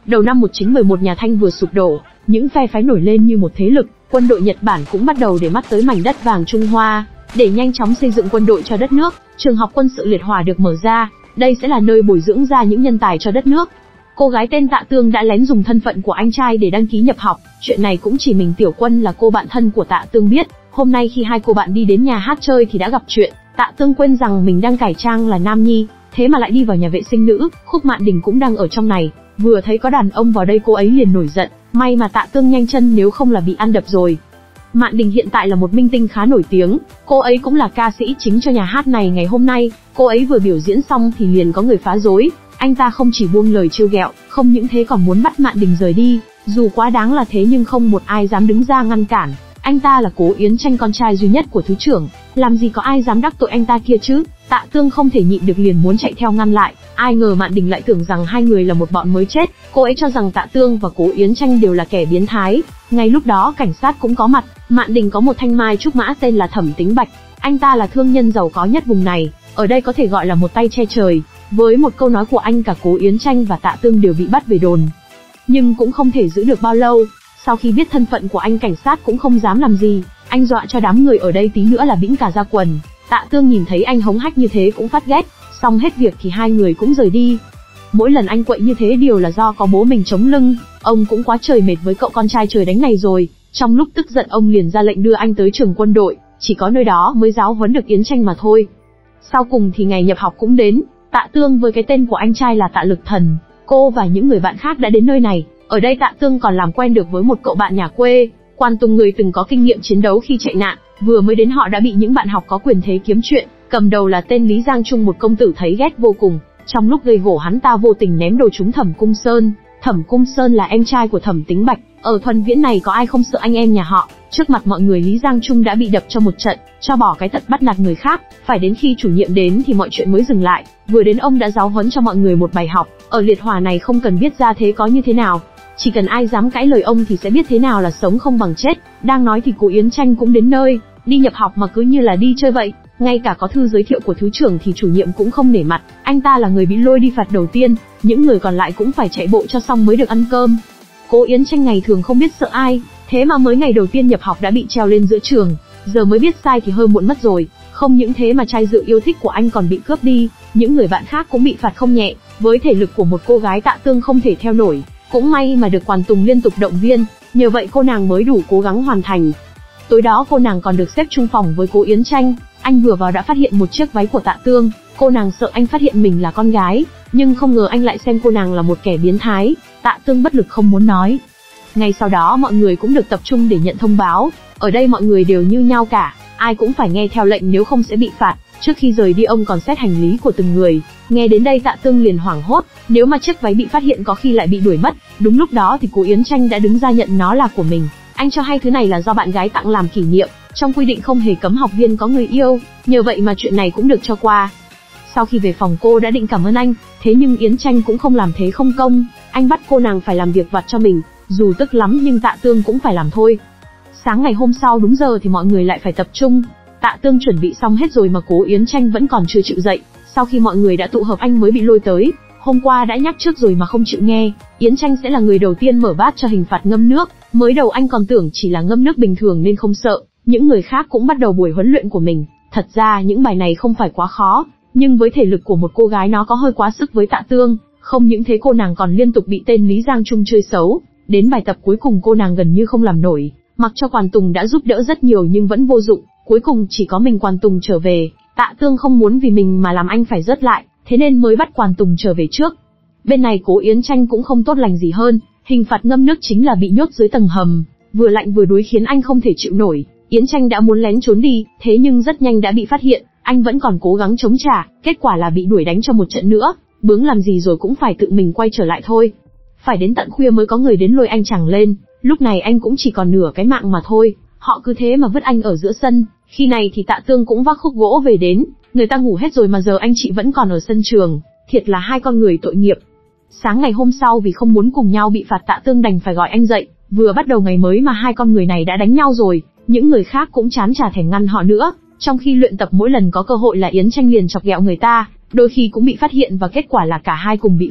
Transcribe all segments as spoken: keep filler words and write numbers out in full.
Đầu năm một nghìn chín trăm mười một nhà Thanh vừa sụp đổ, những phe phái nổi lên như một thế lực, quân đội Nhật Bản cũng bắt đầu để mắt tới mảnh đất vàng Trung Hoa, để nhanh chóng xây dựng quân đội cho đất nước. Trường học quân sự Liệt Hỏa được mở ra, đây sẽ là nơi bồi dưỡng ra những nhân tài cho đất nước. Cô gái tên Tạ Tương đã lén dùng thân phận của anh trai để đăng ký nhập học, chuyện này cũng chỉ mình Tiểu Quân là cô bạn thân của Tạ Tương biết. Hôm nay khi hai cô bạn đi đến nhà hát chơi thì đã gặp chuyện, Tạ Tương quên rằng mình đang cải trang là nam nhi, thế mà lại đi vào nhà vệ sinh nữ. Khúc Mạn Đình cũng đang ở trong này, vừa thấy có đàn ông vào đây cô ấy liền nổi giận, may mà Tạ Tương nhanh chân nếu không là bị ăn đập rồi. Mạn Đình hiện tại là một minh tinh khá nổi tiếng, cô ấy cũng là ca sĩ chính cho nhà hát này ngày hôm nay. Cô ấy vừa biểu diễn xong thì liền có người phá rối, anh ta không chỉ buông lời trêu ghẹo, không những thế còn muốn bắt Mạn Đình rời đi, dù quá đáng là thế nhưng không một ai dám đứng ra ngăn cản. Anh ta là Cố Yến Tranh, con trai duy nhất của thứ trưởng, làm gì có ai dám đắc tội anh ta kia chứ. Tạ Tương không thể nhịn được liền muốn chạy theo ngăn lại, ai ngờ Mạn Đình lại tưởng rằng hai người là một bọn mới chết. Cô ấy cho rằng Tạ Tương và Cố Yến Tranh đều là kẻ biến thái. Ngay lúc đó cảnh sát cũng có mặt. Mạn Đình có một thanh mai trúc mã tên là Thẩm Tính Bạch, anh ta là thương nhân giàu có nhất vùng này, ở đây có thể gọi là một tay che trời. Với một câu nói của anh, cả Cố Yến Tranh và Tạ Tương đều bị bắt về đồn, nhưng cũng không thể giữ được bao lâu. Sau khi biết thân phận của anh, cảnh sát cũng không dám làm gì, anh dọa cho đám người ở đây tí nữa là bĩnh cả ra quần. Tạ Tương nhìn thấy anh hống hách như thế cũng phát ghét, xong hết việc thì hai người cũng rời đi. Mỗi lần anh quậy như thế đều là do có bố mình chống lưng, ông cũng quá trời mệt với cậu con trai trời đánh này rồi. Trong lúc tức giận ông liền ra lệnh đưa anh tới trường quân đội, chỉ có nơi đó mới giáo huấn được Yến Tranh mà thôi. Sau cùng thì ngày nhập học cũng đến, Tạ Tương với cái tên của anh trai là Tạ Lực Thần, cô và những người bạn khác đã đến nơi này. Ở đây Tạ Tương còn làm quen được với một cậu bạn nhà quê, Quan Tùng, người từng có kinh nghiệm chiến đấu khi chạy nạn. Vừa mới đến họ đã bị những bạn học có quyền thế kiếm chuyện, cầm đầu là tên Lý Giang Trung, một công tử thấy ghét vô cùng. Trong lúc gây gổ hắn ta vô tình ném đồ trúng Thẩm Cung Sơn. Thẩm Cung Sơn là em trai của Thẩm Tính Bạch, ở Thuần Viễn này có ai không sợ anh em nhà họ. Trước mặt mọi người Lý Giang Trung đã bị đập cho một trận, cho bỏ cái tật bắt nạt người khác. Phải đến khi chủ nhiệm đến thì mọi chuyện mới dừng lại. Vừa đến ông đã giáo huấn cho mọi người một bài học, ở Liệt Hỏa này không cần biết ra thế có như thế nào, chỉ cần ai dám cãi lời ông thì sẽ biết thế nào là sống không bằng chết. Đang nói thì Cố Yến Tranh cũng đến nơi, đi nhập học mà cứ như là đi chơi vậy. Ngay cả có thư giới thiệu của thứ trưởng thì chủ nhiệm cũng không nể mặt, anh ta là người bị lôi đi phạt đầu tiên, những người còn lại cũng phải chạy bộ cho xong mới được ăn cơm. Cố Yến Tranh ngày thường không biết sợ ai, thế mà mới ngày đầu tiên nhập học đã bị treo lên giữa trường, giờ mới biết sai thì hơi muộn mất rồi. Không những thế mà chai rượu yêu thích của anh còn bị cướp đi, những người bạn khác cũng bị phạt không nhẹ. Với thể lực của một cô gái, Tạ Tương không thể theo nổi, cũng may mà được Quản Tùng liên tục động viên, nhờ vậy cô nàng mới đủ cố gắng hoàn thành. Tối đó cô nàng còn được xếp chung phòng với Cố Yến Tranh. Anh vừa vào đã phát hiện một chiếc váy của Tạ Tương, cô nàng sợ anh phát hiện mình là con gái, nhưng không ngờ anh lại xem cô nàng là một kẻ biến thái. Tạ Tương bất lực không muốn nói. Ngay sau đó mọi người cũng được tập trung để nhận thông báo, ở đây mọi người đều như nhau cả, ai cũng phải nghe theo lệnh nếu không sẽ bị phạt. Trước khi rời đi ông còn xét hành lý của từng người. Nghe đến đây Tạ Tương liền hoảng hốt, nếu mà chiếc váy bị phát hiện có khi lại bị đuổi mất. Đúng lúc đó thì Cố Yến Tranh đã đứng ra nhận nó là của mình. Anh cho hay thứ này là do bạn gái tặng làm kỷ niệm, trong quy định không hề cấm học viên có người yêu, nhờ vậy mà chuyện này cũng được cho qua. Sau khi về phòng cô đã định cảm ơn anh, thế nhưng Yến Tranh cũng không làm thế không công, anh bắt cô nàng phải làm việc vặt cho mình, dù tức lắm nhưng Tạ Tương cũng phải làm thôi. Sáng ngày hôm sau đúng giờ thì mọi người lại phải tập trung. Tạ Tương chuẩn bị xong hết rồi mà Cố Yến Tranh vẫn còn chưa chịu dậy. Sau khi mọi người đã tụ hợp anh mới bị lôi tới. Hôm qua đã nhắc trước rồi mà không chịu nghe. Yến Tranh sẽ là người đầu tiên mở bát cho hình phạt ngâm nước. Mới đầu anh còn tưởng chỉ là ngâm nước bình thường nên không sợ. Những người khác cũng bắt đầu buổi huấn luyện của mình. Thật ra những bài này không phải quá khó, nhưng với thể lực của một cô gái nó có hơi quá sức với Tạ Tương. Không những thế cô nàng còn liên tục bị tên Lý Giang Trung chơi xấu. Đến bài tập cuối cùng cô nàng gần như không làm nổi. Mặc cho Quản Tùng đã giúp đỡ rất nhiều nhưng vẫn vô dụng. Cuối cùng chỉ có mình Quản Tùng trở về. Tạ Tương không muốn vì mình mà làm anh phải rớt lại, thế nên mới bắt Quản Tùng trở về trước. Bên này Cố Yến Tranh cũng không tốt lành gì hơn, hình phạt ngâm nước chính là bị nhốt dưới tầng hầm, vừa lạnh vừa đuối khiến anh không thể chịu nổi. Yến Tranh đã muốn lén trốn đi, thế nhưng rất nhanh đã bị phát hiện, anh vẫn còn cố gắng chống trả, kết quả là bị đuổi đánh cho một trận nữa, bướng làm gì rồi cũng phải tự mình quay trở lại thôi. Phải đến tận khuya mới có người đến lôi anh chàng lên, lúc này anh cũng chỉ còn nửa cái mạng mà thôi, họ cứ thế mà vứt anh ở giữa sân. Khi này thì Tạ Tương cũng vác khúc gỗ về đến, người ta ngủ hết rồi mà giờ anh chị vẫn còn ở sân trường, thiệt là hai con người tội nghiệp. Sáng ngày hôm sau vì không muốn cùng nhau bị phạt Tạ Tương đành phải gọi anh dậy, vừa bắt đầu ngày mới mà hai con người này đã đánh nhau rồi, những người khác cũng chán chả thèm ngăn họ nữa. Trong khi luyện tập mỗi lần có cơ hội là Yến Tranh liền chọc ghẹo người ta, đôi khi cũng bị phát hiện và kết quả là cả hai cùng bị phạt.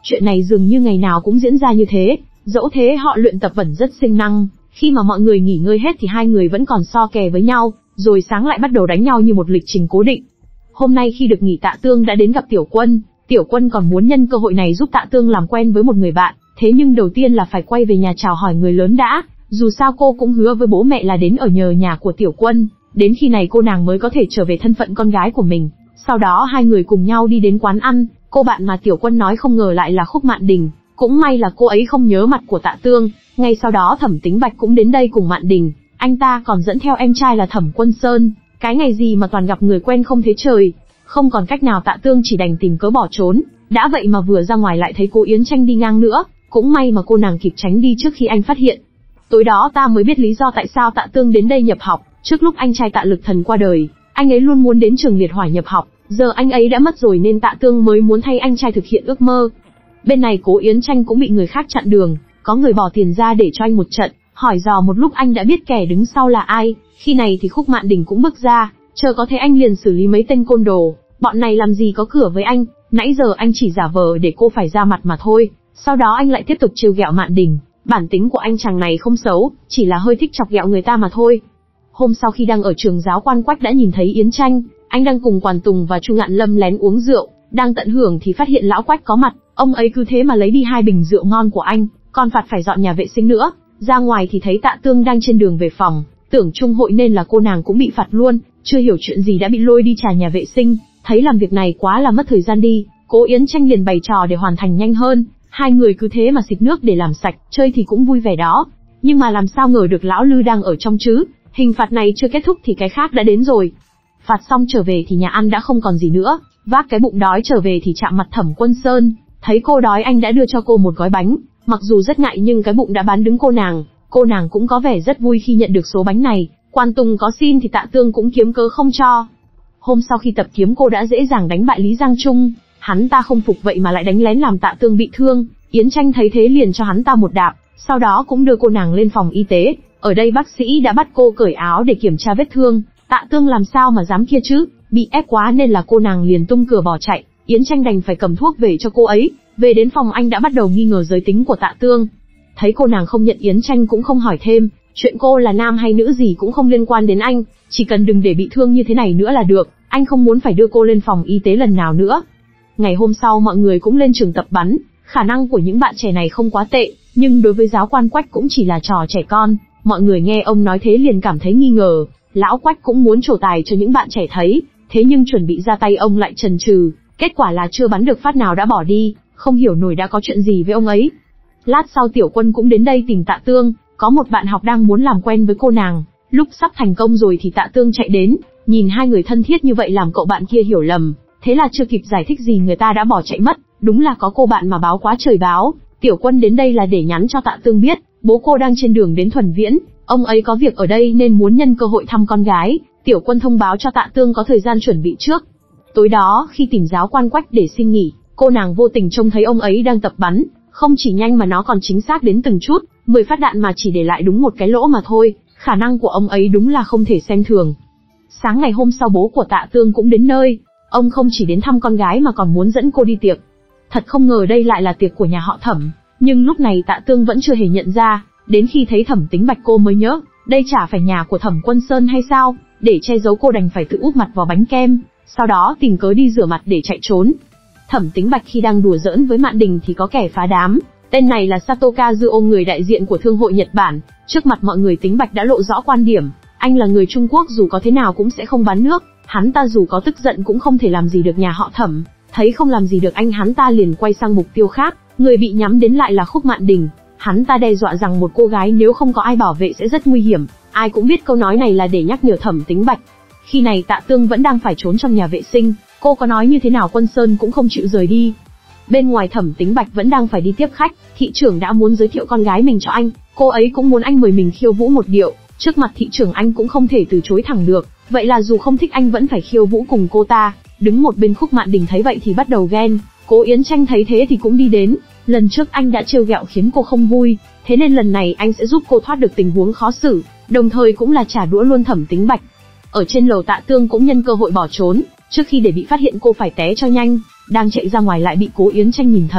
Chuyện này dường như ngày nào cũng diễn ra như thế, dẫu thế họ luyện tập vẫn rất siêng năng, khi mà mọi người nghỉ ngơi hết thì hai người vẫn còn so kè với nhau, rồi sáng lại bắt đầu đánh nhau như một lịch trình cố định. Hôm nay khi được nghỉ Tạ Tương đã đến gặp Tiểu Quân, Tiểu Quân còn muốn nhân cơ hội này giúp Tạ Tương làm quen với một người bạn, thế nhưng đầu tiên là phải quay về nhà chào hỏi người lớn đã, dù sao cô cũng hứa với bố mẹ là đến ở nhờ nhà của Tiểu Quân, đến khi này cô nàng mới có thể trở về thân phận con gái của mình. Sau đó hai người cùng nhau đi đến quán ăn, cô bạn mà Tiểu Quân nói không ngờ lại là Khúc Mạn Đình, cũng may là cô ấy không nhớ mặt của Tạ Tương. Ngay sau đó Thẩm Tính Bạch cũng đến đây cùng Mạn Đình, anh ta còn dẫn theo em trai là Thẩm Quân Sơn, cái ngày gì mà toàn gặp người quen không thấy trời. Không còn cách nào Tạ Tương chỉ đành tìm cớ bỏ trốn, đã vậy mà vừa ra ngoài lại thấy cô Yến Tranh đi ngang nữa, cũng may mà cô nàng kịp tránh đi trước khi anh phát hiện. Tối đó ta mới biết lý do tại sao Tạ Tương đến đây nhập học, trước lúc anh trai Tạ Lực Thần qua đời, anh ấy luôn muốn đến trường Liệt Hỏa nhập học, giờ anh ấy đã mất rồi nên Tạ Tương mới muốn thay anh trai thực hiện ước mơ. Bên này Cố Yến Tranh cũng bị người khác chặn đường, có người bỏ tiền ra để cho anh một trận, hỏi dò một lúc anh đã biết kẻ đứng sau là ai, khi này thì Khúc Mạn Đình cũng bước ra, chờ có thấy anh liền xử lý mấy tên côn đồ, bọn này làm gì có cửa với anh, nãy giờ anh chỉ giả vờ để cô phải ra mặt mà thôi. Sau đó anh lại tiếp tục trêu ghẹo Mạn Đình, bản tính của anh chàng này không xấu, chỉ là hơi thích chọc ghẹo người ta mà thôi. Hôm sau khi đang ở trường giáo Quan Quách đã nhìn thấy Yến Tranh, anh đang cùng Quản Tùng và Chu Ngạn Lâm lén uống rượu, đang tận hưởng thì phát hiện lão Quách có mặt, ông ấy cứ thế mà lấy đi hai bình rượu ngon của anh, còn phạt phải dọn nhà vệ sinh nữa. Ra ngoài thì thấy Tạ Tương đang trên đường về phòng, tưởng chung hội nên là cô nàng cũng bị phạt luôn, chưa hiểu chuyện gì đã bị lôi đi trả nhà vệ sinh, thấy làm việc này quá là mất thời gian đi, Cố Yến Tranh liền bày trò để hoàn thành nhanh hơn, hai người cứ thế mà xịt nước để làm sạch, chơi thì cũng vui vẻ đó. Nhưng mà làm sao ngờ được lão Lư đang ở trong chứ, hình phạt này chưa kết thúc thì cái khác đã đến rồi. Phạt xong trở về thì nhà ăn đã không còn gì nữa, vác cái bụng đói trở về thì chạm mặt Thẩm Quân Sơn, thấy cô đói anh đã đưa cho cô một gói bánh, mặc dù rất ngại nhưng cái bụng đã bán đứng cô nàng, cô nàng cũng có vẻ rất vui khi nhận được số bánh này. Quan Tùng có xin thì Tạ Tương cũng kiếm cớ không cho. Hôm sau khi tập kiếm cô đã dễ dàng đánh bại Lý Giang Trung, hắn ta không phục vậy mà lại đánh lén làm Tạ Tương bị thương, Yến Tranh thấy thế liền cho hắn ta một đạp, sau đó cũng đưa cô nàng lên phòng y tế, ở đây bác sĩ đã bắt cô cởi áo để kiểm tra vết thương, Tạ Tương làm sao mà dám kia chứ, bị ép quá nên là cô nàng liền tung cửa bỏ chạy, Yến Tranh đành phải cầm thuốc về cho cô ấy. Về đến phòng anh đã bắt đầu nghi ngờ giới tính của Tạ Tương, thấy cô nàng không nhận Yến Tranh cũng không hỏi thêm, chuyện cô là nam hay nữ gì cũng không liên quan đến anh, chỉ cần đừng để bị thương như thế này nữa là được, anh không muốn phải đưa cô lên phòng y tế lần nào nữa. Ngày hôm sau mọi người cũng lên trường tập bắn, khả năng của những bạn trẻ này không quá tệ, nhưng đối với giáo Quan Quách cũng chỉ là trò trẻ con, mọi người nghe ông nói thế liền cảm thấy nghi ngờ, lão Quách cũng muốn trổ tài cho những bạn trẻ thấy, thế nhưng chuẩn bị ra tay ông lại chần chừ, kết quả là chưa bắn được phát nào đã bỏ đi, không hiểu nổi đã có chuyện gì với ông ấy. Lát sau Tiểu Quân cũng đến đây tìm Tạ Tương, có một bạn học đang muốn làm quen với cô nàng, lúc sắp thành công rồi thì Tạ Tương chạy đến, nhìn hai người thân thiết như vậy làm cậu bạn kia hiểu lầm, thế là chưa kịp giải thích gì người ta đã bỏ chạy mất, đúng là có cô bạn mà báo quá trời báo. Tiểu Quân đến đây là để nhắn cho Tạ Tương biết, bố cô đang trên đường đến Thuần Viễn, ông ấy có việc ở đây nên muốn nhân cơ hội thăm con gái. Tiểu Quân thông báo cho Tạ Tương có thời gian chuẩn bị trước. Tối đó khi tìm giáo Quan Quách để xin nghỉ, cô nàng vô tình trông thấy ông ấy đang tập bắn, không chỉ nhanh mà nó còn chính xác đến từng chút, mười phát đạn mà chỉ để lại đúng một cái lỗ mà thôi, khả năng của ông ấy đúng là không thể xem thường. Sáng ngày hôm sau bố của Tạ Tương cũng đến nơi, ông không chỉ đến thăm con gái mà còn muốn dẫn cô đi tiệc. Thật không ngờ đây lại là tiệc của nhà họ Thẩm, nhưng lúc này Tạ Tương vẫn chưa hề nhận ra, đến khi thấy Thẩm Tính Bạch cô mới nhớ, đây chả phải nhà của Thẩm Quân Sơn hay sao, để che giấu cô đành phải tự úp mặt vào bánh kem, sau đó tìm cớ đi rửa mặt để chạy trốn. Thẩm Tính Bạch khi đang đùa giỡn với Mạn Đình thì có kẻ phá đám, tên này là Sato Kazuo, người đại diện của Thương hội Nhật Bản, trước mặt mọi người Tính Bạch đã lộ rõ quan điểm, anh là người Trung Quốc dù có thế nào cũng sẽ không bán nước, hắn ta dù có tức giận cũng không thể làm gì được nhà họ Thẩm, thấy không làm gì được anh hắn ta liền quay sang mục tiêu khác, người bị nhắm đến lại là Khúc Mạn Đình, hắn ta đe dọa rằng một cô gái nếu không có ai bảo vệ sẽ rất nguy hiểm, ai cũng biết câu nói này là để nhắc nhở Thẩm Tính Bạch. Khi này Tạ Tương vẫn đang phải trốn trong nhà vệ sinh, cô có nói như thế nào Quân Sơn cũng không chịu rời đi. Bên ngoài Thẩm Tính Bạch vẫn đang phải đi tiếp khách, thị trưởng đã muốn giới thiệu con gái mình cho anh, cô ấy cũng muốn anh mời mình khiêu vũ một điệu, trước mặt thị trưởng anh cũng không thể từ chối thẳng được, vậy là dù không thích anh vẫn phải khiêu vũ cùng cô ta. Đứng một bên Khúc Mạn Đình thấy vậy thì bắt đầu ghen, Cố Yến Tranh thấy thế thì cũng đi đến, lần trước anh đã trêu ghẹo khiến cô không vui, thế nên lần này anh sẽ giúp cô thoát được tình huống khó xử, đồng thời cũng là trả đũa luôn Thẩm Tính Bạch. Ở trên lầu Tạ Tương cũng nhân cơ hội bỏ trốn, trước khi để bị phát hiện cô phải té cho nhanh, đang chạy ra ngoài lại bị Cố Yến Tranh nhìn thấy,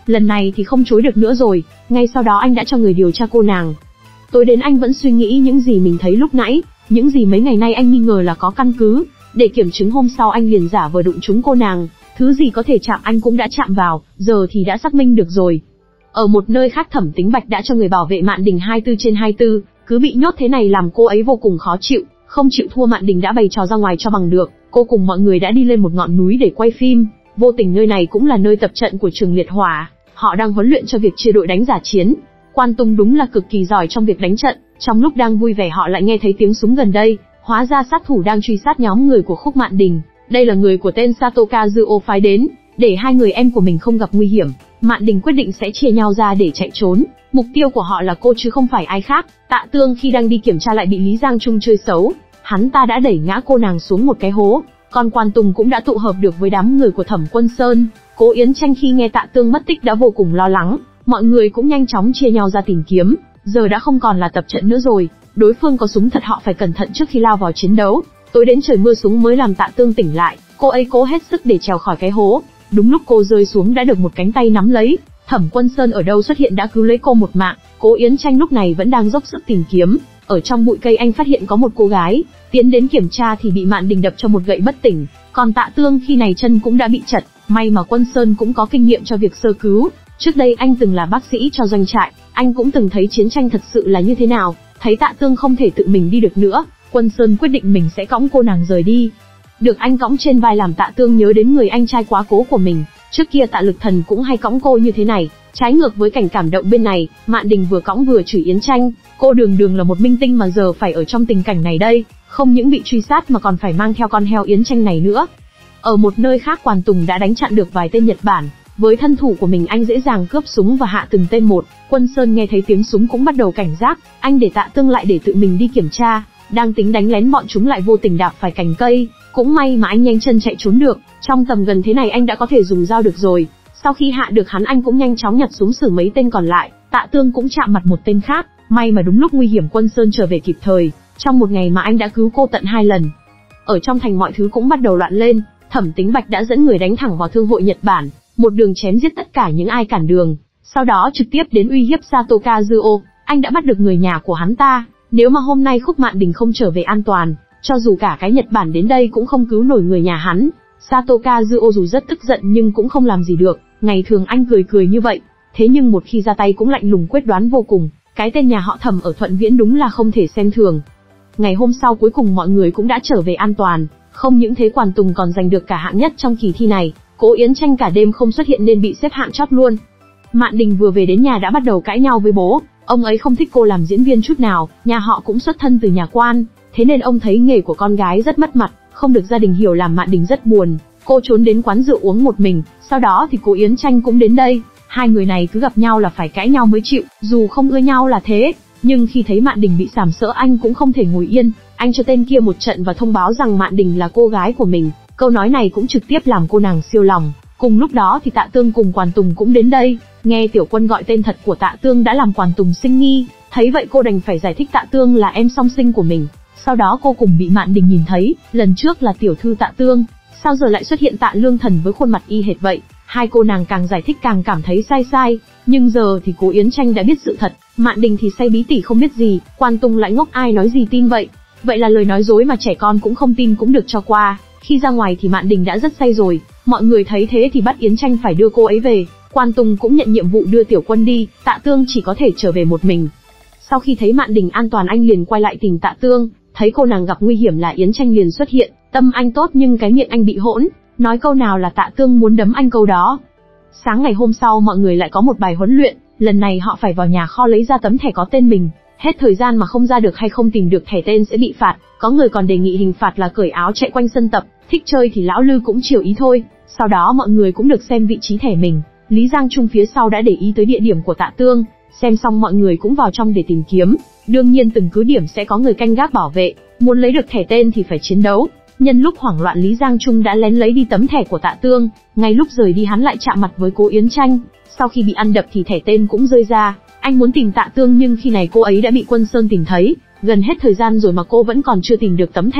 lần này thì không chối được nữa rồi, ngay sau đó anh đã cho người điều tra cô nàng. Tối đến anh vẫn suy nghĩ những gì mình thấy lúc nãy, những gì mấy ngày nay anh nghi ngờ là có căn cứ. Để kiểm chứng hôm sau anh liền giả vờ đụng trúng cô nàng, thứ gì có thể chạm anh cũng đã chạm vào, giờ thì đã xác minh được rồi. Ở một nơi khác Thẩm Tính Bạch đã cho người bảo vệ Mạn Đình hai mươi tư trên hai mươi tư, cứ bị nhốt thế này làm cô ấy vô cùng khó chịu, không chịu thua Mạn Đình đã bày trò ra ngoài cho bằng được, cô cùng mọi người đã đi lên một ngọn núi để quay phim, vô tình nơi này cũng là nơi tập trận của trường liệt hỏa, họ đang huấn luyện cho việc chia đội đánh giả chiến. Quan Tùng đúng là cực kỳ giỏi trong việc đánh trận, trong lúc đang vui vẻ họ lại nghe thấy tiếng súng gần đây, hóa ra sát thủ đang truy sát nhóm người của Khúc Mạn Đình, đây là người của tên Sato Kazuo phái đến, để hai người em của mình không gặp nguy hiểm. Mạn Đình quyết định sẽ chia nhau ra để chạy trốn, mục tiêu của họ là cô chứ không phải ai khác. Tạ Tương khi đang đi kiểm tra lại bị Lý Giang Trung chơi xấu, hắn ta đã đẩy ngã cô nàng xuống một cái hố, còn Quan Tùng cũng đã tụ hợp được với đám người của Thẩm Quân Sơn. Cố Yến Tranh khi nghe Tạ Tương mất tích đã vô cùng lo lắng, mọi người cũng nhanh chóng chia nhau ra tìm kiếm, giờ đã không còn là tập trận nữa rồi, đối phương có súng thật họ phải cẩn thận trước khi lao vào chiến đấu. Tối đến trời mưa xuống mới làm Tạ Tương tỉnh lại, cô ấy cố hết sức để trèo khỏi cái hố. Đúng lúc cô rơi xuống đã được một cánh tay nắm lấy, Thẩm Quân Sơn ở đâu xuất hiện đã cứu lấy cô một mạng. Cố Yến Tranh lúc này vẫn đang dốc sức tìm kiếm, ở trong bụi cây anh phát hiện có một cô gái, tiến đến kiểm tra thì bị Mạn Đình đập cho một gậy bất tỉnh, còn Tạ Tương khi này chân cũng đã bị chật, may mà Quân Sơn cũng có kinh nghiệm cho việc sơ cứu, trước đây anh từng là bác sĩ cho doanh trại, anh cũng từng thấy chiến tranh thật sự là như thế nào. Thấy Tạ Tương không thể tự mình đi được nữa, Quân Sơn quyết định mình sẽ cõng cô nàng rời đi. Được anh cõng trên vai làm Tạ Tương nhớ đến người anh trai quá cố của mình, trước kia Tạ Lực Thần cũng hay cõng cô như thế này. Trái ngược với cảnh cảm động bên này, Mạn Đình vừa cõng vừa chửi Yến Tranh, cô đường đường là một minh tinh mà giờ phải ở trong tình cảnh này đây, không những bị truy sát mà còn phải mang theo con heo Yến Tranh này nữa. Ở một nơi khác Quản Tùng đã đánh chặn được vài tên Nhật Bản, với thân thủ của mình anh dễ dàng cướp súng và hạ từng tên một. Quân Sơn nghe thấy tiếng súng cũng bắt đầu cảnh giác, anh để Tạ Tương lại để tự mình đi kiểm tra, đang tính đánh lén bọn chúng lại vô tình đạp phải cành cây, cũng may mà anh nhanh chân chạy trốn được, trong tầm gần thế này anh đã có thể dùng dao được rồi. Sau khi hạ được hắn anh cũng nhanh chóng nhặt súng xử mấy tên còn lại, Tạ Tương cũng chạm mặt một tên khác, may mà đúng lúc nguy hiểm Quân Sơn trở về kịp thời, trong một ngày mà anh đã cứu cô tận hai lần. Ở trong thành mọi thứ cũng bắt đầu loạn lên, Thẩm Tính Bạch đã dẫn người đánh thẳng vào thương hội Nhật Bản, một đường chém giết tất cả những ai cản đường, sau đó trực tiếp đến uy hiếp Sato Kazuo, anh đã bắt được người nhà của hắn ta, nếu mà hôm nay Khúc Mạn Đình không trở về an toàn, cho dù cả cái Nhật Bản đến đây cũng không cứu nổi người nhà hắn. Sato Kazuo dù rất tức giận nhưng cũng không làm gì được, ngày thường anh cười cười như vậy, thế nhưng một khi ra tay cũng lạnh lùng quyết đoán vô cùng, cái tên nhà họ Thẩm ở Thuận Viễn đúng là không thể xem thường. Ngày hôm sau cuối cùng mọi người cũng đã trở về an toàn, không những thế Quản Tùng còn giành được cả hạng nhất trong kỳ thi này, Cố Yến Tranh cả đêm không xuất hiện nên bị xếp hạng chót luôn. Mạn Đình vừa về đến nhà đã bắt đầu cãi nhau với bố, ông ấy không thích cô làm diễn viên chút nào, nhà họ cũng xuất thân từ nhà quan, thế nên ông thấy nghề của con gái rất mất mặt, không được gia đình hiểu làm Mạn Đình rất buồn. Cô trốn đến quán rượu uống một mình, sau đó thì Cố Yến Tranh cũng đến đây, hai người này cứ gặp nhau là phải cãi nhau mới chịu, dù không ưa nhau là thế, nhưng khi thấy Mạn Đình bị sàm sỡ anh cũng không thể ngồi yên, anh cho tên kia một trận và thông báo rằng Mạn Đình là cô gái của mình. Câu nói này cũng trực tiếp làm cô nàng siêu lòng. Cùng lúc đó thì Tạ Tương cùng Quản Tùng cũng đến đây, nghe Tiểu Quân gọi tên thật của Tạ Tương đã làm Quản Tùng sinh nghi, thấy vậy cô đành phải giải thích Tạ Tương là em song sinh của mình. Sau đó cô cùng bị Mạn Đình nhìn thấy, lần trước là tiểu thư Tạ Tương, sao giờ lại xuất hiện Tạ Lương Thần với khuôn mặt y hệt vậy? Hai cô nàng càng giải thích càng cảm thấy sai sai, nhưng giờ thì Cố Yến Tranh đã biết sự thật, Mạn Đình thì say bí tỉ không biết gì, Quản Tùng lại ngốc ai nói gì tin vậy. Vậy là lời nói dối mà trẻ con cũng không tin cũng được cho qua. Khi ra ngoài thì Mạn Đình đã rất say rồi, mọi người thấy thế thì bắt Yến Tranh phải đưa cô ấy về. Quản Tùng cũng nhận nhiệm vụ đưa Tiểu Quân đi, Tạ Tương chỉ có thể trở về một mình. Sau khi thấy Mạn Đình an toàn anh liền quay lại tìm Tạ Tương, thấy cô nàng gặp nguy hiểm là Yến Tranh liền xuất hiện, tâm anh tốt nhưng cái miệng anh bị hỗn, nói câu nào là Tạ Tương muốn đấm anh câu đó. Sáng ngày hôm sau mọi người lại có một bài huấn luyện, lần này họ phải vào nhà kho lấy ra tấm thẻ có tên mình. Hết thời gian mà không ra được hay không tìm được thẻ tên sẽ bị phạt, có người còn đề nghị hình phạt là cởi áo chạy quanh sân tập, thích chơi thì lão Lư cũng chiều ý thôi. Sau đó mọi người cũng được xem vị trí thẻ mình, Lý Giang Trung phía sau đã để ý tới địa điểm của Tạ Tương, xem xong mọi người cũng vào trong để tìm kiếm, đương nhiên từng cứ điểm sẽ có người canh gác bảo vệ, muốn lấy được thẻ tên thì phải chiến đấu. Nhân lúc hoảng loạn Lý Giang Trung đã lén lấy đi tấm thẻ của Tạ Tương, ngay lúc rời đi hắn lại chạm mặt với Cố Yến Tranh, sau khi bị ăn đập thì thẻ tên cũng rơi ra. Anh muốn tìm Tạ Tương nhưng khi này cô ấy đã bị Quân Sơn tìm thấy, gần hết thời gian rồi mà cô vẫn còn chưa tìm được tấm thẻ.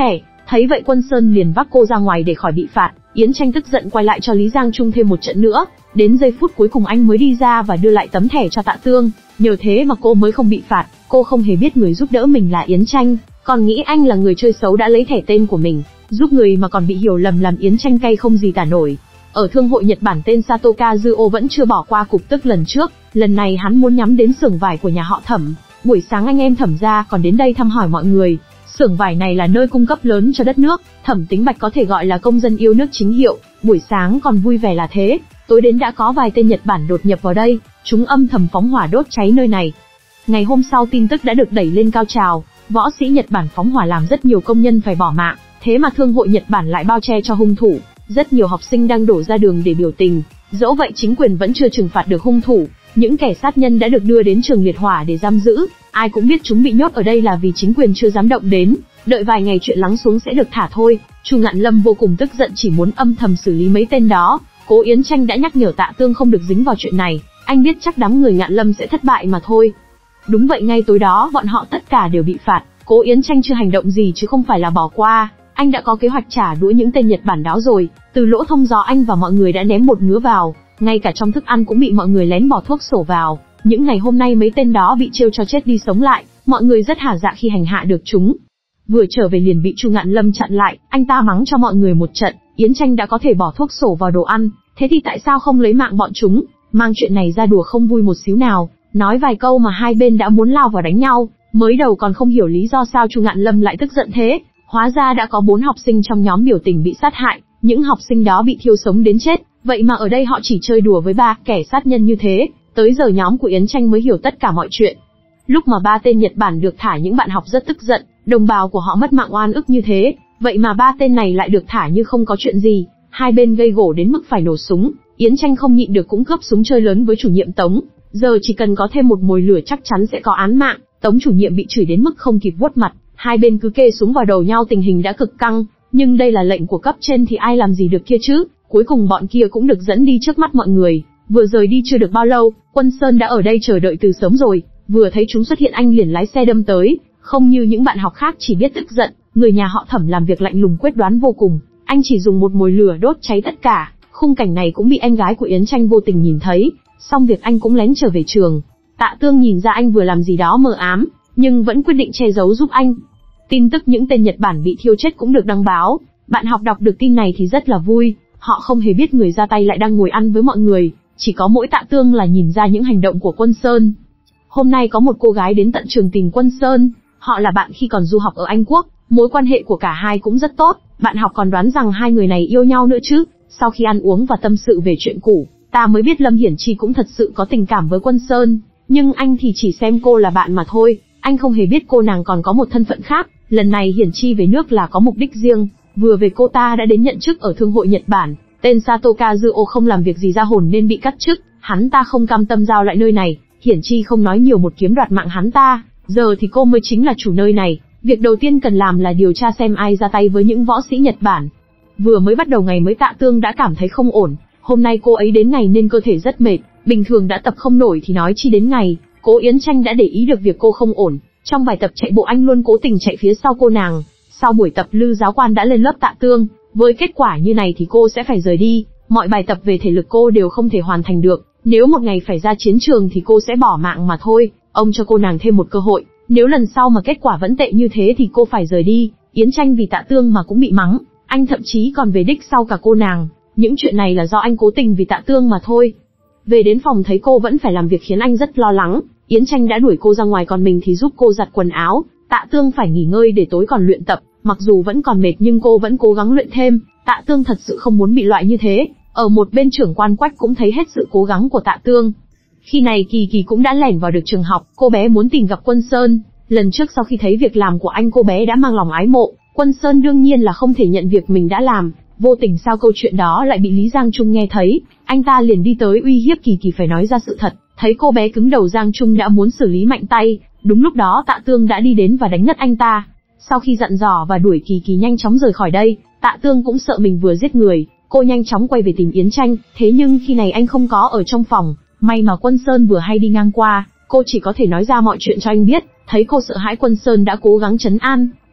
Thấy vậy Quân Sơn liền vác cô ra ngoài để khỏi bị phạt. Yến Tranh tức giận quay lại cho Lý Giang Trung thêm một trận nữa. Đến giây phút cuối cùng anh mới đi ra và đưa lại tấm thẻ cho Tạ Tương. Nhờ thế mà cô mới không bị phạt. Cô không hề biết người giúp đỡ mình là Yến Tranh, còn nghĩ anh là người chơi xấu đã lấy thẻ tên của mình, giúp người mà còn bị hiểu lầm làm Yến Tranh cay không gì tả nổi. Ở thương hội Nhật Bản tên Sato Kazuo vẫn chưa bỏ qua cục tức lần trước, lần này hắn muốn nhắm đến xưởng vải của nhà họ Thẩm. Buổi sáng anh em Thẩm gia còn đến đây thăm hỏi mọi người. Xưởng vải này là nơi cung cấp lớn cho đất nước, Thẩm Tính Bạch có thể gọi là công dân yêu nước chính hiệu. Buổi sáng còn vui vẻ là thế, tối đến đã có vài tên Nhật Bản đột nhập vào đây, chúng âm thầm phóng hỏa đốt cháy nơi này. Ngày hôm sau tin tức đã được đẩy lên cao trào, võ sĩ Nhật Bản phóng hỏa làm rất nhiều công nhân phải bỏ mạng, thế mà thương hội Nhật Bản lại bao che cho hung thủ. Rất nhiều học sinh đang đổ ra đường để biểu tình, dẫu vậy chính quyền vẫn chưa trừng phạt được hung thủ. Những kẻ sát nhân đã được đưa đến trường liệt hỏa để giam giữ, ai cũng biết chúng bị nhốt ở đây là vì chính quyền chưa dám động đến, đợi vài ngày chuyện lắng xuống sẽ được thả thôi. Chu Ngạn Lâm vô cùng tức giận chỉ muốn âm thầm xử lý mấy tên đó. Cố Yến Tranh đã nhắc nhở Tạ Tương không được dính vào chuyện này, anh biết chắc đám người Ngạn Lâm sẽ thất bại mà thôi. Đúng vậy, ngay tối đó bọn họ tất cả đều bị phạt. Cố Yến Tranh chưa hành động gì chứ không phải là bỏ qua, anh đã có kế hoạch trả đũa những tên Nhật Bản đó rồi. Từ lỗ thông gió anh và mọi người đã ném bột ngứa vào, ngay cả trong thức ăn cũng bị mọi người lén bỏ thuốc sổ vào. Những ngày hôm nay mấy tên đó bị trêu cho chết đi sống lại, mọi người rất hả dạ khi hành hạ được chúng. Vừa trở về liền bị Chu Ngạn Lâm chặn lại, anh ta mắng cho mọi người một trận. Yến Tranh đã có thể bỏ thuốc sổ vào đồ ăn, thế thì tại sao không lấy mạng bọn chúng? Mang chuyện này ra đùa không vui một xíu nào. Nói vài câu mà hai bên đã muốn lao vào đánh nhau. Mới đầu còn không hiểu lý do sao Chu Ngạn Lâm lại tức giận thế, hóa ra đã có bốn học sinh trong nhóm biểu tình bị sát hại. Những học sinh đó bị thiêu sống đến chết, vậy mà ở đây họ chỉ chơi đùa với ba kẻ sát nhân như thế. Tới giờ nhóm của Yến Tranh mới hiểu tất cả mọi chuyện. Lúc mà ba tên Nhật Bản được thả, những bạn học rất tức giận, đồng bào của họ mất mạng oan ức như thế, vậy mà ba tên này lại được thả như không có chuyện gì. Hai bên gây gổ đến mức phải nổ súng, Yến Tranh không nhịn được cũng cướp súng chơi lớn với chủ nhiệm Tống. Giờ chỉ cần có thêm một mồi lửa chắc chắn sẽ có án mạng. Tống chủ nhiệm bị chửi đến mức không kịp vuốt mặt, hai bên cứ kê súng vào đầu nhau, tình hình đã cực căng, nhưng đây là lệnh của cấp trên thì ai làm gì được kia chứ. Cuối cùng bọn kia cũng được dẫn đi trước mắt mọi người. Vừa rời đi chưa được bao lâu, Quân Sơn đã ở đây chờ đợi từ sớm rồi, vừa thấy chúng xuất hiện anh liền lái xe đâm tới, không như những bạn học khác chỉ biết tức giận. Người nhà họ Thẩm làm việc lạnh lùng quyết đoán vô cùng, anh chỉ dùng một mồi lửa đốt cháy tất cả. Khung cảnh này cũng bị em gái của Yến Tranh vô tình nhìn thấy, xong việc anh cũng lén trở về trường. Tạ Tương nhìn ra anh vừa làm gì đó mờ ám, nhưng vẫn quyết định che giấu giúp anh. Tin tức những tên Nhật Bản bị thiêu chết cũng được đăng báo, bạn học đọc được tin này thì rất là vui, họ không hề biết người ra tay lại đang ngồi ăn với mọi người, chỉ có mỗi Tạ Tương là nhìn ra những hành động của Quân Sơn. Hôm nay có một cô gái đến tận trường tìm Quân Sơn, họ là bạn khi còn du học ở Anh Quốc, mối quan hệ của cả hai cũng rất tốt, bạn học còn đoán rằng hai người này yêu nhau nữa chứ. Sau khi ăn uống và tâm sự về chuyện cũ, ta mới biết Lâm Hiển Chi cũng thật sự có tình cảm với Quân Sơn, nhưng anh thì chỉ xem cô là bạn mà thôi, anh không hề biết cô nàng còn có một thân phận khác. Lần này Hiển Chi về nước là có mục đích riêng, vừa về cô ta đã đến nhận chức ở thương hội Nhật Bản. Tên Sato Kazuo không làm việc gì ra hồn nên bị cắt chức, hắn ta không cam tâm giao lại nơi này. Hiển Chi không nói nhiều một kiếm đoạt mạng hắn ta, giờ thì cô mới chính là chủ nơi này. Việc đầu tiên cần làm là điều tra xem ai ra tay với những võ sĩ Nhật Bản. Vừa mới bắt đầu ngày mới Tạ Tương đã cảm thấy không ổn, hôm nay cô ấy đến ngày nên cơ thể rất mệt, bình thường đã tập không nổi thì nói chi đến ngày. Cố Yến Tranh đã để ý được việc cô không ổn, trong bài tập chạy bộ anh luôn cố tình chạy phía sau cô nàng. Sau buổi tập Lư giáo quan đã lên lớp Tạ Tương, với kết quả như này thì cô sẽ phải rời đi, mọi bài tập về thể lực cô đều không thể hoàn thành được, nếu một ngày phải ra chiến trường thì cô sẽ bỏ mạng mà thôi. Ông cho cô nàng thêm một cơ hội, nếu lần sau mà kết quả vẫn tệ như thế thì cô phải rời đi. Yến Tranh vì Tạ Tương mà cũng bị mắng, anh thậm chí còn về đích sau cả cô nàng. Những chuyện này là do anh cố tình vì Tạ Tương mà thôi. Về đến phòng thấy cô vẫn phải làm việc khiến anh rất lo lắng, Yến Tranh đã đuổi cô ra ngoài còn mình thì giúp cô giặt quần áo. Tạ Tương phải nghỉ ngơi để tối còn luyện tập, mặc dù vẫn còn mệt nhưng cô vẫn cố gắng luyện thêm. Tạ Tương thật sự không muốn bị loại như thế. Ở một bên trưởng quan Quách cũng thấy hết sự cố gắng của Tạ Tương. Khi này Kỳ Kỳ cũng đã lẻn vào được trường học, cô bé muốn tìm gặp Quân Sơn. Lần trước sau khi thấy việc làm của anh cô bé đã mang lòng ái mộ, Quân Sơn đương nhiên là không thể nhận việc mình đã làm. Vô tình sao câu chuyện đó lại bị Lý Giang Trung nghe thấy, anh ta liền đi tới uy hiếp Kỳ Kỳ phải nói ra sự thật. Thấy cô bé cứng đầu, Giang Trung đã muốn xử lý mạnh tay, đúng lúc đó Tạ Tương đã đi đến và đánh ngất anh ta. Sau khi dặn dò và đuổi Kỳ Kỳ nhanh chóng rời khỏi đây, Tạ Tương cũng sợ mình vừa giết người, cô nhanh chóng quay về tìm Yến Tranh, thế nhưng khi này anh không có ở trong phòng, may mà Quân Sơn vừa hay đi ngang qua, cô chỉ có thể nói ra mọi chuyện cho anh biết. Thấy cô sợ hãi Quân Sơn đã cố gắng trấn an,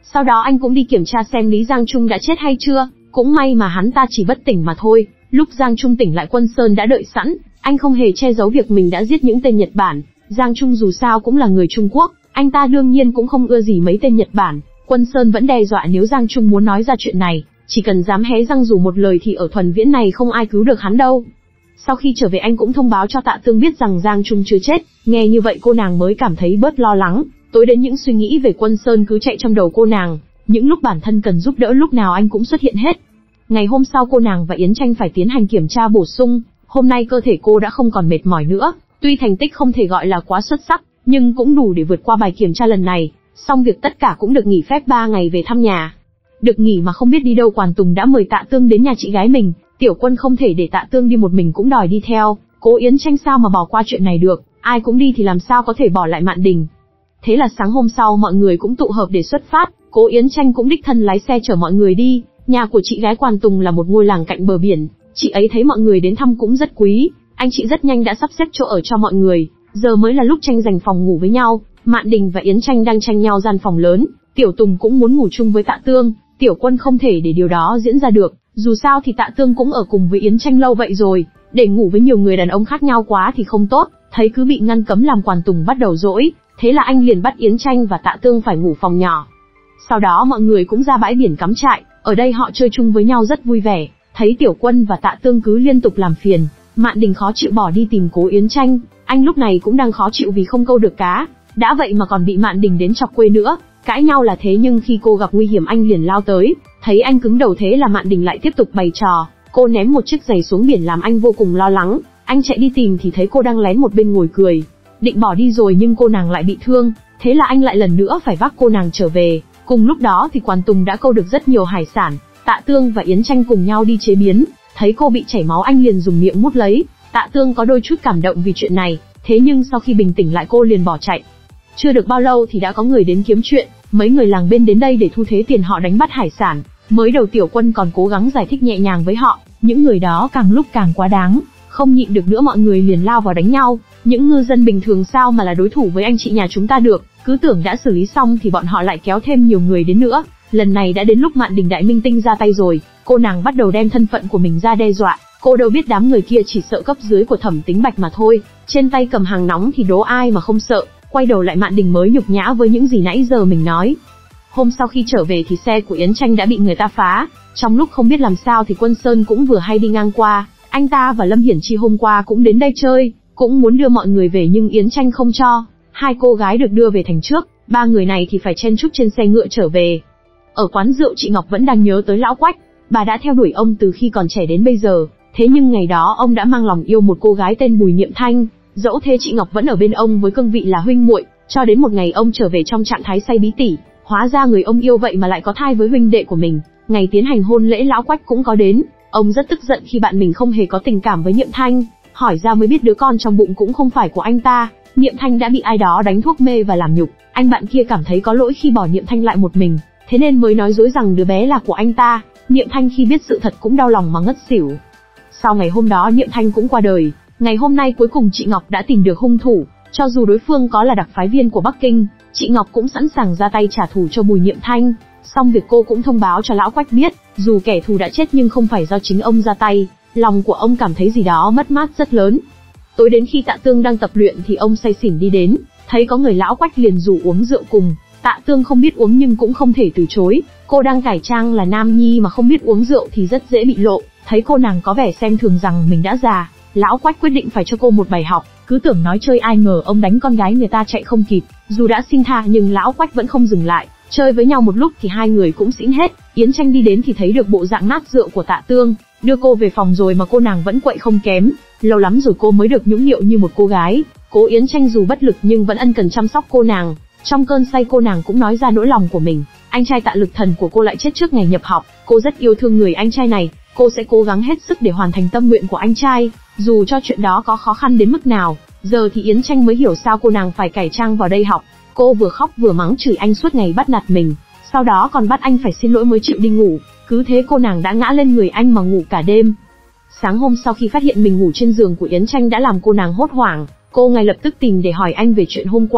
Sau đó anh cũng đi kiểm tra xem Lý Giang Trung đã chết hay chưa, cũng may mà hắn ta chỉ bất tỉnh mà thôi. Lúc Giang Trung tỉnh lại Quân Sơn đã đợi sẵn, anh không hề che giấu việc mình đã giết những tên Nhật Bản. Giang Trung dù sao cũng là người Trung Quốc, anh ta đương nhiên cũng không ưa gì mấy tên Nhật Bản. Quân Sơn vẫn đe dọa nếu Giang Trung muốn nói ra chuyện này, chỉ cần dám hé răng dù một lời thì ở Thuần Viễn này không ai cứu được hắn đâu. Sau khi trở về anh cũng thông báo cho Tạ Tương biết rằng Giang Trung chưa chết, nghe như vậy cô nàng mới cảm thấy bớt lo lắng. Tối đến những suy nghĩ về Quân Sơn cứ chạy trong đầu cô nàng, những lúc bản thân cần giúp đỡ lúc nào anh cũng xuất hiện hết. Ngày hôm sau cô nàng và Yến Tranh phải tiến hành kiểm tra bổ sung, hôm nay cơ thể cô đã không còn mệt mỏi nữa, tuy thành tích không thể gọi là quá xuất sắc, nhưng cũng đủ để vượt qua bài kiểm tra lần này. Xong việc tất cả cũng được nghỉ phép ba ngày về thăm nhà. Được nghỉ mà không biết đi đâu Quản Tùng đã mời Tạ Tương đến nhà chị gái mình, Tiểu Quân không thể để Tạ Tương đi một mình cũng đòi đi theo, Cố Yến Tranh sao mà bỏ qua chuyện này được, ai cũng đi thì làm sao có thể bỏ lại Mạn Đình. Thế là sáng hôm sau mọi người cũng tụ hợp để xuất phát, Cố Yến Tranh cũng đích thân lái xe chở mọi người đi. Nhà của chị gái Quản Tùng là một ngôi làng cạnh bờ biển, chị ấy thấy mọi người đến thăm cũng rất quý, anh chị rất nhanh đã sắp xếp chỗ ở cho mọi người. Giờ mới là lúc tranh giành phòng ngủ với nhau, Mạn Đình và Yến Tranh đang tranh nhau gian phòng lớn, Tiểu Tùng cũng muốn ngủ chung với Tạ Tương, Tiểu Quân không thể để điều đó diễn ra được, dù sao thì Tạ Tương cũng ở cùng với Yến Tranh lâu vậy rồi, để ngủ với nhiều người đàn ông khác nhau quá thì không tốt, thấy cứ bị ngăn cấm làm Quản Tùng bắt đầu dỗi, thế là anh liền bắt Yến Tranh và Tạ Tương phải ngủ phòng nhỏ. Sau đó mọi người cũng ra bãi biển cắm trại, ở đây họ chơi chung với nhau rất vui vẻ, thấy Tiểu Quân và Tạ Tương cứ liên tục làm phiền, Mạn Đình khó chịu bỏ đi tìm Cố Yến Tranh, anh lúc này cũng đang khó chịu vì không câu được cá, đã vậy mà còn bị Mạn Đình đến chọc quê nữa, cãi nhau là thế nhưng khi cô gặp nguy hiểm anh liền lao tới, thấy anh cứng đầu thế là Mạn Đình lại tiếp tục bày trò, cô ném một chiếc giày xuống biển làm anh vô cùng lo lắng, anh chạy đi tìm thì thấy cô đang lén một bên ngồi cười, định bỏ đi rồi nhưng cô nàng lại bị thương, thế là anh lại lần nữa phải vác cô nàng trở về. Cùng lúc đó thì Quản Tùng đã câu được rất nhiều hải sản, Tạ Tương và Yến Tranh cùng nhau đi chế biến, thấy cô bị chảy máu anh liền dùng miệng mút lấy, Tạ Tương có đôi chút cảm động vì chuyện này, thế nhưng sau khi bình tĩnh lại cô liền bỏ chạy. Chưa được bao lâu thì đã có người đến kiếm chuyện, mấy người làng bên đến đây để thu thế tiền họ đánh bắt hải sản, mới đầu Tiểu Quân còn cố gắng giải thích nhẹ nhàng với họ, những người đó càng lúc càng quá đáng, không nhịn được nữa mọi người liền lao vào đánh nhau, những ngư dân bình thường sao mà là đối thủ với anh chị nhà chúng ta được, cứ tưởng đã xử lý xong thì bọn họ lại kéo thêm nhiều người đến nữa, lần này đã đến lúc Mạn Đình đại minh tinh ra tay rồi, cô nàng bắt đầu đem thân phận của mình ra đe dọa, cô đâu biết đám người kia chỉ sợ cấp dưới của Thẩm Tính Bạch mà thôi, trên tay cầm hàng nóng thì đố ai mà không sợ, quay đầu lại Mạn Đình mới nhục nhã với những gì nãy giờ mình nói. Hôm sau khi trở về thì xe của Yến Tranh đã bị người ta phá, trong lúc không biết làm sao thì Quân Sơn cũng vừa hay đi ngang qua, anh ta và Lâm Hiển Chi hôm qua cũng đến đây chơi, cũng muốn đưa mọi người về nhưng Yến Tranh không cho, hai cô gái được đưa về thành trước, ba người này thì phải chen chúc trên xe ngựa trở về. Ở quán rượu chị Ngọc vẫn đang nhớ tới lão Quách, bà đã theo đuổi ông từ khi còn trẻ đến bây giờ, thế nhưng ngày đó ông đã mang lòng yêu một cô gái tên Bùi Niệm Thanh, dẫu thế chị Ngọc vẫn ở bên ông với cương vị là huynh muội, cho đến một ngày ông trở về trong trạng thái say bí tỉ, hóa ra người ông yêu vậy mà lại có thai với huynh đệ của mình. Ngày tiến hành hôn lễ lão Quách cũng có đến, ông rất tức giận khi bạn mình không hề có tình cảm với Niệm Thanh, hỏi ra mới biết đứa con trong bụng cũng không phải của anh ta. Niệm Thanh đã bị ai đó đánh thuốc mê và làm nhục, anh bạn kia cảm thấy có lỗi khi bỏ Niệm Thanh lại một mình, thế nên mới nói dối rằng đứa bé là của anh ta. Niệm Thanh khi biết sự thật cũng đau lòng mà ngất xỉu. Sau ngày hôm đó Niệm Thanh cũng qua đời, ngày hôm nay cuối cùng chị Ngọc đã tìm được hung thủ, cho dù đối phương có là đặc phái viên của Bắc Kinh, chị Ngọc cũng sẵn sàng ra tay trả thù cho Bùi Niệm Thanh. Xong việc cô cũng thông báo cho lão Quách biết, dù kẻ thù đã chết nhưng không phải do chính ông ra tay, lòng của ông cảm thấy gì đó mất mát rất lớn. Tối đến khi Tạ Tương đang tập luyện thì ông say xỉn đi đến, thấy có người lão Quách liền rủ uống rượu cùng, Tạ Tương không biết uống nhưng cũng không thể từ chối, cô đang cải trang là nam nhi mà không biết uống rượu thì rất dễ bị lộ, thấy cô nàng có vẻ xem thường rằng mình đã già, lão Quách quyết định phải cho cô một bài học, cứ tưởng nói chơi ai ngờ ông đánh con gái người ta chạy không kịp, dù đã xin tha nhưng lão Quách vẫn không dừng lại, chơi với nhau một lúc thì hai người cũng xỉn hết. Yến Tranh đi đến thì thấy được bộ dạng nát rượu của Tạ Tương, đưa cô về phòng rồi mà cô nàng vẫn quậy không kém, lâu lắm rồi cô mới được nhũng nhịu như một cô gái. Cố Yến Tranh dù bất lực nhưng vẫn ân cần chăm sóc cô nàng, trong cơn say cô nàng cũng nói ra nỗi lòng của mình, anh trai Tạ Lực Thần của cô lại chết trước ngày nhập học, cô rất yêu thương người anh trai này, cô sẽ cố gắng hết sức để hoàn thành tâm nguyện của anh trai, dù cho chuyện đó có khó khăn đến mức nào. Giờ thì Yến Tranh mới hiểu sao cô nàng phải cải trang vào đây học, cô vừa khóc vừa mắng chửi anh suốt ngày bắt nạt mình, sau đó còn bắt anh phải xin lỗi mới chịu đi ngủ, cứ thế cô nàng đã ngã lên người anh mà ngủ cả đêm. Sáng hôm sau khi phát hiện mình ngủ trên giường của Yến Tranh đã làm cô nàng hốt hoảng, cô ngay lập tức tìm để hỏi anh về chuyện hôm qua,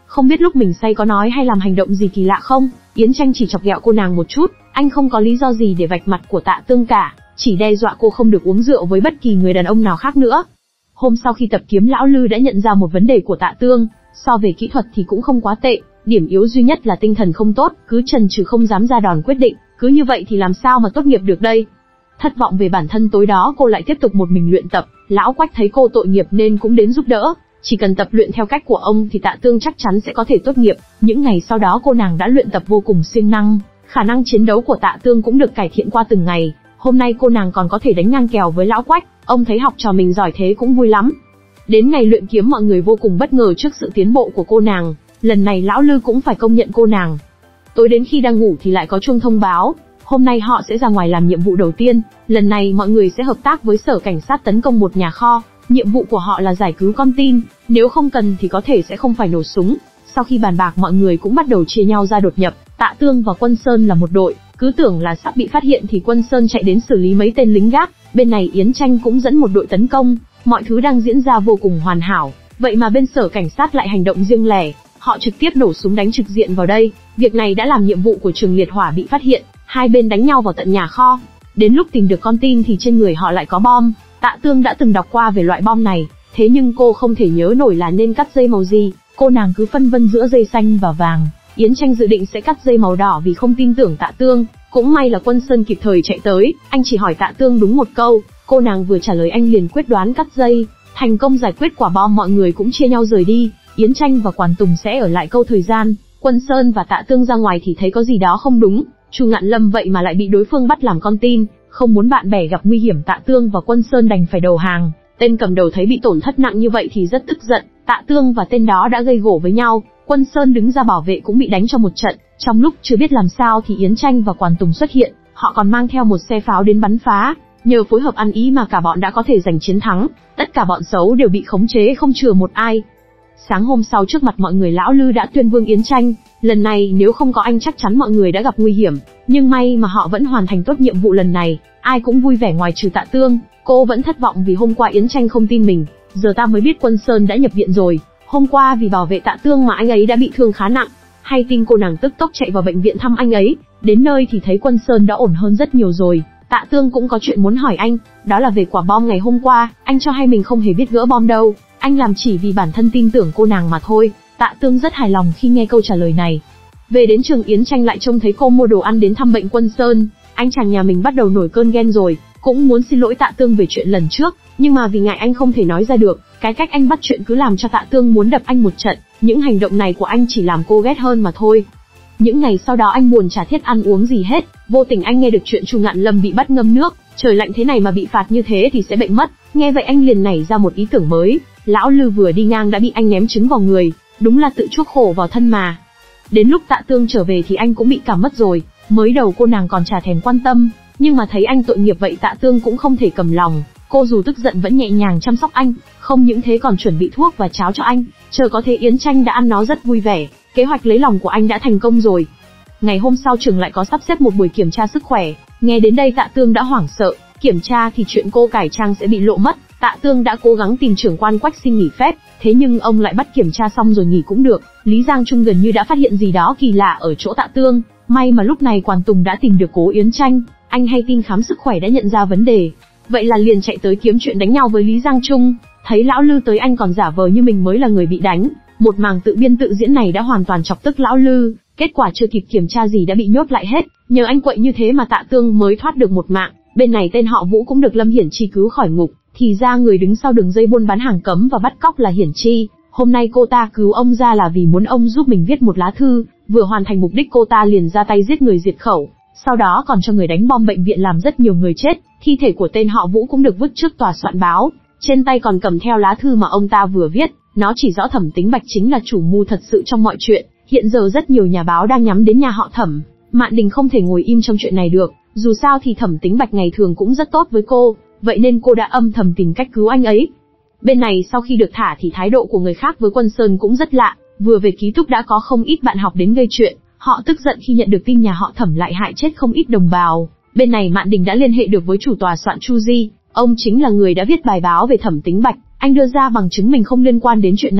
Không biết lúc mình say có nói hay làm hành động gì kỳ lạ không? Yến Tranh chỉ chọc ghẹo cô nàng một chút, anh không có lý do gì để vạch mặt của Tạ Tương cả, chỉ đe dọa cô không được uống rượu với bất kỳ người đàn ông nào khác nữa. Hôm sau khi tập kiếm, lão Lư đã nhận ra một vấn đề của Tạ Tương, so về kỹ thuật thì cũng không quá tệ, điểm yếu duy nhất là tinh thần không tốt, cứ chần chừ không dám ra đòn quyết định, cứ như vậy thì làm sao mà tốt nghiệp được đây. Thất vọng về bản thân, tối đó cô lại tiếp tục một mình luyện tập, lão Quách thấy cô tội nghiệp nên cũng đến giúp đỡ, chỉ cần tập luyện theo cách của ông thì Tạ Tương chắc chắn sẽ có thể tốt nghiệp. Những ngày sau đó cô nàng đã luyện tập vô cùng siêng năng, khả năng chiến đấu của Tạ Tương cũng được cải thiện qua từng ngày. Hôm nay cô nàng còn có thể đánh ngang kèo với lão Quách, ông thấy học trò mình giỏi thế cũng vui lắm. Đến ngày luyện kiếm, mọi người vô cùng bất ngờ trước sự tiến bộ của cô nàng, lần này lão Lư cũng phải công nhận cô nàng. Tối đến khi đang ngủ thì lại có chuông thông báo, hôm nay họ sẽ ra ngoài làm nhiệm vụ đầu tiên, lần này mọi người sẽ hợp tác với sở cảnh sát tấn công một nhà kho, nhiệm vụ của họ là giải cứu con tin, nếu không cần thì có thể sẽ không phải nổ súng. Sau khi bàn bạc, mọi người cũng bắt đầu chia nhau ra đột nhập, Tạ Tương và Quân Sơn là một đội, cứ tưởng là sắp bị phát hiện thì Quân Sơn chạy đến xử lý mấy tên lính gác, bên này Yến Tranh cũng dẫn một đội tấn công, mọi thứ đang diễn ra vô cùng hoàn hảo, vậy mà bên sở cảnh sát lại hành động riêng lẻ, họ trực tiếp nổ súng đánh trực diện vào đây, việc này đã làm nhiệm vụ của Trường Liệt Hỏa bị phát hiện, hai bên đánh nhau vào tận nhà kho. Đến lúc tìm được con tin thì trên người họ lại có bom, Tạ Tương đã từng đọc qua về loại bom này, thế nhưng cô không thể nhớ nổi là nên cắt dây màu gì, cô nàng cứ phân vân giữa dây xanh và vàng. Yến Tranh dự định sẽ cắt dây màu đỏ vì không tin tưởng Tạ Tương, cũng may là Quân Sơn kịp thời chạy tới, anh chỉ hỏi Tạ Tương đúng một câu, cô nàng vừa trả lời anh liền quyết đoán cắt dây, thành công giải quyết quả bom. Mọi người cũng chia nhau rời đi, Yến Tranh và Quản Tùng sẽ ở lại câu thời gian, Quân Sơn và Tạ Tương ra ngoài thì thấy có gì đó không đúng, Chu Ngạn Lâm vậy mà lại bị đối phương bắt làm con tin, không muốn bạn bè gặp nguy hiểm, Tạ Tương và Quân Sơn đành phải đầu hàng. Tên cầm đầu thấy bị tổn thất nặng như vậy thì rất tức giận, Tạ Tương và tên đó đã gây gổ với nhau, Quân Sơn đứng ra bảo vệ cũng bị đánh cho một trận. Trong lúc chưa biết làm sao thì Yến Tranh và Quản Tùng xuất hiện, họ còn mang theo một xe pháo đến bắn phá, nhờ phối hợp ăn ý mà cả bọn đã có thể giành chiến thắng, tất cả bọn xấu đều bị khống chế không chừa một ai. Sáng hôm sau trước mặt mọi người, lão Lư đã tuyên vương Yến Tranh, lần này nếu không có anh chắc chắn mọi người đã gặp nguy hiểm, nhưng may mà họ vẫn hoàn thành tốt nhiệm vụ lần này, ai cũng vui vẻ ngoài trừ Tạ Tương, cô vẫn thất vọng vì hôm qua Yến Tranh không tin mình, giờ ta mới biết Quân Sơn đã nhập viện rồi, hôm qua vì bảo vệ Tạ Tương mà anh ấy đã bị thương khá nặng. Hay tin, cô nàng tức tốc chạy vào bệnh viện thăm anh ấy, đến nơi thì thấy Quân Sơn đã ổn hơn rất nhiều rồi. Tạ Tương cũng có chuyện muốn hỏi anh, đó là về quả bom ngày hôm qua, anh cho hay mình không hề biết gỡ bom đâu, anh làm chỉ vì bản thân tin tưởng cô nàng mà thôi. Tạ Tương rất hài lòng khi nghe câu trả lời này. Về đến trường, Yến Tranh lại trông thấy cô mua đồ ăn đến thăm bệnh Quân Sơn, anh chàng nhà mình bắt đầu nổi cơn ghen rồi, cũng muốn xin lỗi Tạ Tương về chuyện lần trước, nhưng mà vì ngại anh không thể nói ra được, cái cách anh bắt chuyện cứ làm cho Tạ Tương muốn đập anh một trận, những hành động này của anh chỉ làm cô ghét hơn mà thôi. Những ngày sau đó anh buồn chả thiết ăn uống gì hết, vô tình anh nghe được chuyện Chu Ngạn Lâm bị bắt ngâm nước, trời lạnh thế này mà bị phạt như thế thì sẽ bệnh mất, nghe vậy anh liền nảy ra một ý tưởng mới, lão Lư vừa đi ngang đã bị anh ném trứng vào người, đúng là tự chuốc khổ vào thân mà. Đến lúc Tạ Tương trở về thì anh cũng bị cảm mất rồi, mới đầu cô nàng còn chả thèm quan tâm, nhưng mà thấy anh tội nghiệp vậy Tạ Tương cũng không thể cầm lòng, cô dù tức giận vẫn nhẹ nhàng chăm sóc anh, không những thế còn chuẩn bị thuốc và cháo cho anh, chờ có thế Yến Tranh đã ăn nó rất vui vẻ, kế hoạch lấy lòng của anh đã thành công rồi. Ngày hôm sau trường lại có sắp xếp một buổi kiểm tra sức khỏe, nghe đến đây Tạ Tương đã hoảng sợ, kiểm tra thì chuyện cô cải trang sẽ bị lộ mất, Tạ Tương đã cố gắng tìm trưởng quan Quách xin nghỉ phép, thế nhưng ông lại bắt kiểm tra xong rồi nghỉ cũng được. Lý Giang Trung gần như đã phát hiện gì đó kỳ lạ ở chỗ Tạ Tương, may mà lúc này Quản Tùng đã tìm được Cố Yến Tranh, anh hay tin khám sức khỏe đã nhận ra vấn đề, vậy là liền chạy tới kiếm chuyện đánh nhau với Lý Giang Trung. Thấy lão Lư tới anh còn giả vờ như mình mới là người bị đánh, một màn tự biên tự diễn này đã hoàn toàn chọc tức lão Lư, kết quả chưa kịp kiểm tra gì đã bị nhốt lại hết, nhờ anh quậy như thế mà Tạ Tương mới thoát được một mạng. Bên này tên họ Vũ cũng được Lâm Hiển Chi cứu khỏi ngục, thì ra người đứng sau đường dây buôn bán hàng cấm và bắt cóc là Hiển Chi, hôm nay cô ta cứu ông ra là vì muốn ông giúp mình viết một lá thư, vừa hoàn thành mục đích cô ta liền ra tay giết người diệt khẩu, sau đó còn cho người đánh bom bệnh viện làm rất nhiều người chết, thi thể của tên họ Vũ cũng được vứt trước tòa soạn báo, trên tay còn cầm theo lá thư mà ông ta vừa viết, nó chỉ rõ Thẩm Tính Bạch chính là chủ mưu thật sự trong mọi chuyện, hiện giờ rất nhiều nhà báo đang nhắm đến nhà họ Thẩm, Mạn Đình không thể ngồi im trong chuyện này được, dù sao thì Thẩm Tính Bạch ngày thường cũng rất tốt với cô, vậy nên cô đã âm thầm tìm cách cứu anh ấy. Bên này sau khi được thả thì thái độ của người khác với Quân Sơn cũng rất lạ, vừa về ký túc đã có không ít bạn học đến gây chuyện, họ tức giận khi nhận được tin nhà họ Thẩm lại hại chết không ít đồng bào. Bên này Mạn Đình đã liên hệ được với chủ tòa soạn Chu Di, ông chính là người đã viết bài báo về Thẩm Tính Bạch, anh đưa ra bằng chứng mình không liên quan đến chuyện này,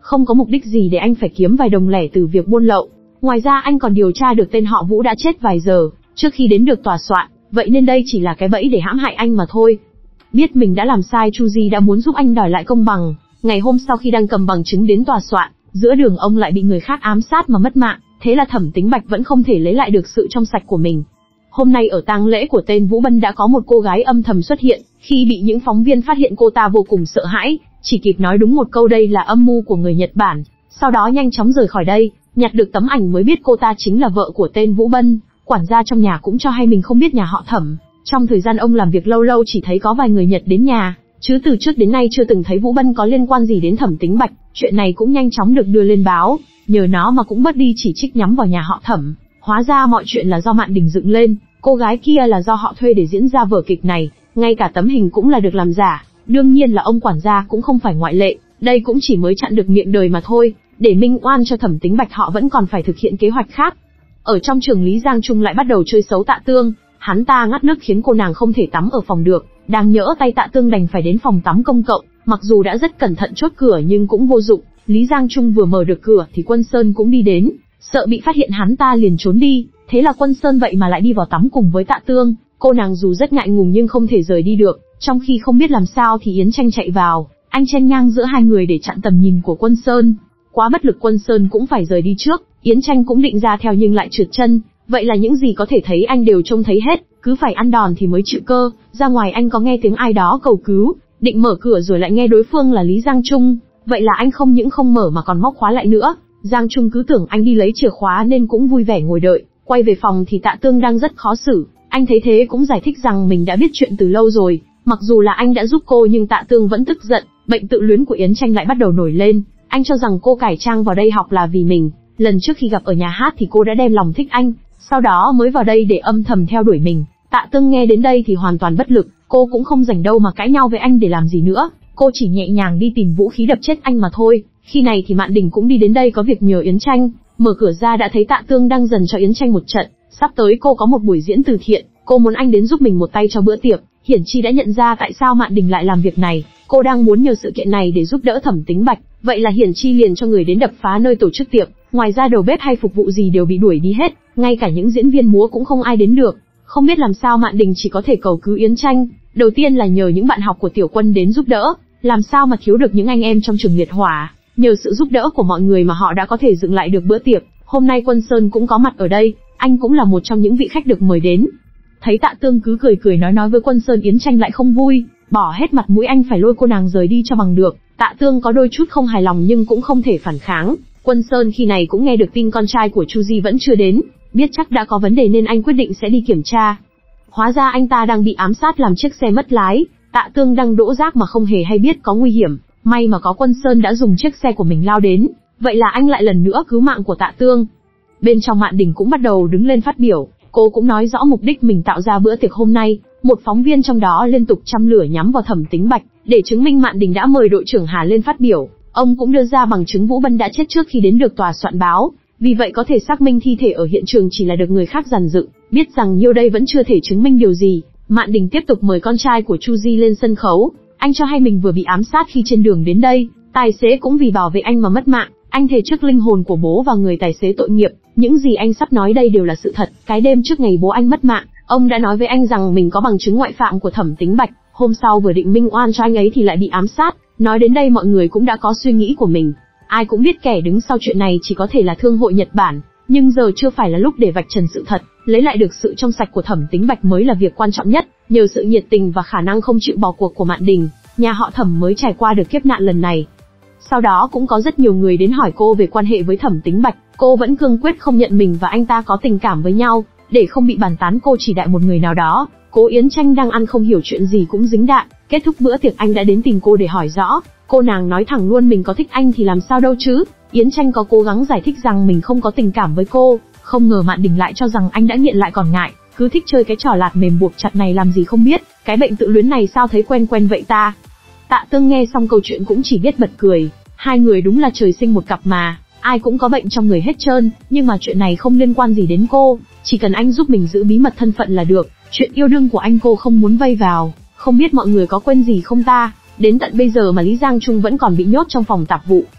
không có mục đích gì để anh phải kiếm vài đồng lẻ từ việc buôn lậu. Ngoài ra anh còn điều tra được tên họ Vũ đã chết vài giờ trước khi đến được tòa soạn, vậy nên đây chỉ là cái bẫy để hãm hại anh mà thôi. Biết mình đã làm sai, Chu Di đã muốn giúp anh đòi lại công bằng. Ngày hôm sau khi đang cầm bằng chứng đến tòa soạn, giữa đường ông lại bị người khác ám sát mà mất mạng, thế là Thẩm Tính Bạch vẫn không thể lấy lại được sự trong sạch của mình. Hôm nay ở tang lễ của tên Vũ Bân đã có một cô gái âm thầm xuất hiện, khi bị những phóng viên phát hiện cô ta vô cùng sợ hãi, chỉ kịp nói đúng một câu đây là âm mưu của người Nhật Bản, sau đó nhanh chóng rời khỏi đây, nhặt được tấm ảnh mới biết cô ta chính là vợ của tên Vũ Bân. Quản gia trong nhà cũng cho hay mình không biết nhà họ Thẩm, trong thời gian ông làm việc lâu lâu chỉ thấy có vài người Nhật đến nhà, chứ từ trước đến nay chưa từng thấy Vũ Bân có liên quan gì đến Thẩm Tính Bạch. Chuyện này cũng nhanh chóng được đưa lên báo, nhờ nó mà cũng bớt đi chỉ trích nhắm vào nhà họ Thẩm. Hóa ra mọi chuyện là do Mạn Đình dựng lên, cô gái kia là do họ thuê để diễn ra vở kịch này, ngay cả tấm hình cũng là được làm giả. Đương nhiên là ông quản gia cũng không phải ngoại lệ, đây cũng chỉ mới chặn được miệng đời mà thôi. Để minh oan cho Thẩm Tính Bạch, họ vẫn còn phải thực hiện kế hoạch khác. Ở trong trường, Lý Giang Trung lại bắt đầu chơi xấu Tạ Tương, hắn ta ngắt nước khiến cô nàng không thể tắm ở phòng được, đang nhỡ tay Tạ Tương đành phải đến phòng tắm công cộng, mặc dù đã rất cẩn thận chốt cửa nhưng cũng vô dụng. Lý Giang Trung vừa mở được cửa thì Quân Sơn cũng đi đến, sợ bị phát hiện hắn ta liền trốn đi, thế là Quân Sơn vậy mà lại đi vào tắm cùng với Tạ Tương. Cô nàng dù rất ngại ngùng nhưng không thể rời đi được, trong khi không biết làm sao thì Yến Tranh chạy vào, anh chen ngang giữa hai người để chặn tầm nhìn của Quân Sơn. Quá bất lực, Quân Sơn cũng phải rời đi trước, Yến Tranh cũng định ra theo nhưng lại trượt chân, vậy là những gì có thể thấy anh đều trông thấy hết, cứ phải ăn đòn thì mới chịu cơ. Ra ngoài anh có nghe tiếng ai đó cầu cứu, định mở cửa rồi lại nghe đối phương là Lý Giang Trung, vậy là anh không những không mở mà còn móc khóa lại nữa. Giang Trung cứ tưởng anh đi lấy chìa khóa nên cũng vui vẻ ngồi đợi, quay về phòng thì Tạ Tương đang rất khó xử, anh thấy thế cũng giải thích rằng mình đã biết chuyện từ lâu rồi, mặc dù là anh đã giúp cô nhưng Tạ Tương vẫn tức giận, bệnh tự luyến của Yến Tranh lại bắt đầu nổi lên. Anh cho rằng cô cải trang vào đây học là vì mình, lần trước khi gặp ở nhà hát thì cô đã đem lòng thích anh, sau đó mới vào đây để âm thầm theo đuổi mình. Tạ Tương nghe đến đây thì hoàn toàn bất lực, cô cũng không rảnh đâu mà cãi nhau với anh để làm gì nữa, cô chỉ nhẹ nhàng đi tìm vũ khí đập chết anh mà thôi. Khi này thì Mạn Đình cũng đi đến đây có việc nhờ Yến Tranh, mở cửa ra đã thấy Tạ Tương đang dần cho Yến Tranh một trận, sắp tới cô có một buổi diễn từ thiện, cô muốn anh đến giúp mình một tay cho bữa tiệc. Hiển Chi đã nhận ra tại sao Mạn Đình lại làm việc này, cô đang muốn nhờ sự kiện này để giúp đỡ Thẩm Tính Bạch, vậy là Hiển Chi liền cho người đến đập phá nơi tổ chức tiệc, ngoài ra đầu bếp hay phục vụ gì đều bị đuổi đi hết, ngay cả những diễn viên múa cũng không ai đến được. Không biết làm sao Mạn Đình chỉ có thể cầu cứu Yến Tranh, đầu tiên là nhờ những bạn học của Tiểu Quân đến giúp đỡ, làm sao mà thiếu được những anh em trong trường liệt hỏa, nhờ sự giúp đỡ của mọi người mà họ đã có thể dựng lại được bữa tiệc. Hôm nay Quân Sơn cũng có mặt ở đây, anh cũng là một trong những vị khách được mời đến. Thấy Tạ Tương cứ cười cười nói nói với Quân Sơn, Yến Tranh lại không vui, bỏ hết mặt mũi anh phải lôi cô nàng rời đi cho bằng được. Tạ Tương có đôi chút không hài lòng nhưng cũng không thể phản kháng. Quân Sơn khi này cũng nghe được tin con trai của Chu Di vẫn chưa đến, biết chắc đã có vấn đề nên anh quyết định sẽ đi kiểm tra. Hóa ra anh ta đang bị ám sát làm chiếc xe mất lái, Tạ Tương đang đỗ rác mà không hề hay biết có nguy hiểm, may mà có Quân Sơn đã dùng chiếc xe của mình lao đến, vậy là anh lại lần nữa cứu mạng của Tạ Tương. Bên trong Mạn Đình cũng bắt đầu đứng lên phát biểu, cô cũng nói rõ mục đích mình tạo ra bữa tiệc hôm nay. Một phóng viên trong đó liên tục châm lửa nhắm vào Thẩm Tính Bạch, để chứng minh Mạn Đình đã mời đội trưởng Hà lên phát biểu. Ông cũng đưa ra bằng chứng Vũ Bân đã chết trước khi đến được tòa soạn báo, vì vậy có thể xác minh thi thể ở hiện trường chỉ là được người khác dàn dựng. Biết rằng nhiêu đây vẫn chưa thể chứng minh điều gì, Mạn Đình tiếp tục mời con trai của Chu Di lên sân khấu. Anh cho hay mình vừa bị ám sát khi trên đường đến đây, tài xế cũng vì bảo vệ anh mà mất mạng. Anh thề trước linh hồn của bố và người tài xế tội nghiệp, những gì anh sắp nói đây đều là sự thật. Cái đêm trước ngày bố anh mất mạng, ông đã nói với anh rằng mình có bằng chứng ngoại phạm của Thẩm Tính Bạch. Hôm sau vừa định minh oan cho anh ấy thì lại bị ám sát. Nói đến đây mọi người cũng đã có suy nghĩ của mình. Ai cũng biết kẻ đứng sau chuyện này chỉ có thể là Thương hội Nhật Bản, nhưng giờ chưa phải là lúc để vạch trần sự thật. Lấy lại được sự trong sạch của Thẩm Tính Bạch mới là việc quan trọng nhất. Nhờ sự nhiệt tình và khả năng không chịu bỏ cuộc của Mạn Đình, nhà họ Thẩm mới trải qua được kiếp nạn lần này. Sau đó cũng có rất nhiều người đến hỏi cô về quan hệ với Thẩm Tính Bạch, cô vẫn cương quyết không nhận mình và anh ta có tình cảm với nhau. Để không bị bàn tán cô chỉ đại một người nào đó. Cố Yến Tranh đang ăn không hiểu chuyện gì cũng dính đạn. Kết thúc bữa tiệc anh đã đến tìm cô để hỏi rõ. Cô nàng nói thẳng luôn mình có thích anh thì làm sao đâu chứ. Yến Tranh có cố gắng giải thích rằng mình không có tình cảm với cô. Không ngờ Mạn Đình lại cho rằng anh đã nghiện lại còn ngại, cứ thích chơi cái trò lạt mềm buộc chặt này làm gì không biết. Cái bệnh tự luyến này sao thấy quen quen vậy ta. Tạ Tương nghe xong câu chuyện cũng chỉ biết bật cười. Hai người đúng là trời sinh một cặp mà. Ai cũng có bệnh trong người hết trơn, nhưng mà chuyện này không liên quan gì đến cô, chỉ cần anh giúp mình giữ bí mật thân phận là được. Chuyện yêu đương của anh cô không muốn vây vào, không biết mọi người có quên gì không ta? Đến tận bây giờ mà Lý Giang Trung vẫn còn bị nhốt trong phòng tạp vụ,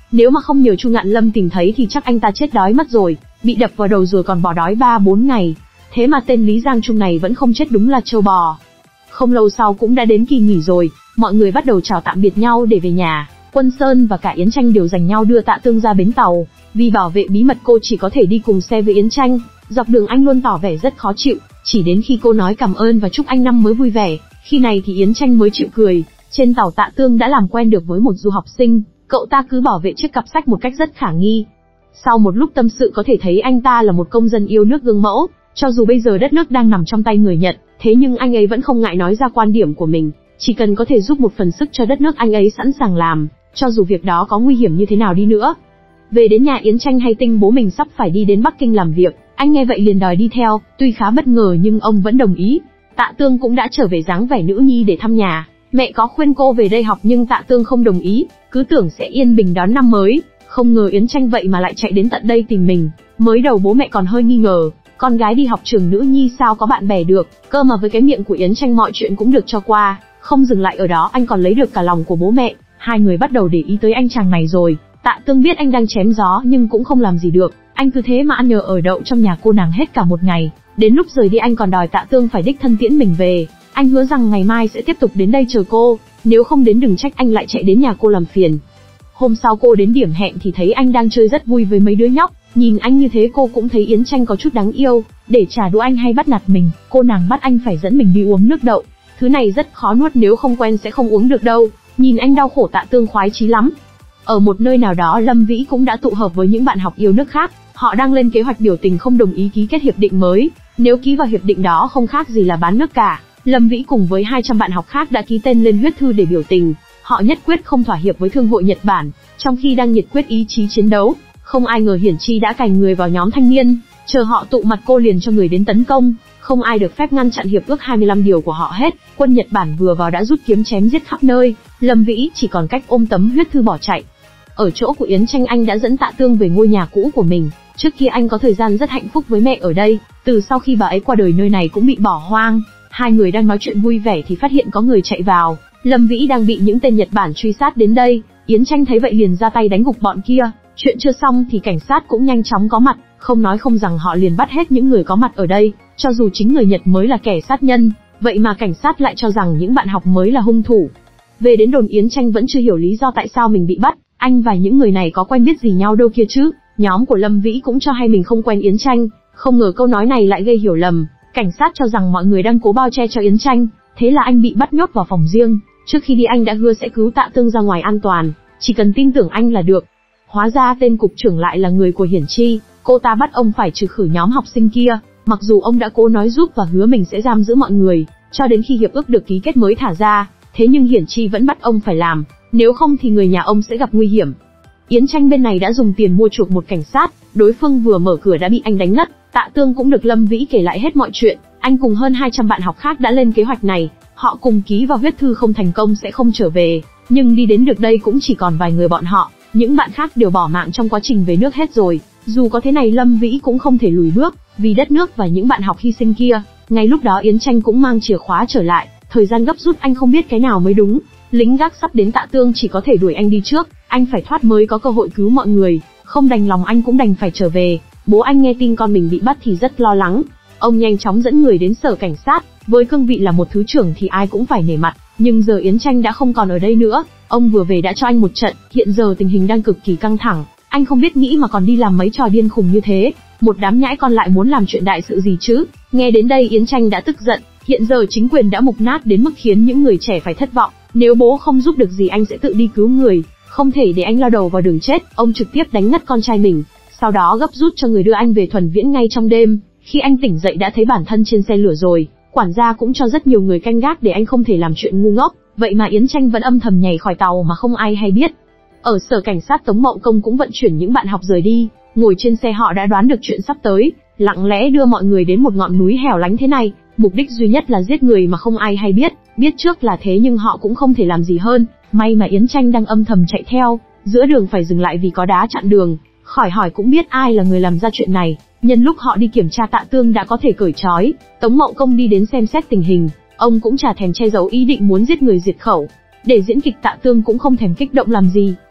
Nếu mà không nhờ Chu Ngạn Lâm tìm thấy thì chắc anh ta chết đói mất rồi, bị đập vào đầu rồi còn bỏ đói ba bốn ngày. Thế mà tên Lý Giang Trung này vẫn không chết, đúng là trâu bò. Không lâu sau cũng đã đến kỳ nghỉ rồi, mọi người bắt đầu chào tạm biệt nhau để về nhà. Quân Sơn và cả Yến Tranh đều giành nhau đưa Tạ Tương ra bến tàu. Vì bảo vệ bí mật cô chỉ có thể đi cùng xe với Yến Tranh. Dọc đường anh luôn tỏ vẻ rất khó chịu, chỉ đến khi cô nói cảm ơn và chúc anh năm mới vui vẻ, khi này thì Yến Tranh mới chịu cười. Trên tàu Tạ Tương đã làm quen được với một du học sinh, cậu ta cứ bảo vệ chiếc cặp sách một cách rất khả nghi. Sau một lúc tâm sự có thể thấy anh ta là một công dân yêu nước gương mẫu, cho dù bây giờ đất nước đang nằm trong tay người Nhật, thế nhưng anh ấy vẫn không ngại nói ra quan điểm của mình, chỉ cần có thể giúp một phần sức cho đất nước anh ấy sẵn sàng làm, cho dù việc đó có nguy hiểm như thế nào đi nữa. Về đến nhà Yến Tranh hay tin bố mình sắp phải đi đến Bắc Kinh làm việc, anh nghe vậy liền đòi đi theo, tuy khá bất ngờ nhưng ông vẫn đồng ý. Tạ Tương cũng đã trở về dáng vẻ nữ nhi để thăm nhà, mẹ có khuyên cô về đây học nhưng Tạ Tương không đồng ý, cứ tưởng sẽ yên bình đón năm mới, không ngờ Yến Tranh vậy mà lại chạy đến tận đây tìm mình. Mới đầu bố mẹ còn hơi nghi ngờ, con gái đi học trường nữ nhi sao có bạn bè được, cơ mà với cái miệng của Yến Tranh mọi chuyện cũng được cho qua. Không dừng lại ở đó, anh còn lấy được cả lòng của bố mẹ, hai người bắt đầu để ý tới anh chàng này rồi. Tạ Tương biết anh đang chém gió nhưng cũng không làm gì được, anh cứ thế mà ăn nhờ ở đậu trong nhà cô nàng hết cả một ngày. Đến lúc rời đi anh còn đòi Tạ Tương phải đích thân tiễn mình về, anh hứa rằng ngày mai sẽ tiếp tục đến đây chờ cô, nếu không đến đừng trách anh lại chạy đến nhà cô làm phiền. Hôm sau cô đến điểm hẹn thì thấy anh đang chơi rất vui với mấy đứa nhóc, nhìn anh như thế cô cũng thấy Yến Tranh có chút đáng yêu, để trả đũa anh hay bắt nạt mình, cô nàng bắt anh phải dẫn mình đi uống nước đậu, thứ này rất khó nuốt, nếu không quen sẽ không uống được đâu. Nhìn anh đau khổ Tạ Tương khoái chí lắm. Ở một nơi nào đó Lâm Vĩ cũng đã tụ hợp với những bạn học yêu nước khác, họ đang lên kế hoạch biểu tình không đồng ý ký kết hiệp định mới, nếu ký vào hiệp định đó không khác gì là bán nước cả. Lâm Vĩ cùng với hai trăm bạn học khác đã ký tên lên huyết thư để biểu tình, họ nhất quyết không thỏa hiệp với thương hội Nhật Bản. Trong khi đang nhiệt quyết ý chí chiến đấu, không ai ngờ Hiển Chi đã cành người vào nhóm thanh niên, chờ họ tụ mặt cô liền cho người đến tấn công, không ai được phép ngăn chặn hiệp ước hai mươi lăm điều của họ hết. Quân Nhật Bản vừa vào đã rút kiếm chém giết khắp nơi, Lâm Vĩ chỉ còn cách ôm tấm huyết thư bỏ chạy. Ở chỗ của Yến Tranh anh đã dẫn Tạ Tương về ngôi nhà cũ của mình, trước kia anh có thời gian rất hạnh phúc với mẹ ở đây, từ sau khi bà ấy qua đời nơi này cũng bị bỏ hoang. Hai người đang nói chuyện vui vẻ thì phát hiện có người chạy vào, Lâm Vĩ đang bị những tên Nhật Bản truy sát đến đây, Yến Tranh thấy vậy liền ra tay đánh gục bọn kia. Chuyện chưa xong thì cảnh sát cũng nhanh chóng có mặt, không nói không rằng họ liền bắt hết những người có mặt ở đây, cho dù chính người Nhật mới là kẻ sát nhân, vậy mà cảnh sát lại cho rằng những bạn học mới là hung thủ. Về đến đồn Yến Tranh vẫn chưa hiểu lý do tại sao mình bị bắt, anh và những người này có quen biết gì nhau đâu kia chứ. Nhóm của Lâm Vĩ cũng cho hay mình không quen Yến Tranh, không ngờ câu nói này lại gây hiểu lầm. Cảnh sát cho rằng mọi người đang cố bao che cho Yến Tranh, thế là anh bị bắt nhốt vào phòng riêng. Trước khi đi anh đã hứa sẽ cứu Tạ Tương ra ngoài an toàn, chỉ cần tin tưởng anh là được. Hóa ra tên cục trưởng lại là người của Hiển Chi, cô ta bắt ông phải trừ khử nhóm học sinh kia, mặc dù ông đã cố nói giúp và hứa mình sẽ giam giữ mọi người, cho đến khi hiệp ước được ký kết mới thả ra, thế nhưng Hiển Chi vẫn bắt ông phải làm, nếu không thì người nhà ông sẽ gặp nguy hiểm. Yến Tranh bên này đã dùng tiền mua chuộc một cảnh sát, đối phương vừa mở cửa đã bị anh đánh ngất. Tạ Tương cũng được Lâm Vĩ kể lại hết mọi chuyện, anh cùng hơn hai trăm bạn học khác đã lên kế hoạch này, họ cùng ký vào huyết thư không thành công sẽ không trở về, nhưng đi đến được đây cũng chỉ còn vài người bọn họ, những bạn khác đều bỏ mạng trong quá trình về nước hết rồi. Dù có thế này Lâm Vĩ cũng không thể lùi bước, vì đất nước và những bạn học hy sinh kia. Ngay lúc đó Yến Tranh cũng mang chìa khóa trở lại, thời gian gấp rút anh không biết cái nào mới đúng, lính gác sắp đến Tạ Tương chỉ có thể đuổi anh đi trước, anh phải thoát mới có cơ hội cứu mọi người, không đành lòng anh cũng đành phải trở về. Bố anh nghe tin con mình bị bắt thì rất lo lắng, ông nhanh chóng dẫn người đến sở cảnh sát, với cương vị là một thứ trưởng thì ai cũng phải nể mặt, nhưng giờ Yến Tranh đã không còn ở đây nữa, ông vừa về đã cho anh một trận, hiện giờ tình hình đang cực kỳ căng thẳng, anh không biết nghĩ mà còn đi làm mấy trò điên khùng như thế, một đám nhãi con lại muốn làm chuyện đại sự gì chứ. Nghe đến đây Yến Tranh đã tức giận, hiện giờ chính quyền đã mục nát đến mức khiến những người trẻ phải thất vọng, nếu bố không giúp được gì anh sẽ tự đi cứu người, không thể để anh lao đầu vào đường chết. Ông trực tiếp đánh ngất con trai mình, sau đó gấp rút cho người đưa anh về Thuần Viễn ngay trong đêm. Khi anh tỉnh dậy đã thấy bản thân trên xe lửa rồi, quản gia cũng cho rất nhiều người canh gác để anh không thể làm chuyện ngu ngốc, vậy mà Yến Tranh vẫn âm thầm nhảy khỏi tàu mà không ai hay biết. Ở sở cảnh sát Tống Mậu Công cũng vận chuyển những bạn học rời đi, ngồi trên xe họ đã đoán được chuyện sắp tới, lặng lẽ đưa mọi người đến một ngọn núi hẻo lánh thế này, mục đích duy nhất là giết người mà không ai hay biết, biết trước là thế nhưng họ cũng không thể làm gì hơn, may mà Yến Tranh đang âm thầm chạy theo, giữa đường phải dừng lại vì có đá chặn đường, khỏi hỏi cũng biết ai là người làm ra chuyện này. Nhân lúc họ đi kiểm tra Tạ Tương đã có thể cởi trói, Tống Mậu Công đi đến xem xét tình hình, ông cũng chả thèm che giấu ý định muốn giết người diệt khẩu. Để diễn kịch Tạ Tương cũng không thèm kích động làm gì,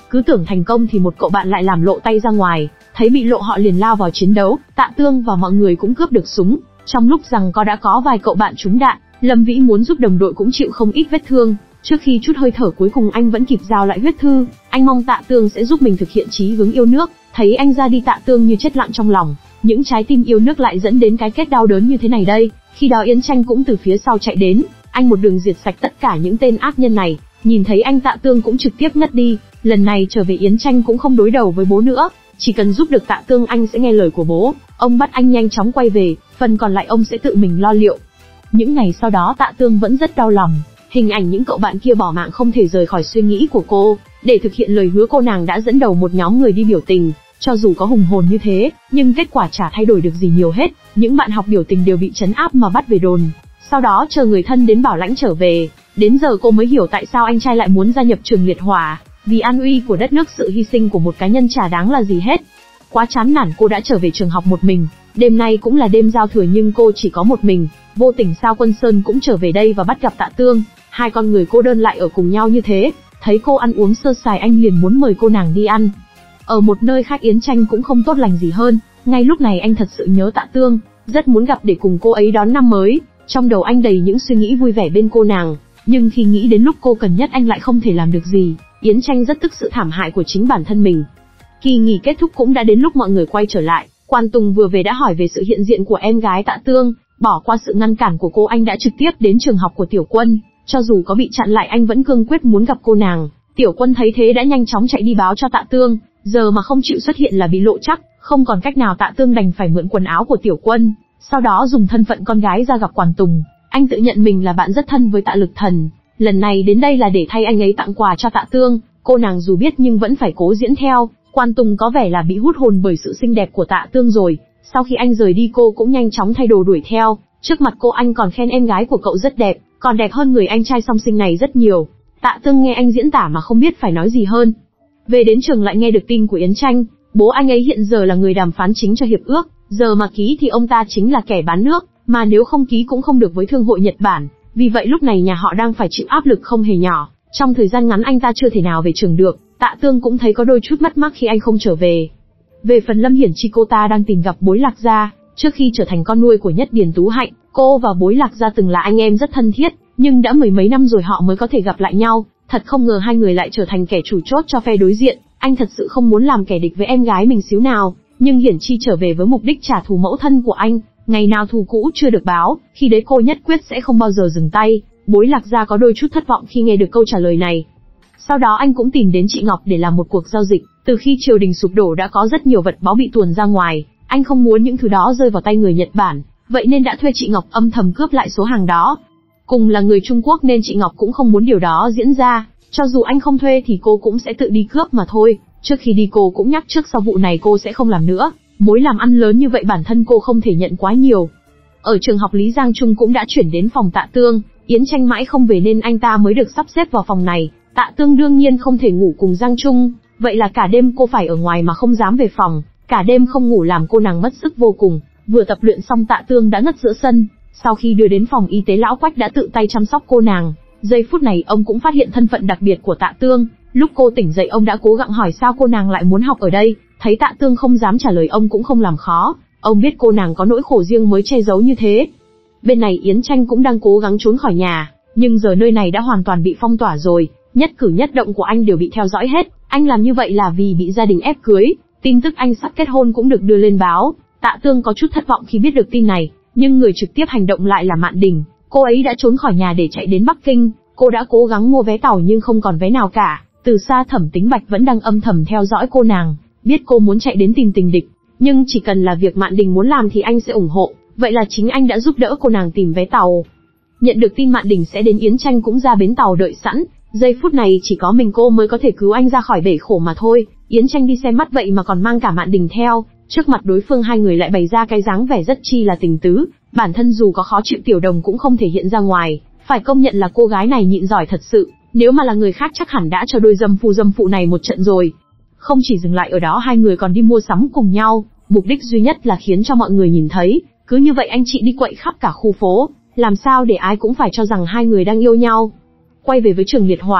Cứ tưởng thành công thì một cậu bạn lại làm lộ tay ra ngoài, thấy bị lộ họ liền lao vào chiến đấu, Tạ Tương và mọi người cũng cướp được súng. Trong lúc giằng co đã có vài cậu bạn trúng đạn, Lâm Vĩ muốn giúp đồng đội cũng chịu không ít vết thương. Trước khi chút hơi thở cuối cùng anh vẫn kịp giao lại huyết thư, anh mong Tạ Tương sẽ giúp mình thực hiện chí hướng yêu nước. Thấy anh ra đi, Tạ Tương như chết lặng trong lòng, những trái tim yêu nước lại dẫn đến cái kết đau đớn như thế này đây. Khi đó Yến Tranh cũng từ phía sau chạy đến, anh một đường diệt sạch tất cả những tên ác nhân này. Nhìn thấy anh, Tạ Tương cũng trực tiếp ngất đi. Lần này trở về Yến Tranh cũng không đối đầu với bố nữa, chỉ cần giúp được Tạ Tương anh sẽ nghe lời của bố. Ông bắt anh nhanh chóng quay về, phần còn lại ông sẽ tự mình lo liệu. Những ngày sau đó Tạ Tương vẫn rất đau lòng, hình ảnh những cậu bạn kia bỏ mạng không thể rời khỏi suy nghĩ của cô. Để thực hiện lời hứa, cô nàng đã dẫn đầu một nhóm người đi biểu tình. Cho dù có hùng hồn như thế, nhưng kết quả chả thay đổi được gì nhiều hết. Những bạn học biểu tình đều bị trấn áp mà bắt về đồn. Sau đó chờ người thân đến bảo lãnh trở về. Đến giờ cô mới hiểu tại sao anh trai lại muốn gia nhập trường liệt hỏa. Vì an uy của đất nước, sự hy sinh của một cá nhân chả đáng là gì hết. Quá chán nản, cô đã trở về trường học một mình. Đêm nay cũng là đêm giao thừa nhưng cô chỉ có một mình. Vô tình sao Quân Sơn cũng trở về đây và bắt gặp Tạ Tương. Hai con người cô đơn lại ở cùng nhau như thế. Thấy cô ăn uống sơ sài, anh liền muốn mời cô nàng đi ăn. Ở một nơi khác Yến Tranh cũng không tốt lành gì hơn. Ngay lúc này anh thật sự nhớ Tạ Tương, rất muốn gặp để cùng cô ấy đón năm mới. Trong đầu anh đầy những suy nghĩ vui vẻ bên cô nàng, nhưng khi nghĩ đến lúc cô cần nhất anh lại không thể làm được gì. Yến Tranh rất tức sự thảm hại của chính bản thân mình. Kỳ nghỉ kết thúc cũng đã đến lúc mọi người quay trở lại. Quan Tùng vừa về đã hỏi về sự hiện diện của em gái Tạ Tương. Bỏ qua sự ngăn cản của cô, anh đã trực tiếp đến trường học của Tiểu Quân. Cho dù có bị chặn lại anh vẫn cương quyết muốn gặp cô nàng. Tiểu Quân thấy thế đã nhanh chóng chạy đi báo cho Tạ Tương. Giờ mà không chịu xuất hiện là bị lộ chắc. Không còn cách nào, Tạ Tương đành phải mượn quần áo của Tiểu Quân, sau đó dùng thân phận con gái ra gặp Quan Tùng. Anh tự nhận mình là bạn rất thân với Tạ Lực Thần. Lần này đến đây là để thay anh ấy tặng quà cho Tạ Tương. Cô nàng dù biết nhưng vẫn phải cố diễn theo. Quan Tùng có vẻ là bị hút hồn bởi sự xinh đẹp của Tạ Tương rồi. Sau khi anh rời đi, cô cũng nhanh chóng thay đồ đuổi theo. Trước mặt cô anh còn khen em gái của cậu rất đẹp, còn đẹp hơn người anh trai song sinh này rất nhiều. Tạ Tương nghe anh diễn tả mà không biết phải nói gì hơn. Về đến trường lại nghe được tin của Yến Tranh. Bố anh ấy hiện giờ là người đàm phán chính cho hiệp ước. Giờ mà ký thì ông ta chính là kẻ bán nước, mà nếu không ký cũng không được với Thương hội Nhật Bản. Vì vậy lúc này nhà họ đang phải chịu áp lực không hề nhỏ. Trong thời gian ngắn anh ta chưa thể nào về trường được. Tạ Tương cũng thấy có đôi chút mất mát khi anh không trở về. Về phần Lâm Hiển Chi, cô ta đang tìm gặp Bối Lạc Gia. Trước khi trở thành con nuôi của Nhất Điền Tú Hạnh, cô và Bối Lạc Gia từng là anh em rất thân thiết, nhưng đã mười mấy năm rồi họ mới có thể gặp lại nhau. Thật không ngờ hai người lại trở thành kẻ chủ chốt cho phe đối diện. Anh thật sự không muốn làm kẻ địch với em gái mình xíu nào, nhưng Hiển Chi trở về với mục đích trả thù mẫu thân của anh. Ngày nào thù cũ chưa được báo, khi đấy cô nhất quyết sẽ không bao giờ dừng tay. Bối Lạc Gia có đôi chút thất vọng khi nghe được câu trả lời này. Sau đó anh cũng tìm đến chị Ngọc để làm một cuộc giao dịch. Từ khi triều đình sụp đổ đã có rất nhiều vật báu bị tuồn ra ngoài, anh không muốn những thứ đó rơi vào tay người Nhật Bản, vậy nên đã thuê chị Ngọc âm thầm cướp lại số hàng đó. Cùng là người Trung Quốc nên chị Ngọc cũng không muốn điều đó diễn ra, cho dù anh không thuê thì cô cũng sẽ tự đi cướp mà thôi. Trước khi đi cô cũng nhắc trước sau vụ này cô sẽ không làm nữa, mối làm ăn lớn như vậy bản thân cô không thể nhận quá nhiều. Ở trường học Lý Giang Trung cũng đã chuyển đến phòng Tạ Tương, Yến Tranh mãi không về nên anh ta mới được sắp xếp vào phòng này. Tạ Tương đương nhiên không thể ngủ cùng Giang Trung, vậy là cả đêm cô phải ở ngoài mà không dám về phòng, cả đêm không ngủ làm cô nàng mất sức vô cùng. Vừa tập luyện xong Tạ Tương đã ngất giữa sân, sau khi đưa đến phòng y tế lão Quách đã tự tay chăm sóc cô nàng. Giây phút này ông cũng phát hiện thân phận đặc biệt của Tạ Tương, lúc cô tỉnh dậy ông đã cố gắng hỏi sao cô nàng lại muốn học ở đây, thấy Tạ Tương không dám trả lời ông cũng không làm khó, ông biết cô nàng có nỗi khổ riêng mới che giấu như thế. Bên này Yến Tranh cũng đang cố gắng trốn khỏi nhà, nhưng giờ nơi này đã hoàn toàn bị phong tỏa rồi, nhất cử nhất động của anh đều bị theo dõi hết. Anh làm như vậy là vì bị gia đình ép cưới, tin tức anh sắp kết hôn cũng được đưa lên báo. Tạ Tương có chút thất vọng khi biết được tin này, nhưng người trực tiếp hành động lại là Mạn Đình. Cô ấy đã trốn khỏi nhà để chạy đến Bắc Kinh, cô đã cố gắng mua vé tàu nhưng không còn vé nào cả. Từ xa Thẩm Tính Bạch vẫn đang âm thầm theo dõi cô nàng, biết cô muốn chạy đến tìm tình địch, nhưng chỉ cần là việc Mạn Đình muốn làm thì anh sẽ ủng hộ, vậy là chính anh đã giúp đỡ cô nàng tìm vé tàu. Nhận được tin Mạn Đình sẽ đến, Yến Tranh cũng ra bến tàu đợi sẵn, giây phút này chỉ có mình cô mới có thể cứu anh ra khỏi bể khổ mà thôi. Yến Tranh đi xem mắt vậy mà còn mang cả Mạn Đình theo, trước mặt đối phương hai người lại bày ra cái dáng vẻ rất chi là tình tứ, bản thân dù có khó chịu Tiểu Đồng cũng không thể hiện ra ngoài, phải công nhận là cô gái này nhịn giỏi thật sự, nếu mà là người khác chắc hẳn đã cho đôi dâm phu dâm phụ này một trận rồi. Không chỉ dừng lại ở đó, hai người còn đi mua sắm cùng nhau, mục đích duy nhất là khiến cho mọi người nhìn thấy, cứ như vậy anh chị đi quậy khắp cả khu phố, làm sao để ai cũng phải cho rằng hai người đang yêu nhau. Quay về với trường liệt hỏa,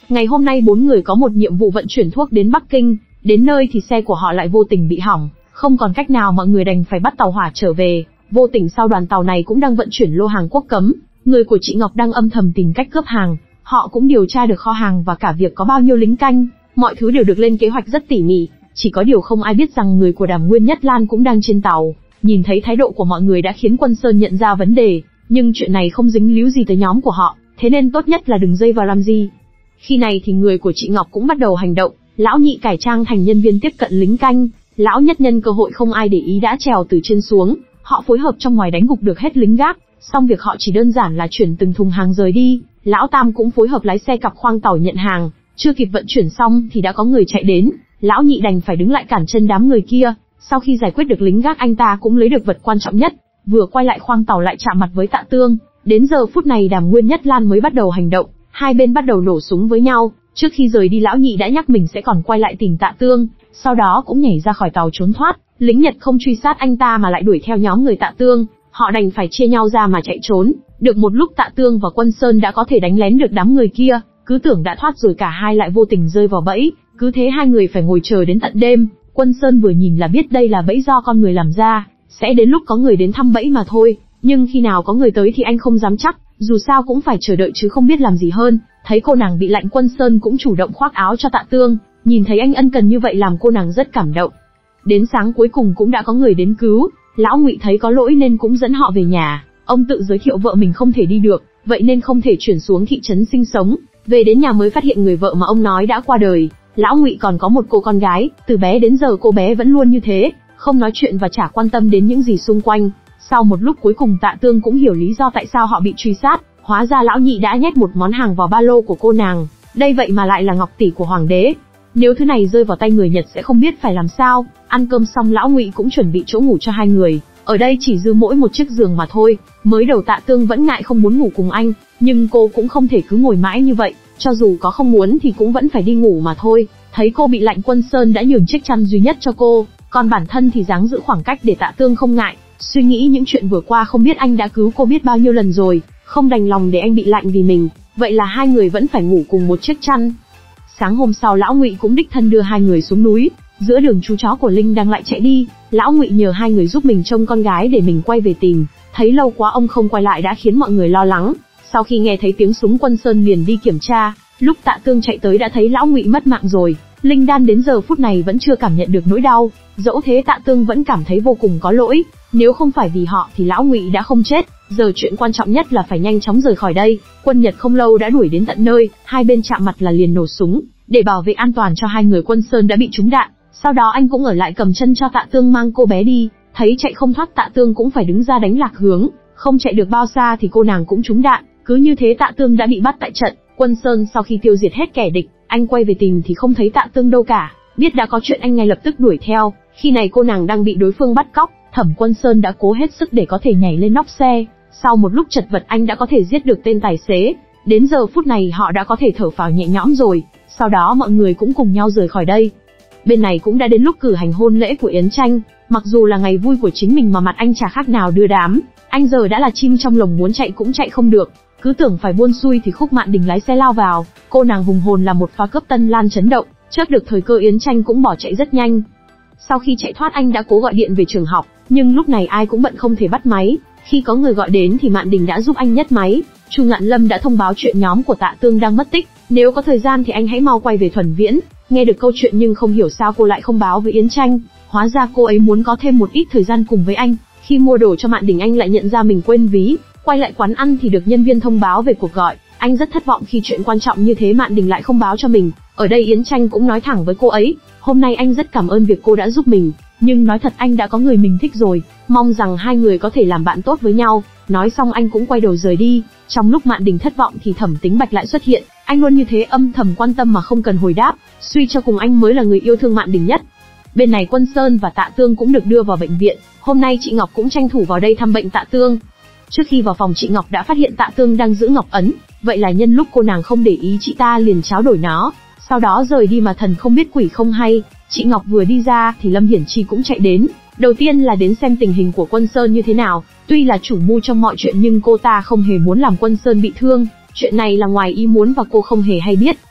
Ngày hôm nay bốn người có một nhiệm vụ vận chuyển thuốc đến Bắc Kinh, đến nơi thì xe của họ lại vô tình bị hỏng, không còn cách nào mọi người đành phải bắt tàu hỏa trở về. Vô tình sau đoàn tàu này cũng đang vận chuyển lô hàng quốc cấm, người của chị Ngọc đang âm thầm tìm cách cướp hàng, họ cũng điều tra được kho hàng và cả việc có bao nhiêu lính canh, mọi thứ đều được lên kế hoạch rất tỉ mỉ, chỉ có điều không ai biết rằng người của Đàm Nguyên Nhất Lan cũng đang trên tàu. Nhìn thấy thái độ của mọi người đã khiến Quân Sơn nhận ra vấn đề, nhưng chuyện này không dính líu gì tới nhóm của họ, thế nên tốt nhất là đừng dây vào làm gì. Khi này thì người của chị Ngọc cũng bắt đầu hành động, lão nhị cải trang thành nhân viên tiếp cận lính canh, lão nhất nhân cơ hội không ai để ý đã trèo từ trên xuống, họ phối hợp trong ngoài đánh gục được hết lính gác, xong việc họ chỉ đơn giản là chuyển từng thùng hàng rời đi, lão tam cũng phối hợp lái xe cặp khoang tàu nhận hàng, chưa kịp vận chuyển xong thì đã có người chạy đến, lão nhị đành phải đứng lại cản chân đám người kia, sau khi giải quyết được lính gác anh ta cũng lấy được vật quan trọng nhất, vừa quay lại khoang tàu lại chạm mặt với Tạ Tương, đến giờ phút này Đàm Nguyên Nhất Lan mới bắt đầu hành động, hai bên bắt đầu nổ súng với nhau, trước khi rời đi lão nhị đã nhắc mình sẽ còn quay lại tìm Tạ Tương, sau đó cũng nhảy ra khỏi tàu trốn thoát, lính Nhật không truy sát anh ta mà lại đuổi theo nhóm người Tạ Tương, họ đành phải chia nhau ra mà chạy trốn, được một lúc Tạ Tương và Quân Sơn đã có thể đánh lén được đám người kia, cứ tưởng đã thoát rồi cả hai lại vô tình rơi vào bẫy, cứ thế hai người phải ngồi chờ đến tận đêm, Quân Sơn vừa nhìn là biết đây là bẫy do con người làm ra, sẽ đến lúc có người đến thăm bẫy mà thôi, nhưng khi nào có người tới thì anh không dám chắc, dù sao cũng phải chờ đợi chứ không biết làm gì hơn. Thấy cô nàng bị lạnh Quân Sơn cũng chủ động khoác áo cho Tạ Tương, nhìn thấy anh ân cần như vậy làm cô nàng rất cảm động. Đến sáng cuối cùng cũng đã có người đến cứu, lão Ngụy thấy có lỗi nên cũng dẫn họ về nhà, ông tự giới thiệu vợ mình không thể đi được, vậy nên không thể chuyển xuống thị trấn sinh sống, về đến nhà mới phát hiện người vợ mà ông nói đã qua đời. Lão Ngụy còn có một cô con gái, từ bé đến giờ cô bé vẫn luôn như thế, không nói chuyện và chả quan tâm đến những gì xung quanh. Sau một lúc cuối cùng Tạ Tương cũng hiểu lý do tại sao họ bị truy sát, hóa ra lão nhị đã nhét một món hàng vào ba lô của cô nàng, đây vậy mà lại là ngọc tỷ của hoàng đế. Nếu thứ này rơi vào tay người Nhật sẽ không biết phải làm sao. Ăn cơm xong lão Ngụy cũng chuẩn bị chỗ ngủ cho hai người, ở đây chỉ dư mỗi một chiếc giường mà thôi. Mới đầu Tạ Tương vẫn ngại không muốn ngủ cùng anh, nhưng cô cũng không thể cứ ngồi mãi như vậy, cho dù có không muốn thì cũng vẫn phải đi ngủ mà thôi. Thấy cô bị lạnh Quân Sơn đã nhường chiếc chăn duy nhất cho cô, còn bản thân thì dáng giữ khoảng cách để Tạ Tương không ngại. Suy nghĩ những chuyện vừa qua không biết anh đã cứu cô biết bao nhiêu lần rồi, không đành lòng để anh bị lạnh vì mình, vậy là hai người vẫn phải ngủ cùng một chiếc chăn. Sáng hôm sau lão Ngụy cũng đích thân đưa hai người xuống núi, giữa đường chú chó của Linh đang lại chạy đi, lão Ngụy nhờ hai người giúp mình trông con gái để mình quay về tìm, thấy lâu quá ông không quay lại đã khiến mọi người lo lắng. Sau khi nghe thấy tiếng súng Quân Sơn liền đi kiểm tra, lúc Tạ Tương chạy tới đã thấy lão Ngụy mất mạng rồi. Linh Đan đến giờ phút này vẫn chưa cảm nhận được nỗi đau, dẫu thế Tạ Tương vẫn cảm thấy vô cùng có lỗi, nếu không phải vì họ thì lão Ngụy đã không chết. Giờ chuyện quan trọng nhất là phải nhanh chóng rời khỏi đây. Quân Nhật không lâu đã đuổi đến tận nơi, hai bên chạm mặt là liền nổ súng, để bảo vệ an toàn cho hai người. Quân Sơn đã bị trúng đạn, sau đó anh cũng ở lại cầm chân cho Tạ Tương mang cô bé đi, thấy chạy không thoát Tạ Tương cũng phải đứng ra đánh lạc hướng, không chạy được bao xa thì cô nàng cũng trúng đạn, cứ như thế Tạ Tương đã bị bắt tại trận. Quân Sơn sau khi tiêu diệt hết kẻ địch, anh quay về tìm thì không thấy Tạ Tương đâu cả, biết đã có chuyện anh ngay lập tức đuổi theo. Khi này cô nàng đang bị đối phương bắt cóc, Thẩm Quân Sơn đã cố hết sức để có thể nhảy lên nóc xe, sau một lúc chật vật anh đã có thể giết được tên tài xế. Đến giờ phút này họ đã có thể thở phào nhẹ nhõm rồi, sau đó mọi người cũng cùng nhau rời khỏi đây. Bên này cũng đã đến lúc cử hành hôn lễ của Yến Tranh, mặc dù là ngày vui của chính mình mà mặt anh chả khác nào đưa đám, anh giờ đã là chim trong lồng muốn chạy cũng chạy không được, cứ tưởng phải buôn xuôi thì Khúc Mạn Đình lái xe lao vào, cô nàng hùng hồn là một pha cướp Tân Lan chấn động, chớp được thời cơ Yến Tranh cũng bỏ chạy rất nhanh. Sau khi chạy thoát anh đã cố gọi điện về trường học, nhưng lúc này ai cũng bận không thể bắt máy, khi có người gọi đến thì Mạn Đình đã giúp anh nhấc máy. Chu Ngạn Lâm đã thông báo chuyện nhóm của Tạ Tương đang mất tích, nếu có thời gian thì anh hãy mau quay về Thuần Viễn. Nghe được câu chuyện nhưng không hiểu sao cô lại không báo với Yến Tranh, hóa ra cô ấy muốn có thêm một ít thời gian cùng với anh. Khi mua đồ cho Mạn Đình anh lại nhận ra mình quên ví, quay lại quán ăn thì được nhân viên thông báo về cuộc gọi, anh rất thất vọng khi chuyện quan trọng như thế Mạn Đình lại không báo cho mình. Ở đây Yến Tranh cũng nói thẳng với cô ấy, hôm nay anh rất cảm ơn việc cô đã giúp mình, nhưng nói thật anh đã có người mình thích rồi, mong rằng hai người có thể làm bạn tốt với nhau. Nói xong anh cũng quay đầu rời đi. Trong lúc Mạn Đình thất vọng thì Thẩm Tính Bạch lại xuất hiện, anh luôn như thế âm thầm quan tâm mà không cần hồi đáp, suy cho cùng anh mới là người yêu thương Mạn Đình nhất. Bên này Quân Sơn và Tạ Tương cũng được đưa vào bệnh viện, hôm nay chị Ngọc cũng tranh thủ vào đây thăm bệnh Tạ Tương. Trước khi vào phòng chị Ngọc đã phát hiện Tạ Tương đang giữ ngọc ấn, vậy là nhân lúc cô nàng không để ý chị ta liền tráo đổi nó, sau đó rời đi mà thần không biết quỷ không hay. Chị Ngọc vừa đi ra thì Lâm Hiển Chi cũng chạy đến, đầu tiên là đến xem tình hình của Quân Sơn như thế nào. Tuy là chủ mưu trong mọi chuyện nhưng cô ta không hề muốn làm Quân Sơn bị thương, chuyện này là ngoài ý muốn và cô không hề hay biết.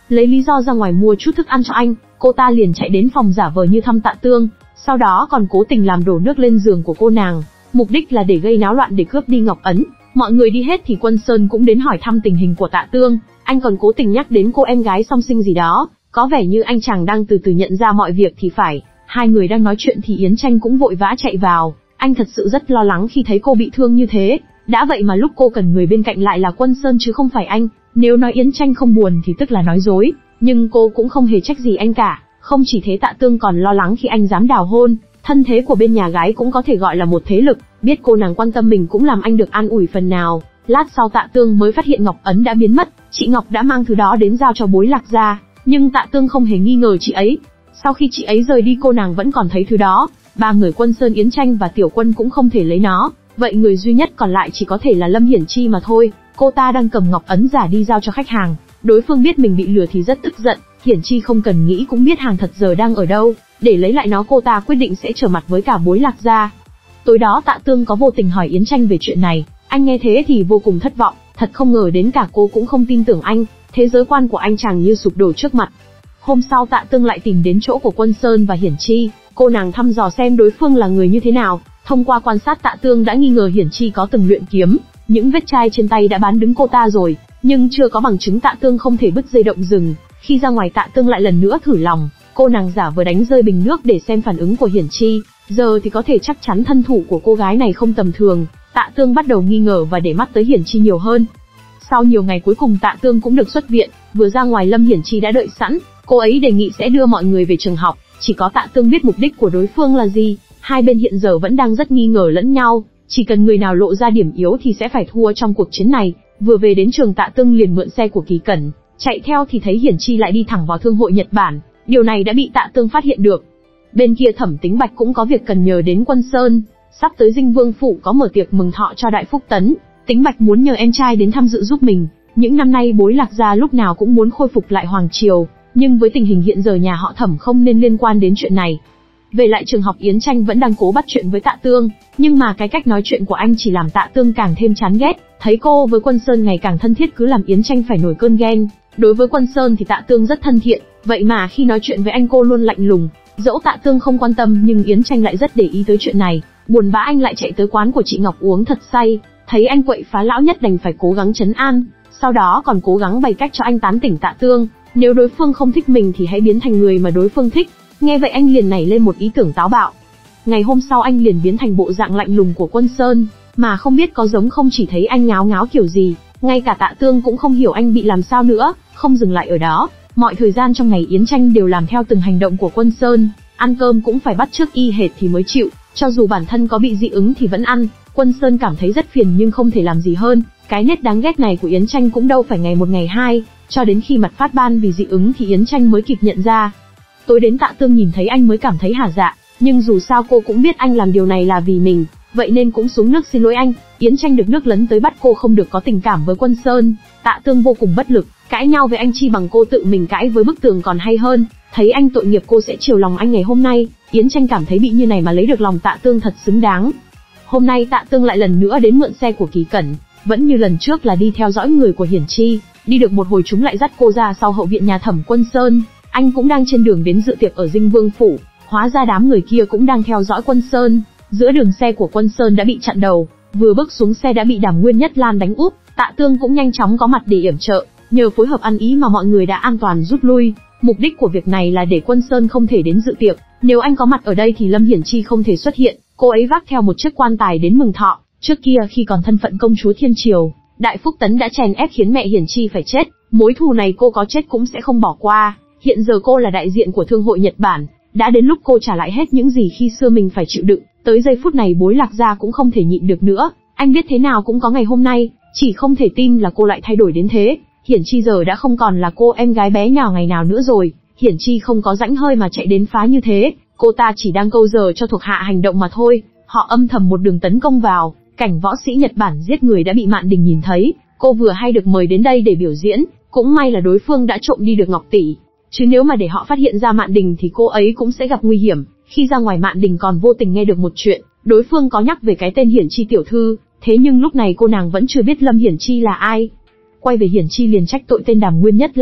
lấy lý do ra ngoài mua chút thức ăn cho anh, cô ta liền chạy đến phòng giả vờ như thăm Tạ Tương, sau đó còn cố tình làm đổ nước lên giường của cô nàng, mục đích là để gây náo loạn để cướp đi ngọc ấn. Mọi người đi hết thì Quân Sơn cũng đến hỏi thăm tình hình của Tạ Tương, anh còn cố tình nhắc đến cô em gái song sinh gì đó, có vẻ như anh chàng đang từ từ nhận ra mọi việc thì phải. Hai người đang nói chuyện thì Yến Tranh cũng vội vã chạy vào, anh thật sự rất lo lắng khi thấy cô bị thương như thế, đã vậy mà lúc cô cần người bên cạnh lại là Quân Sơn chứ không phải anh, nếu nói Yến Tranh không buồn thì tức là nói dối, nhưng cô cũng không hề trách gì anh cả. Không chỉ thế, Tạ Tương còn lo lắng khi anh dám đào hôn, thân thế của bên nhà gái cũng có thể gọi là một thế lực, biết cô nàng quan tâm mình cũng làm anh được an ủi phần nào. Lát sau Tạ Tương mới phát hiện ngọc ấn đã biến mất, chị Ngọc đã mang thứ đó đến giao cho Bối Lạc gia, nhưng Tạ Tương không hề nghi ngờ chị ấy. Sau khi chị ấy rời đi cô nàng vẫn còn thấy thứ đó, ba người Quân Sơn, Yến Tranh và Tiểu Quân cũng không thể lấy nó, vậy người duy nhất còn lại chỉ có thể là Lâm Hiển Chi mà thôi. Cô ta đang cầm ngọc ấn giả đi giao cho khách hàng, đối phương biết mình bị lừa thì rất tức giận, Hiển Chi không cần nghĩ cũng biết hàng thật giờ đang ở đâu, để lấy lại nó cô ta quyết định sẽ trở mặt với cả Bối Lạc gia. Tối đó Tạ Tương có vô tình hỏi Yến Tranh về chuyện này, anh nghe thế thì vô cùng thất vọng, thật không ngờ đến cả cô cũng không tin tưởng anh, thế giới quan của anh chàng như sụp đổ trước mặt. Hôm sau Tạ Tương lại tìm đến chỗ của Quân Sơn và Hiển Chi, cô nàng thăm dò xem đối phương là người như thế nào. Thông qua quan sát Tạ Tương đã nghi ngờ Hiển Chi có từng luyện kiếm, những vết chai trên tay đã bán đứng cô ta rồi, nhưng chưa có bằng chứng Tạ Tương không thể bứt dây động rừng. Khi ra ngoài Tạ Tương lại lần nữa thử lòng, cô nàng giả vờ đánh rơi bình nước để xem phản ứng của Hiển Chi, giờ thì có thể chắc chắn thân thủ của cô gái này không tầm thường. Tạ Tương bắt đầu nghi ngờ và để mắt tới Hiển Chi nhiều hơn. Sau nhiều ngày cuối cùng Tạ Tương cũng được xuất viện, vừa ra ngoài Lâm Hiển Chi đã đợi sẵn, cô ấy đề nghị sẽ đưa mọi người về trường học, chỉ có Tạ Tương biết mục đích của đối phương là gì. Hai bên hiện giờ vẫn đang rất nghi ngờ lẫn nhau, chỉ cần người nào lộ ra điểm yếu thì sẽ phải thua trong cuộc chiến này. Vừa về đến trường Tạ Tương liền mượn xe của Kỳ Cẩn, chạy theo thì thấy Hiển Chi lại đi thẳng vào Thương hội Nhật Bản, điều này đã bị Tạ Tương phát hiện được. Bên kia Thẩm Tính Bạch cũng có việc cần nhờ đến Quân Sơn, sắp tới Dinh Vương phủ có mở tiệc mừng thọ cho Đại Phúc Tấn, Tính Bạch muốn nhờ em trai đến tham dự giúp mình. Những năm nay Bối Lạc gia lúc nào cũng muốn khôi phục lại hoàng triều, nhưng với tình hình hiện giờ nhà họ Thẩm không nên liên quan đến chuyện này. Về lại trường học Yến Tranh vẫn đang cố bắt chuyện với Tạ Tương, nhưng mà cái cách nói chuyện của anh chỉ làm Tạ Tương càng thêm chán ghét, thấy cô với Quân Sơn ngày càng thân thiết cứ làm Yến Tranh phải nổi cơn ghen. Đối với Quân Sơn thì Tạ Tương rất thân thiện, vậy mà khi nói chuyện với anh cô luôn lạnh lùng, dẫu Tạ Tương không quan tâm nhưng Yến Tranh lại rất để ý tới chuyện này. Buồn bã anh lại chạy tới quán của chị Ngọc uống thật say, thấy anh quậy phá lão nhất đành phải cố gắng trấn an, sau đó còn cố gắng bày cách cho anh tán tỉnh Tạ Tương, nếu đối phương không thích mình thì hãy biến thành người mà đối phương thích. Nghe vậy anh liền nảy lên một ý tưởng táo bạo. Ngày hôm sau anh liền biến thành bộ dạng lạnh lùng của Quân Sơn, mà không biết có giống không, chỉ thấy anh ngáo ngáo kiểu gì, ngay cả Tạ Tương cũng không hiểu anh bị làm sao nữa. Không dừng lại ở đó, mọi thời gian trong ngày Yến Tranh đều làm theo từng hành động của Quân Sơn, ăn cơm cũng phải bắt chước y hệt thì mới chịu, cho dù bản thân có bị dị ứng thì vẫn ăn. Quân Sơn cảm thấy rất phiền nhưng không thể làm gì hơn, cái nết đáng ghét này của Yến Tranh cũng đâu phải ngày một ngày hai, cho đến khi mặt phát ban vì dị ứng thì Yến Tranh mới kịp nhận ra. Tối đến Tạ Tương nhìn thấy anh mới cảm thấy hả dạ, nhưng dù sao cô cũng biết anh làm điều này là vì mình, vậy nên cũng xuống nước xin lỗi anh. Yến Tranh được nước lấn tới bắt cô không được có tình cảm với Quân Sơn, Tạ Tương vô cùng bất lực, cãi nhau với anh chi bằng cô tự mình cãi với bức tường còn hay hơn. Thấy anh tội nghiệp cô sẽ chiều lòng anh ngày hôm nay, Yến Tranh cảm thấy bị như này mà lấy được lòng Tạ Tương thật xứng đáng. Hôm nay Tạ Tương lại lần nữa đến mượn xe của Kỳ Cẩn, vẫn như lần trước là đi theo dõi người của Hiển Chi, đi được một hồi chúng lại dắt cô ra sau hậu viện nhà Thẩm Quân Sơn. Anh cũng đang trên đường đến dự tiệc ở Dinh Vương phủ, hóa ra đám người kia cũng đang theo dõi Quân Sơn. Giữa đường xe của Quân Sơn đã bị chặn đầu, vừa bước xuống xe đã bị Đàm Nguyên Nhất Lan đánh úp, Tạ Tương cũng nhanh chóng có mặt để yểm trợ, nhờ phối hợp ăn ý mà mọi người đã an toàn rút lui. Mục đích của việc này là để Quân Sơn không thể đến dự tiệc, nếu anh có mặt ở đây thì Lâm Hiển Chi không thể xuất hiện. Cô ấy vác theo một chiếc quan tài đến mừng thọ, trước kia khi còn thân phận công chúa Thiên Triều, Đại Phúc Tấn đã chèn ép khiến mẹ Hiển Chi phải chết, mối thù này cô có chết cũng sẽ không bỏ qua. Hiện giờ cô là đại diện của Thương hội Nhật Bản, đã đến lúc cô trả lại hết những gì khi xưa mình phải chịu đựng. Tới giây phút này Bối Lạc gia cũng không thể nhịn được nữa, anh biết thế nào cũng có ngày hôm nay, chỉ không thể tin là cô lại thay đổi đến thế. Hiển Chi giờ đã không còn là cô em gái bé nhỏ ngày nào nữa rồi. Hiển Chi không có rãnh hơi mà chạy đến phá như thế, cô ta chỉ đang câu giờ cho thuộc hạ hành động mà thôi. Họ âm thầm một đường tấn công vào, cảnh võ sĩ Nhật Bản giết người đã bị Mạn Đình nhìn thấy, cô vừa hay được mời đến đây để biểu diễn, cũng may là đối phương đã trộm đi được ngọc tỷ, chứ nếu mà để họ phát hiện ra Mạn Đình thì cô ấy cũng sẽ gặp nguy hiểm. Khi ra ngoài Mạn Đình còn vô tình nghe được một chuyện, đối phương có nhắc về cái tên Hiển Chi tiểu thư, thế nhưng lúc này cô nàng vẫn chưa biết Lâm Hiển Chi là ai. Quay về Hiển Chi liền trách tội tên Đàm Nguyên Nhất Lan,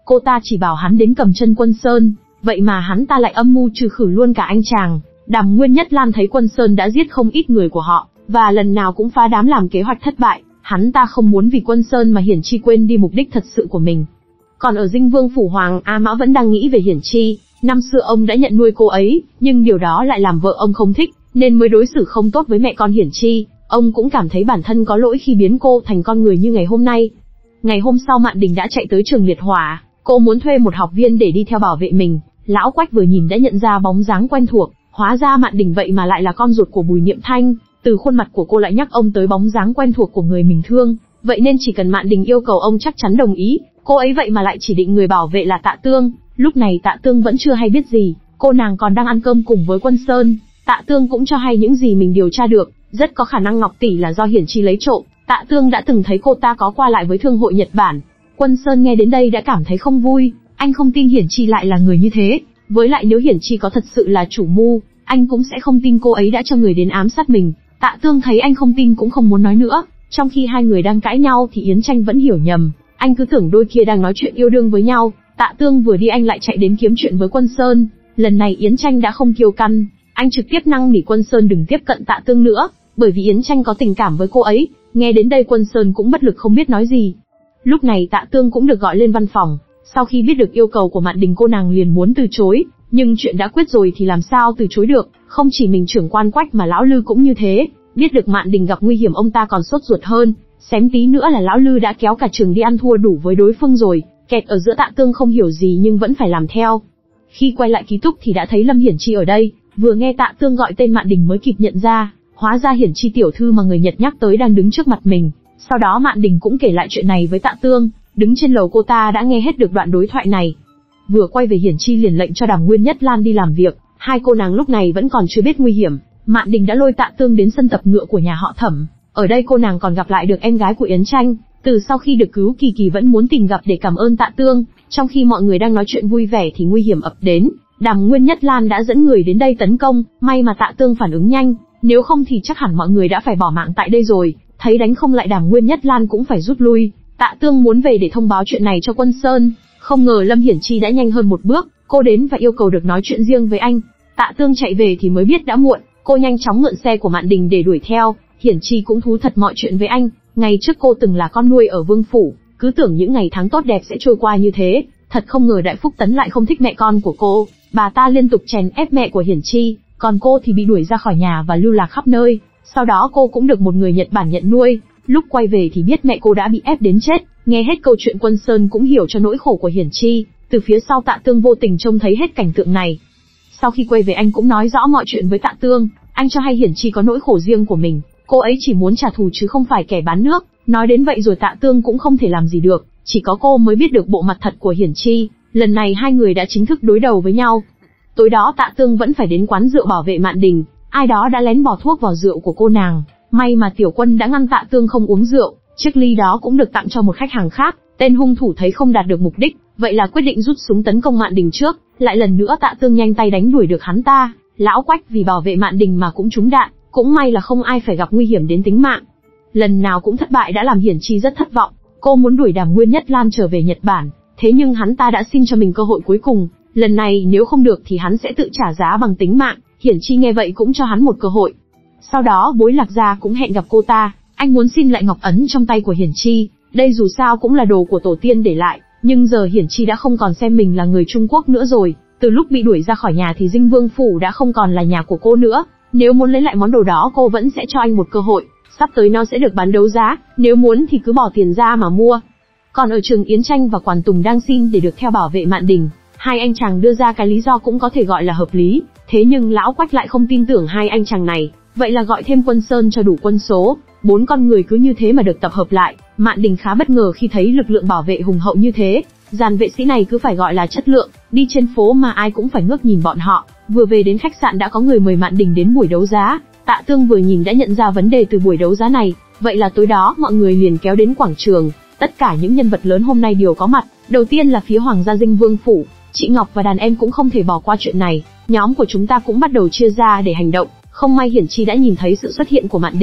cô ta chỉ bảo hắn đến cầm chân Quân Sơn, vậy mà hắn ta lại âm mưu trừ khử luôn cả anh chàng. Đàm Nguyên Nhất Lan thấy Quân Sơn đã giết không ít người của họ, và lần nào cũng phá đám làm kế hoạch thất bại, hắn ta không muốn vì Quân Sơn mà Hiển Chi quên đi mục đích thật sự của mình. Còn ở Dinh Vương phủ, Hoàng A Mã vẫn đang nghĩ về Hiển Chi. Năm xưa ông đã nhận nuôi cô ấy, nhưng điều đó lại làm vợ ông không thích, nên mới đối xử không tốt với mẹ con Hiển Chi. Ông cũng cảm thấy bản thân có lỗi khi biến cô thành con người như ngày hôm nay. Ngày hôm sau, Mạn Đình đã chạy tới trường liệt hỏa, cô muốn thuê một học viên để đi theo bảo vệ mình. Lão Quách vừa nhìn đã nhận ra bóng dáng quen thuộc, hóa ra Mạn Đình vậy mà lại là con ruột của Bùi Niệm Thanh. Từ khuôn mặt của cô lại nhắc ông tới bóng dáng quen thuộc của người mình thương, vậy nên chỉ cần Mạn Đình yêu cầu ông chắc chắn đồng ý. Cô ấy vậy mà lại chỉ định người bảo vệ là Tạ Tương. Lúc này Tạ Tương vẫn chưa hay biết gì, cô nàng còn đang ăn cơm cùng với Quân Sơn. Tạ Tương cũng cho hay những gì mình điều tra được, rất có khả năng Ngọc tỷ là do Hiển Chi lấy trộm. Tạ Tương đã từng thấy cô ta có qua lại với thương hội Nhật Bản. Quân Sơn nghe đến đây đã cảm thấy không vui, anh không tin Hiển Chi lại là người như thế, với lại nếu Hiển Chi có thật sự là chủ mưu, anh cũng sẽ không tin cô ấy đã cho người đến ám sát mình. Tạ Tương thấy anh không tin cũng không muốn nói nữa. Trong khi hai người đang cãi nhau thì Yến Tranh vẫn hiểu nhầm, anh cứ tưởng đôi kia đang nói chuyện yêu đương với nhau. Tạ Tương vừa đi anh lại chạy đến kiếm chuyện với Quân Sơn. Lần này Yến Tranh đã không kiêu căng, anh trực tiếp năn nỉ Quân Sơn đừng tiếp cận Tạ Tương nữa, bởi vì Yến Tranh có tình cảm với cô ấy. Nghe đến đây Quân Sơn cũng bất lực không biết nói gì. Lúc này Tạ Tương cũng được gọi lên văn phòng. Sau khi biết được yêu cầu của Mạn Đình, cô nàng liền muốn từ chối, nhưng chuyện đã quyết rồi thì làm sao từ chối được. Không chỉ mình trưởng quan Quách mà lão Lư cũng như thế. Biết được Mạn Đình gặp nguy hiểm, ông ta còn sốt ruột hơn, xém tí nữa là lão Lư đã kéo cả trường đi ăn thua đủ với đối phương rồi. Kẹt ở giữa Tạ Tương không hiểu gì nhưng vẫn phải làm theo. Khi quay lại ký túc thì đã thấy Lâm Hiển Chi ở đây, vừa nghe Tạ Tương gọi tên Mạn Đình mới kịp nhận ra, hóa ra Hiển Chi tiểu thư mà người Nhật nhắc tới đang đứng trước mặt mình. Sau đó Mạn Đình cũng kể lại chuyện này với Tạ Tương, đứng trên lầu cô ta đã nghe hết được đoạn đối thoại này. Vừa quay về Hiển Chi liền lệnh cho Đàm Nguyên Nhất Lan đi làm việc, hai cô nàng lúc này vẫn còn chưa biết nguy hiểm. Mạn Đình đã lôi Tạ Tương đến sân tập ngựa của nhà họ Thẩm, ở đây cô nàng còn gặp lại được em gái của Yến Tranh. Từ sau khi được cứu, Kỳ Kỳ vẫn muốn tìm gặp để cảm ơn Tạ Tương. Trong khi mọi người đang nói chuyện vui vẻ thì nguy hiểm ập đến, Đàm Nguyên Nhất Lan đã dẫn người đến đây tấn công, may mà Tạ Tương phản ứng nhanh, nếu không thì chắc hẳn mọi người đã phải bỏ mạng tại đây rồi. Thấy đánh không lại, Đàm Nguyên Nhất Lan cũng phải rút lui. Tạ Tương muốn về để thông báo chuyện này cho Quân Sơn, không ngờ Lâm Hiển Chi đã nhanh hơn một bước, cô đến và yêu cầu được nói chuyện riêng với anh. Tạ Tương chạy về thì mới biết đã muộn, cô nhanh chóng mượn xe của Mạn Đình để đuổi theo. Hiển Chi cũng thú thật mọi chuyện với anh, ngày trước cô từng là con nuôi ở Vương phủ, cứ tưởng những ngày tháng tốt đẹp sẽ trôi qua như thế, thật không ngờ Đại Phúc Tấn lại không thích mẹ con của cô, bà ta liên tục chèn ép mẹ của Hiển Chi, còn cô thì bị đuổi ra khỏi nhà và lưu lạc khắp nơi. Sau đó cô cũng được một người Nhật Bản nhận nuôi, lúc quay về thì biết mẹ cô đã bị ép đến chết. Nghe hết câu chuyện, Quân Sơn cũng hiểu cho nỗi khổ của Hiển Chi, từ phía sau Tạ Tương vô tình trông thấy hết cảnh tượng này. Sau khi quay về anh cũng nói rõ mọi chuyện với Tạ Tương, anh cho hay Hiển Chi có nỗi khổ riêng của mình, cô ấy chỉ muốn trả thù chứ không phải kẻ bán nước. Nói đến vậy rồi Tạ Tương cũng không thể làm gì được, chỉ có cô mới biết được bộ mặt thật của Hiển Chi. Lần này hai người đã chính thức đối đầu với nhau. Tối đó Tạ Tương vẫn phải đến quán rượu bảo vệ Mạn Đình, ai đó đã lén bỏ thuốc vào rượu của cô nàng, may mà Tiểu Quân đã ngăn Tạ Tương không uống rượu, chiếc ly đó cũng được tặng cho một khách hàng khác. Tên hung thủ thấy không đạt được mục đích, vậy là quyết định rút súng tấn công Mạn Đình trước, lại lần nữa Tạ Tương nhanh tay đánh đuổi được hắn ta. Lão Quách vì bảo vệ Mạn Đình mà cũng trúng đạn, cũng may là không ai phải gặp nguy hiểm đến tính mạng. Lần nào cũng thất bại đã làm Hiển Chi rất thất vọng, cô muốn đuổi Đàm Nguyên Nhất Lan trở về Nhật Bản, thế nhưng hắn ta đã xin cho mình cơ hội cuối cùng, lần này nếu không được thì hắn sẽ tự trả giá bằng tính mạng. Hiển Chi nghe vậy cũng cho hắn một cơ hội. Sau đó Bối Lạc Gia cũng hẹn gặp cô ta, anh muốn xin lại ngọc ấn trong tay của Hiển Chi, đây dù sao cũng là đồ của tổ tiên để lại, nhưng giờ Hiển Chi đã không còn xem mình là người Trung Quốc nữa rồi, từ lúc bị đuổi ra khỏi nhà thì Dinh Vương phủ đã không còn là nhà của cô nữa, nếu muốn lấy lại món đồ đó cô vẫn sẽ cho anh một cơ hội, sắp tới nó sẽ được bán đấu giá, nếu muốn thì cứ bỏ tiền ra mà mua. Còn ở trường, Yến Tranh và Quản Tùng đang xin để được theo bảo vệ Mạn Đình, hai anh chàng đưa ra cái lý do cũng có thể gọi là hợp lý, thế nhưng Lão Quách lại không tin tưởng hai anh chàng này, vậy là gọi thêm Quân Sơn cho đủ quân số, bốn con người cứ như thế mà được tập hợp lại. Mạn Đình khá bất ngờ khi thấy lực lượng bảo vệ hùng hậu như thế, dàn vệ sĩ này cứ phải gọi là chất lượng, đi trên phố mà ai cũng phải ngước nhìn bọn họ. Vừa về đến khách sạn đã có người mời Mạn Đình đến buổi đấu giá, Tạ Tương vừa nhìn đã nhận ra vấn đề từ buổi đấu giá này, vậy là tối đó mọi người liền kéo đến quảng trường, tất cả những nhân vật lớn hôm nay đều có mặt, đầu tiên là phía Hoàng gia Dinh Vương phủ, chị Ngọc và đàn em cũng không thể bỏ qua chuyện này, nhóm của chúng ta cũng bắt đầu chia ra để hành động, không may Hiển Chi đã nhìn thấy sự xuất hiện của Mạn Đình,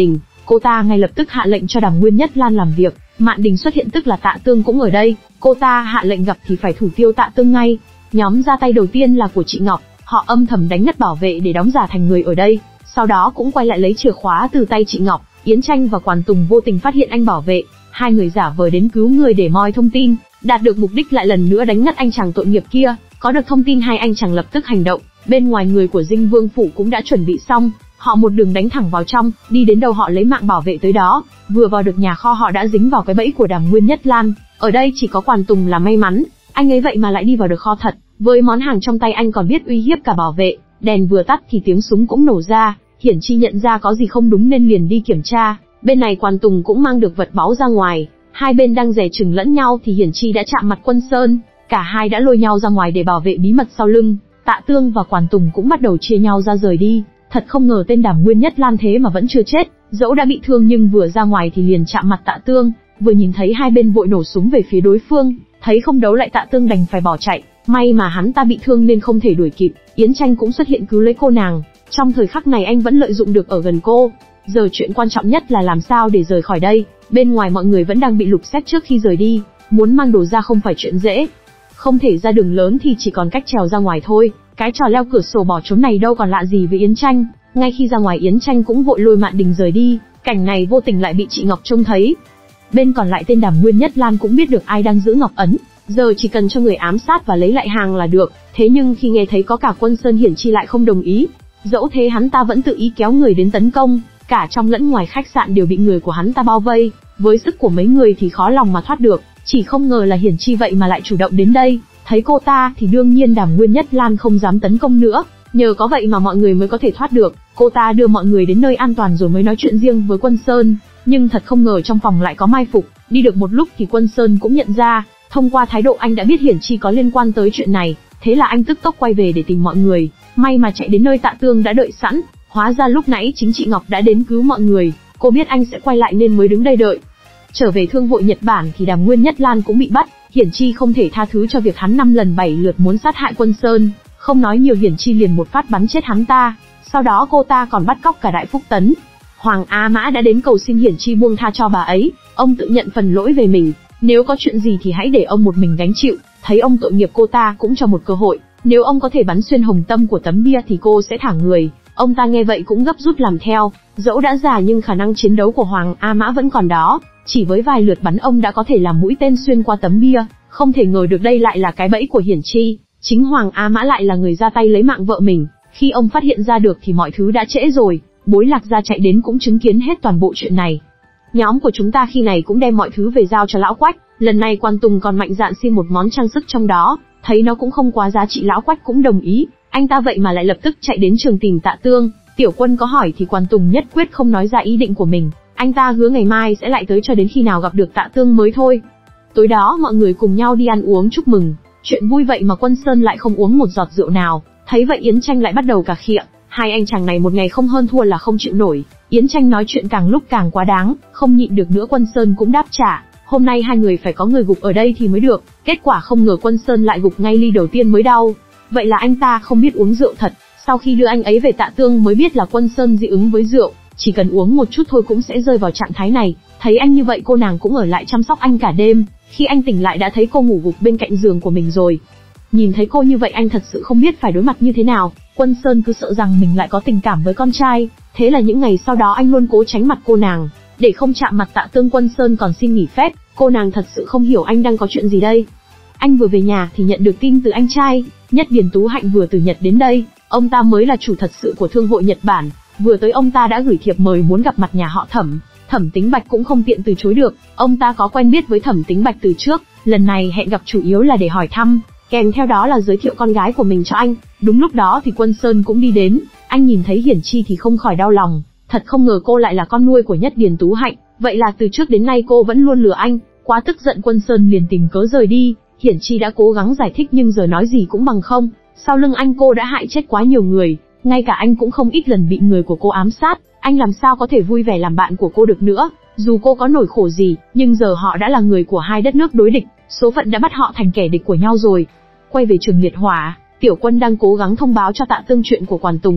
cô ta ngay lập tức hạ lệnh cho Đàm Nguyên Nhất Lan làm việc. Mạn Đình xuất hiện tức là Tạ Tương cũng ở đây, cô ta hạ lệnh gặp thì phải thủ tiêu Tạ Tương ngay. Nhóm ra tay đầu tiên là của chị Ngọc, họ âm thầm đánh ngất bảo vệ để đóng giả thành người ở đây, sau đó cũng quay lại lấy chìa khóa từ tay chị Ngọc. Yến Tranh và Quản Tùng vô tình phát hiện anh bảo vệ, hai người giả vờ đến cứu người để moi thông tin, đạt được mục đích lại lần nữa đánh ngất anh chàng tội nghiệp kia. Có được thông tin hai anh chàng lập tức hành động, bên ngoài người của Dinh Vương phủ cũng đã chuẩn bị xong, họ một đường đánh thẳng vào trong, đi đến đâu họ lấy mạng bảo vệ tới đó. Vừa vào được nhà kho họ đã dính vào cái bẫy của Đàm Nguyên Nhất Lan. Ở đây chỉ có Quản Tùng là may mắn, anh ấy vậy mà lại đi vào được kho thật, với món hàng trong tay anh còn biết uy hiếp cả bảo vệ. Đèn vừa tắt thì tiếng súng cũng nổ ra, Hiển Chi nhận ra có gì không đúng nên liền đi kiểm tra. Bên này Quản Tùng cũng mang được vật báu ra ngoài, hai bên đang dè chừng lẫn nhau thì Hiển Chi đã chạm mặt Quân Sơn, cả hai đã lôi nhau ra ngoài để bảo vệ bí mật sau lưng. Tạ Tương và Quản Tùng cũng bắt đầu chia nhau ra rời đi. Thật không ngờ tên Đàm Nguyên Nhất Lan thế mà vẫn chưa chết, dẫu đã bị thương nhưng vừa ra ngoài thì liền chạm mặt Tạ Tương, vừa nhìn thấy hai bên vội nổ súng về phía đối phương, thấy không đấu lại Tạ Tương đành phải bỏ chạy, may mà hắn ta bị thương nên không thể đuổi kịp. Yến Tranh cũng xuất hiện cứu lấy cô nàng, trong thời khắc này anh vẫn lợi dụng được ở gần cô. Giờ chuyện quan trọng nhất là làm sao để rời khỏi đây, bên ngoài mọi người vẫn đang bị lục xét trước khi rời đi, muốn mang đồ ra không phải chuyện dễ. Không thể ra đường lớn thì chỉ còn cách trèo ra ngoài thôi, cái trò leo cửa sổ bỏ trốn này đâu còn lạ gì với Yến Tranh. Ngay khi ra ngoài Yến Tranh cũng vội lôi Mạn Đình rời đi, cảnh này vô tình lại bị chị Ngọc trông thấy. Bên còn lại tên Đàm Nguyên Nhất Lan cũng biết được ai đang giữ Ngọc ấn, giờ chỉ cần cho người ám sát và lấy lại hàng là được. Thế nhưng khi nghe thấy có cả Quân Sơn Hiển Chi lại không đồng ý, dẫu thế hắn ta vẫn tự ý kéo người đến tấn công, cả trong lẫn ngoài khách sạn đều bị người của hắn ta bao vây, với sức của mấy người thì khó lòng mà thoát được. Chỉ không ngờ là Hiển Chi vậy mà lại chủ động đến đây, thấy cô ta thì đương nhiên Đàm Nguyên Nhất Lan không dám tấn công nữa, nhờ có vậy mà mọi người mới có thể thoát được. Cô ta đưa mọi người đến nơi an toàn rồi mới nói chuyện riêng với Quân Sơn, nhưng thật không ngờ trong phòng lại có mai phục. Đi được một lúc thì Quân Sơn cũng nhận ra, thông qua thái độ anh đã biết Hiển Chi có liên quan tới chuyện này, thế là anh tức tốc quay về để tìm mọi người. May mà chạy đến nơi Tạ Tương đã đợi sẵn, hóa ra lúc nãy chính chị Ngọc đã đến cứu mọi người, cô biết anh sẽ quay lại nên mới đứng đây đợi. Trở về thương hội Nhật Bản thì Đàm Nguyên Nhất Lan cũng bị bắt, Hiển Chi không thể tha thứ cho việc hắn năm lần bảy lượt muốn sát hại Quân Sơn, không nói nhiều Hiển Chi liền một phát bắn chết hắn ta, sau đó cô ta còn bắt cóc cả Đại Phúc Tấn. Hoàng A Mã đã đến cầu xin Hiển Chi buông tha cho bà ấy, ông tự nhận phần lỗi về mình, nếu có chuyện gì thì hãy để ông một mình gánh chịu. Thấy ông tội nghiệp cô ta cũng cho một cơ hội, nếu ông có thể bắn xuyên hồng tâm của tấm bia thì cô sẽ thả người. Ông ta nghe vậy cũng gấp rút làm theo, dẫu đã già nhưng khả năng chiến đấu của Hoàng A Mã vẫn còn đó, chỉ với vài lượt bắn ông đã có thể làm mũi tên xuyên qua tấm bia. Không thể ngờ được đây lại là cái bẫy của Hiển Chi, chính Hoàng A Mã lại là người ra tay lấy mạng vợ mình. Khi ông phát hiện ra được thì mọi thứ đã trễ rồi, Bối Lạc Gia chạy đến cũng chứng kiến hết toàn bộ chuyện này. Nhóm của chúng ta khi này cũng đem mọi thứ về giao cho lão Quách, lần này Quan Tùng còn mạnh dạn xin một món trang sức trong đó, thấy nó cũng không quá giá trị lão Quách cũng đồng ý, anh ta vậy mà lại lập tức chạy đến trường tìm Tạ Tương. Tiểu Quân có hỏi thì Quan Tùng nhất quyết không nói ra ý định của mình, anh ta hứa ngày mai sẽ lại tới cho đến khi nào gặp được Tạ Tương mới thôi. Tối đó mọi người cùng nhau đi ăn uống chúc mừng, chuyện vui vậy mà Quân Sơn lại không uống một giọt rượu nào, thấy vậy Yến Tranh lại bắt đầu cà khịa, hai anh chàng này một ngày không hơn thua là không chịu nổi. Yến Tranh nói chuyện càng lúc càng quá đáng, không nhịn được nữa Quân Sơn cũng đáp trả, hôm nay hai người phải có người gục ở đây thì mới được. Kết quả không ngờ Quân Sơn lại gục ngay ly đầu tiên mới đau, vậy là anh ta không biết uống rượu thật. Sau khi đưa anh ấy về Tạ Tương mới biết là Quân Sơn dị ứng với rượu, chỉ cần uống một chút thôi cũng sẽ rơi vào trạng thái này. Thấy anh như vậy cô nàng cũng ở lại chăm sóc anh cả đêm, khi anh tỉnh lại đã thấy cô ngủ gục bên cạnh giường của mình rồi. Nhìn thấy cô như vậy anh thật sự không biết phải đối mặt như thế nào. Quân Sơn cứ sợ rằng mình lại có tình cảm với con trai, thế là những ngày sau đó anh luôn cố tránh mặt cô nàng, để không chạm mặt Tạ Tương. Quân Sơn còn xin nghỉ phép, cô nàng thật sự không hiểu anh đang có chuyện gì đây. Anh vừa về nhà thì nhận được tin từ anh trai, Nhất Điền Tú Hạnh vừa từ Nhật đến đây, ông ta mới là chủ thật sự của thương hội Nhật Bản, vừa tới ông ta đã gửi thiệp mời muốn gặp mặt nhà họ Thẩm. Thẩm Tính Bạch cũng không tiện từ chối được, ông ta có quen biết với Thẩm Tính Bạch từ trước, lần này hẹn gặp chủ yếu là để hỏi thăm, kèm theo đó là giới thiệu con gái của mình cho anh. Đúng lúc đó thì Quân Sơn cũng đi đến, anh nhìn thấy Hiển Chi thì không khỏi đau lòng, thật không ngờ cô lại là con nuôi của Nhất Điền Tú Hạnh, vậy là từ trước đến nay cô vẫn luôn lừa anh. Quá tức giận Quân Sơn liền tìm cớ rời đi, Hiển Chi đã cố gắng giải thích nhưng giờ nói gì cũng bằng không, sau lưng anh cô đã hại chết quá nhiều người, ngay cả anh cũng không ít lần bị người của cô ám sát, anh làm sao có thể vui vẻ làm bạn của cô được nữa. Dù cô có nổi khổ gì, nhưng giờ họ đã là người của hai đất nước đối địch, số phận đã bắt họ thành kẻ địch của nhau rồi. Quay về trường liệt hỏa, Tiểu Quân đang cố gắng thông báo cho Tạ Tương chuyện của Quản Tùng,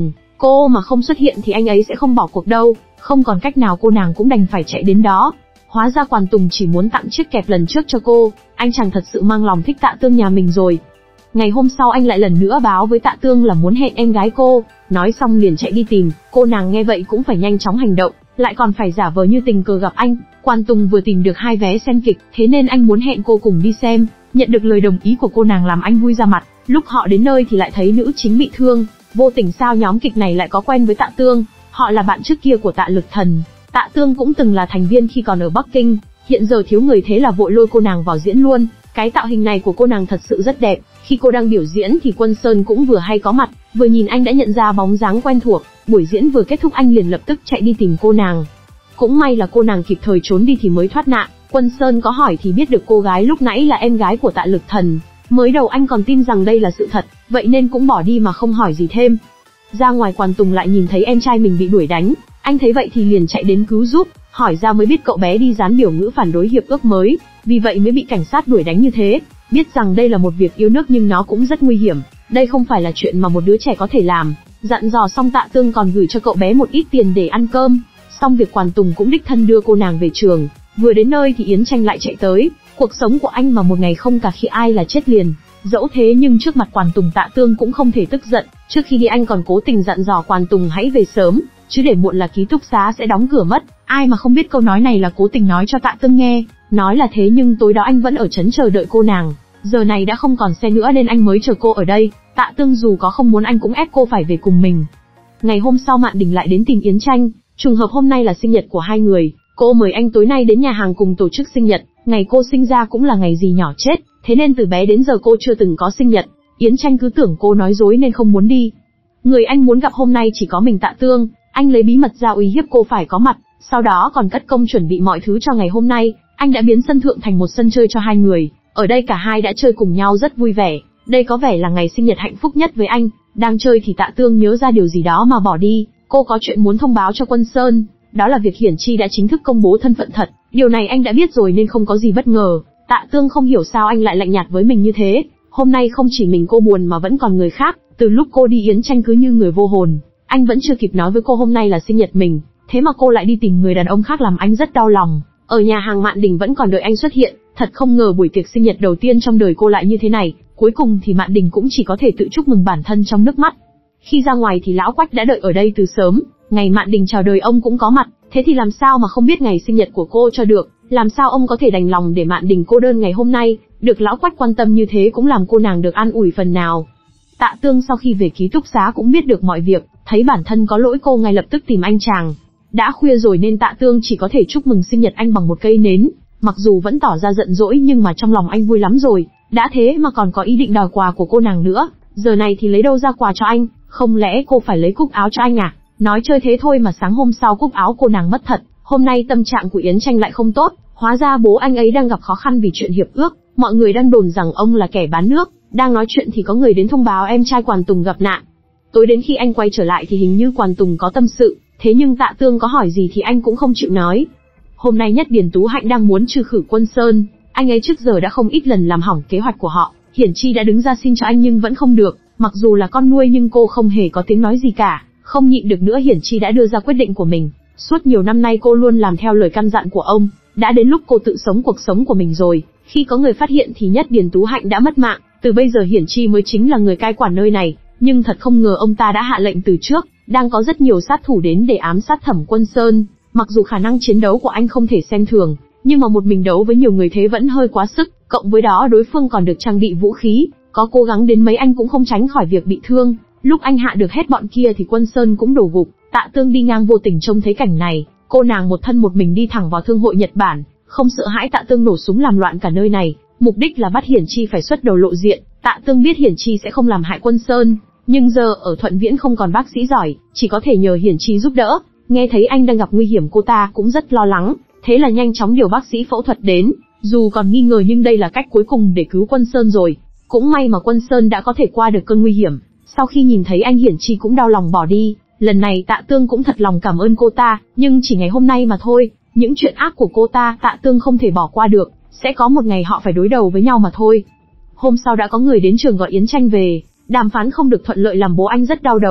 Cô mà không xuất hiện thì anh ấy sẽ không bỏ cuộc đâu. Không còn cách nào cô nàng cũng đành phải chạy đến đó. Hóa ra Quản Tùng chỉ muốn tặng chiếc kẹp lần trước cho cô, anh chàng thật sự mang lòng thích Tạ Tương nhà mình rồi. Ngày hôm sau anh lại lần nữa báo với Tạ Tương là muốn hẹn em gái cô, nói xong liền chạy đi tìm. Cô nàng nghe vậy cũng phải nhanh chóng hành động, lại còn phải giả vờ như tình cờ gặp anh. Quản Tùng vừa tìm được hai vé xem kịch, thế nên anh muốn hẹn cô cùng đi xem. Nhận được lời đồng ý của cô nàng làm anh vui ra mặt. Lúc họ đến nơi thì lại thấy nữ chính bị thương. Vô tình sao nhóm kịch này lại có quen với Tạ Tương, họ là bạn trước kia của Tạ Lực Thần. Tạ Tương cũng từng là thành viên khi còn ở Bắc Kinh, hiện giờ thiếu người thế là vội lôi cô nàng vào diễn luôn. Cái tạo hình này của cô nàng thật sự rất đẹp, khi cô đang biểu diễn thì Quân Sơn cũng vừa hay có mặt, vừa nhìn anh đã nhận ra bóng dáng quen thuộc. Buổi diễn vừa kết thúc anh liền lập tức chạy đi tìm cô nàng. Cũng may là cô nàng kịp thời trốn đi thì mới thoát nạn. Quân Sơn có hỏi thì biết được cô gái lúc nãy là em gái của Tạ Lực Thần. Mới đầu anh còn tin rằng đây là sự thật, vậy nên cũng bỏ đi mà không hỏi gì thêm. Ra ngoài Quản Tùng lại nhìn thấy em trai mình bị đuổi đánh, anh thấy vậy thì liền chạy đến cứu giúp, hỏi ra mới biết cậu bé đi dán biểu ngữ phản đối hiệp ước mới, vì vậy mới bị cảnh sát đuổi đánh như thế. Biết rằng đây là một việc yêu nước nhưng nó cũng rất nguy hiểm, đây không phải là chuyện mà một đứa trẻ có thể làm. Dặn dò xong Tạ Tương còn gửi cho cậu bé một ít tiền để ăn cơm. Xong việc Quản Tùng cũng đích thân đưa cô nàng về trường. Vừa đến nơi thì Yến Tranh lại chạy tới. Cuộc sống của anh mà một ngày không cà khi ai là chết liền. Dẫu thế nhưng trước mặt Quản Tùng Tạ Tương cũng không thể tức giận. Trước khi đi anh còn cố tình dặn dò Quản Tùng hãy về sớm, chứ để muộn là ký túc xá sẽ đóng cửa mất. Ai mà không biết câu nói này là cố tình nói cho Tạ Tương nghe. Nói là thế nhưng tối đó anh vẫn ở trấn chờ đợi cô nàng. Giờ này đã không còn xe nữa nên anh mới chờ cô ở đây. Tạ Tương dù có không muốn anh cũng ép cô phải về cùng mình. Ngày hôm sau Mạn Đình lại đến tìm Yến Tranh. Trùng hợp hôm nay là sinh nhật của hai người. Cô mời anh tối nay đến nhà hàng cùng tổ chức sinh nhật. Ngày cô sinh ra cũng là ngày dì nhỏ chết, thế nên từ bé đến giờ cô chưa từng có sinh nhật. Yến Tranh cứ tưởng cô nói dối nên không muốn đi. Người anh muốn gặp hôm nay chỉ có mình Tạ Tương. Anh lấy bí mật ra uy hiếp cô phải có mặt, sau đó còn cất công chuẩn bị mọi thứ cho ngày hôm nay. Anh đã biến sân thượng thành một sân chơi cho hai người. Ở đây cả hai đã chơi cùng nhau rất vui vẻ. Đây có vẻ là ngày sinh nhật hạnh phúc nhất với anh. Đang chơi thì Tạ Tương nhớ ra điều gì đó mà bỏ đi. Cô có chuyện muốn thông báo cho Quân Sơn. Đó là việc Hiển Chi đã chính thức công bố thân phận thật. Điều này anh đã biết rồi nên không có gì bất ngờ. Tạ Tương không hiểu sao anh lại lạnh nhạt với mình như thế. Hôm nay không chỉ mình cô buồn mà vẫn còn người khác. Từ lúc cô đi Yến Tranh cứ như người vô hồn. Anh vẫn chưa kịp nói với cô hôm nay là sinh nhật mình, thế mà cô lại đi tìm người đàn ông khác làm anh rất đau lòng. Ở nhà hàng Mạn Đình vẫn còn đợi anh xuất hiện. Thật không ngờ buổi tiệc sinh nhật đầu tiên trong đời cô lại như thế này. Cuối cùng thì Mạn Đình cũng chỉ có thể tự chúc mừng bản thân trong nước mắt. Khi ra ngoài thì lão Quách đã đợi ở đây từ sớm. Ngày Mạn Đình chào đời ông cũng có mặt. Thế thì làm sao mà không biết ngày sinh nhật của cô cho được. Làm sao ông có thể đành lòng để Mạn Đình cô đơn ngày hôm nay. Được lão Quách quan tâm như thế cũng làm cô nàng được an ủi phần nào. Tạ Tương sau khi về ký túc xá cũng biết được mọi việc. Thấy bản thân có lỗi cô ngay lập tức tìm anh chàng. Đã khuya rồi nên Tạ Tương chỉ có thể chúc mừng sinh nhật anh bằng một cây nến. Mặc dù vẫn tỏ ra giận dỗi nhưng mà trong lòng anh vui lắm rồi. Đã thế mà còn có ý định đòi quà của cô nàng nữa. Giờ này thì lấy đâu ra quà cho anh. Không lẽ cô phải lấy cúc áo cho anh à? Nói chơi thế thôi mà sáng hôm sau cúc áo cô nàng mất thật. Hôm nay tâm trạng của Yến Tranh lại không tốt. Hóa ra bố anh ấy đang gặp khó khăn vì chuyện hiệp ước. Mọi người đang đồn rằng ông là kẻ bán nước. Đang nói chuyện thì có người đến thông báo em trai Quản Tùng gặp nạn. Tối đến khi anh quay trở lại thì hình như Quản Tùng có tâm sự. Thế nhưng Tạ Tương có hỏi gì thì anh cũng không chịu nói. Hôm nay Nhất Điền Tú Hạnh đang muốn trừ khử Quân Sơn. Anh ấy trước giờ đã không ít lần làm hỏng kế hoạch của họ. Hiển Chi đã đứng ra xin cho anh nhưng vẫn không được. Mặc dù là con nuôi nhưng cô không hề có tiếng nói gì cả. Không nhịn được nữa Hiển Chi đã đưa ra quyết định của mình. Suốt nhiều năm nay cô luôn làm theo lời căn dặn của ông. Đã đến lúc cô tự sống cuộc sống của mình rồi. Khi có người phát hiện thì Nhất Điền Tú Hạnh đã mất mạng. Từ bây giờ Hiển Chi mới chính là người cai quản nơi này. Nhưng thật không ngờ ông ta đã hạ lệnh từ trước. Đang có rất nhiều sát thủ đến để ám sát Thẩm Quân Sơn. Mặc dù khả năng chiến đấu của anh không thể xem thường, nhưng mà một mình đấu với nhiều người thế vẫn hơi quá sức. Cộng với đó đối phương còn được trang bị vũ khí. Có cố gắng đến mấy anh cũng không tránh khỏi việc bị thương. Lúc anh hạ được hết bọn kia thì Quân Sơn cũng đổ gục. Tạ Tương đi ngang vô tình trông thấy cảnh này. Cô nàng một thân một mình đi thẳng vào thương hội Nhật Bản. Không sợ hãi Tạ Tương nổ súng làm loạn cả nơi này. Mục đích là bắt Hiển Chi phải xuất đầu lộ diện. Tạ Tương biết Hiển Chi sẽ không làm hại Quân Sơn. Nhưng giờ ở Thuận Viễn không còn bác sĩ giỏi, chỉ có thể nhờ Hiển Chi giúp đỡ. Nghe thấy anh đang gặp nguy hiểm cô ta cũng rất lo lắng. Thế là nhanh chóng điều bác sĩ phẫu thuật đến. Dù còn nghi ngờ nhưng đây là cách cuối cùng để cứu Quân Sơn rồi. Cũng may mà Quân Sơn đã có thể qua được cơn nguy hiểm. Sau khi nhìn thấy anh Hiển Chi cũng đau lòng bỏ đi. Lần này Tạ Tương cũng thật lòng cảm ơn cô ta. Nhưng chỉ ngày hôm nay mà thôi. Những chuyện ác của cô ta Tạ Tương không thể bỏ qua được. Sẽ có một ngày họ phải đối đầu với nhau mà thôi. Hôm sau đã có người đến trường gọi Yến Tranh về. Đàm phán không được thuận lợi làm bố anh rất đau đầu.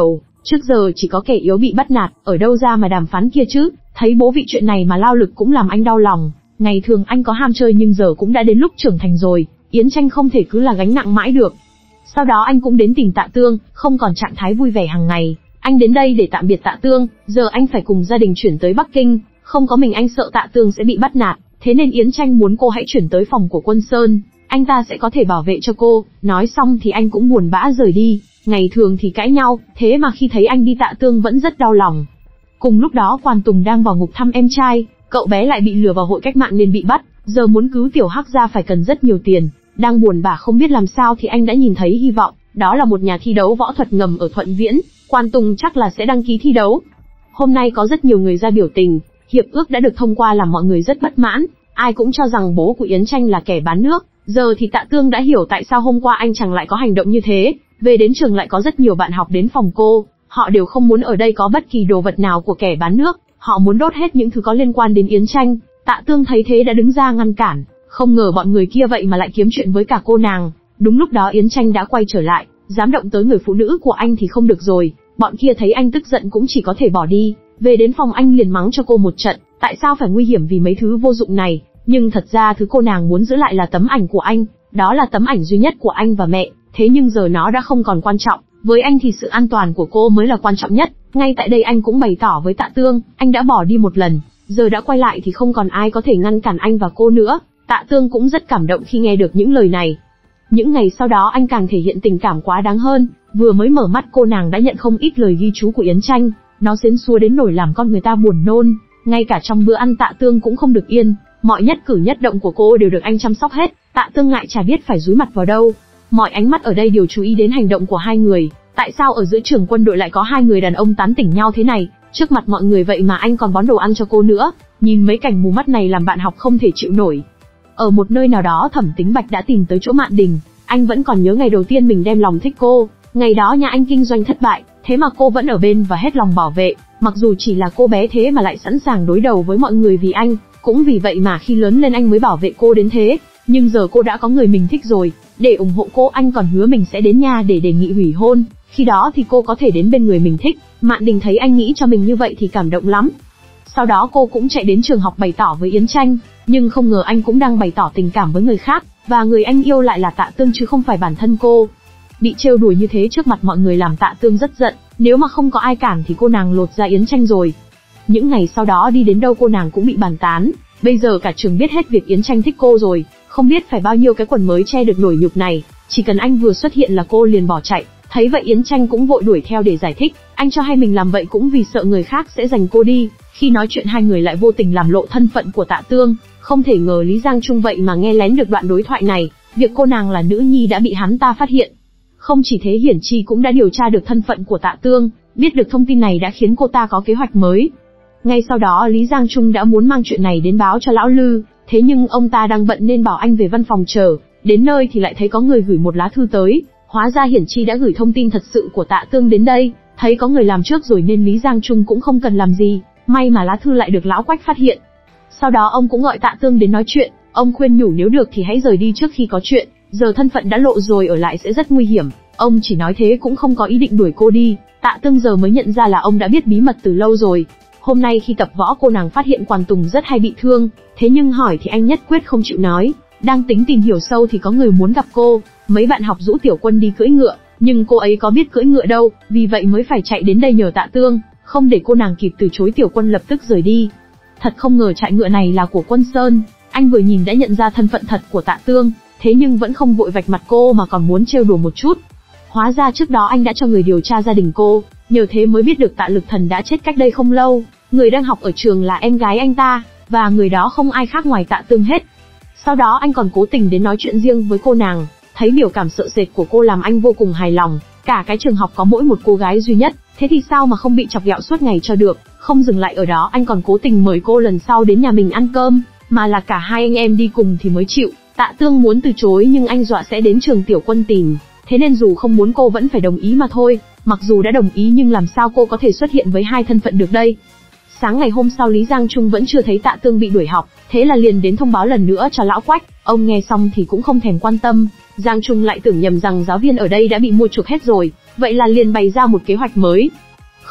Trước giờ chỉ có kẻ yếu bị bắt nạt, ở đâu ra mà đàm phán kia chứ, thấy bố vị chuyện này mà lao lực cũng làm anh đau lòng. Ngày thường anh có ham chơi nhưng giờ cũng đã đến lúc trưởng thành rồi, Yến Tranh không thể cứ là gánh nặng mãi được. Sau đó anh cũng đến tìm Tạ Tương, không còn trạng thái vui vẻ hàng ngày. Anh đến đây để tạm biệt Tạ Tương, giờ anh phải cùng gia đình chuyển tới Bắc Kinh, không có mình anh sợ Tạ Tương sẽ bị bắt nạt, thế nên Yến Tranh muốn cô hãy chuyển tới phòng của Quân Sơn, anh ta sẽ có thể bảo vệ cho cô. Nói xong thì anh cũng buồn bã rời đi. Ngày thường thì cãi nhau, thế mà khi thấy anh đi Tạ Tương vẫn rất đau lòng. Cùng lúc đó Quan Tùng đang vào ngục thăm em trai, cậu bé lại bị lừa vào hội cách mạng nên bị bắt, giờ muốn cứu Tiểu Hắc ra phải cần rất nhiều tiền. Đang buồn bã không biết làm sao thì anh đã nhìn thấy hy vọng, đó là một nhà thi đấu võ thuật ngầm ở Thuận Viễn, Quan Tùng chắc là sẽ đăng ký thi đấu. Hôm nay có rất nhiều người ra biểu tình, hiệp ước đã được thông qua làm mọi người rất bất mãn, ai cũng cho rằng bố của Yến Tranh là kẻ bán nước. Giờ thì Tạ Tương đã hiểu tại sao hôm qua anh chàng lại có hành động như thế, về đến trường lại có rất nhiều bạn học đến phòng cô, họ đều không muốn ở đây có bất kỳ đồ vật nào của kẻ bán nước, họ muốn đốt hết những thứ có liên quan đến Yến Tranh. Tạ Tương thấy thế đã đứng ra ngăn cản, không ngờ bọn người kia vậy mà lại kiếm chuyện với cả cô nàng. Đúng lúc đó Yến Tranh đã quay trở lại, dám động tới người phụ nữ của anh thì không được rồi, bọn kia thấy anh tức giận cũng chỉ có thể bỏ đi, về đến phòng anh liền mắng cho cô một trận, tại sao phải nguy hiểm vì mấy thứ vô dụng này. Nhưng thật ra thứ cô nàng muốn giữ lại là tấm ảnh của anh, đó là tấm ảnh duy nhất của anh và mẹ, thế nhưng giờ nó đã không còn quan trọng, với anh thì sự an toàn của cô mới là quan trọng nhất. Ngay tại đây anh cũng bày tỏ với Tạ Tương, anh đã bỏ đi một lần, giờ đã quay lại thì không còn ai có thể ngăn cản anh và cô nữa. Tạ Tương cũng rất cảm động khi nghe được những lời này. Những ngày sau đó anh càng thể hiện tình cảm quá đáng hơn, vừa mới mở mắt cô nàng đã nhận không ít lời ghi chú của Yến Tranh, nó xến xúa đến nỗi làm con người ta buồn nôn, ngay cả trong bữa ăn Tạ Tương cũng không được yên. Mọi nhất cử nhất động của cô đều được anh chăm sóc hết, Tạ Tương ngại chả biết phải dúi mặt vào đâu. Mọi ánh mắt ở đây đều chú ý đến hành động của hai người, tại sao ở giữa trường quân đội lại có hai người đàn ông tán tỉnh nhau thế này, trước mặt mọi người vậy mà anh còn bón đồ ăn cho cô nữa, nhìn mấy cảnh mù mắt này làm bạn học không thể chịu nổi. Ở một nơi nào đó Thẩm Tính Bạch đã tìm tới chỗ Mạn Đình, anh vẫn còn nhớ ngày đầu tiên mình đem lòng thích cô, ngày đó nhà anh kinh doanh thất bại, thế mà cô vẫn ở bên và hết lòng bảo vệ, mặc dù chỉ là cô bé thế mà lại sẵn sàng đối đầu với mọi người vì anh. Cũng vì vậy mà khi lớn lên anh mới bảo vệ cô đến thế, nhưng giờ cô đã có người mình thích rồi, để ủng hộ cô anh còn hứa mình sẽ đến nhà để đề nghị hủy hôn, khi đó thì cô có thể đến bên người mình thích. Mạn Đình thấy anh nghĩ cho mình như vậy thì cảm động lắm. Sau đó cô cũng chạy đến trường học bày tỏ với Yến Tranh, nhưng không ngờ anh cũng đang bày tỏ tình cảm với người khác, và người anh yêu lại là Tạ Tương chứ không phải bản thân cô. Bị trêu đùa như thế trước mặt mọi người làm Tạ Tương rất giận, nếu mà không có ai cản thì cô nàng lột ra Yến Tranh rồi. Những ngày sau đó đi đến đâu cô nàng cũng bị bàn tán, bây giờ cả trường biết hết việc Yến Tranh thích cô rồi, không biết phải bao nhiêu cái quần mới che được nổi nhục này, chỉ cần anh vừa xuất hiện là cô liền bỏ chạy. Thấy vậy Yến Tranh cũng vội đuổi theo để giải thích, anh cho hay mình làm vậy cũng vì sợ người khác sẽ giành cô đi. Khi nói chuyện hai người lại vô tình làm lộ thân phận của Tạ Tương, không thể ngờ Lý Giang Trung vậy mà nghe lén được đoạn đối thoại này, việc cô nàng là nữ nhi đã bị hắn ta phát hiện. Không chỉ thế Hiển Chi cũng đã điều tra được thân phận của Tạ Tương, biết được thông tin này đã khiến cô ta có kế hoạch mới. Ngay sau đó Lý Giang Trung đã muốn mang chuyện này đến báo cho lão Lư, thế nhưng ông ta đang bận nên bảo anh về văn phòng chờ, đến nơi thì lại thấy có người gửi một lá thư tới, hóa ra Hiển Chi đã gửi thông tin thật sự của Tạ Tương đến đây, thấy có người làm trước rồi nên Lý Giang Trung cũng không cần làm gì, may mà lá thư lại được lão Quách phát hiện. Sau đó ông cũng gọi Tạ Tương đến nói chuyện, ông khuyên nhủ nếu được thì hãy rời đi trước khi có chuyện, giờ thân phận đã lộ rồi ở lại sẽ rất nguy hiểm. Ông chỉ nói thế cũng không có ý định đuổi cô đi. Tạ Tương giờ mới nhận ra là ông đã biết bí mật từ lâu rồi. Hôm nay khi tập võ cô nàng phát hiện Quan Tùng rất hay bị thương, thế nhưng hỏi thì anh nhất quyết không chịu nói. Đang tính tìm hiểu sâu thì có người muốn gặp cô, mấy bạn học rũ Tiểu Quân đi cưỡi ngựa, nhưng cô ấy có biết cưỡi ngựa đâu, vì vậy mới phải chạy đến đây nhờ Tạ Tương, không để cô nàng kịp từ chối Tiểu Quân lập tức rời đi. Thật không ngờ trại ngựa này là của Quân Sơn, anh vừa nhìn đã nhận ra thân phận thật của Tạ Tương, thế nhưng vẫn không vội vạch mặt cô mà còn muốn trêu đùa một chút. Hóa ra trước đó anh đã cho người điều tra gia đình cô, nhờ thế mới biết được Tạ Lực Thần đã chết cách đây không lâu, người đang học ở trường là em gái anh ta, và người đó không ai khác ngoài Tạ Tương hết. Sau đó anh còn cố tình đến nói chuyện riêng với cô nàng, thấy biểu cảm sợ sệt của cô làm anh vô cùng hài lòng, cả cái trường học có mỗi một cô gái duy nhất, thế thì sao mà không bị chọc ghẹo suốt ngày cho được. Không dừng lại ở đó anh còn cố tình mời cô lần sau đến nhà mình ăn cơm, mà là cả hai anh em đi cùng thì mới chịu. Tạ Tương muốn từ chối nhưng anh dọa sẽ đến trường Tiểu Quân tìm, thế nên dù không muốn cô vẫn phải đồng ý mà thôi. Mặc dù đã đồng ý nhưng làm sao cô có thể xuất hiện với hai thân phận được đây. Sáng ngày hôm sau Lý Giang Trung vẫn chưa thấy Tạ Tương bị đuổi học, thế là liền đến thông báo lần nữa cho lão Quách. Ông nghe xong thì cũng không thèm quan tâm, Giang Trung lại tưởng nhầm rằng giáo viên ở đây đã bị mua chuộc hết rồi, vậy là liền bày ra một kế hoạch mới.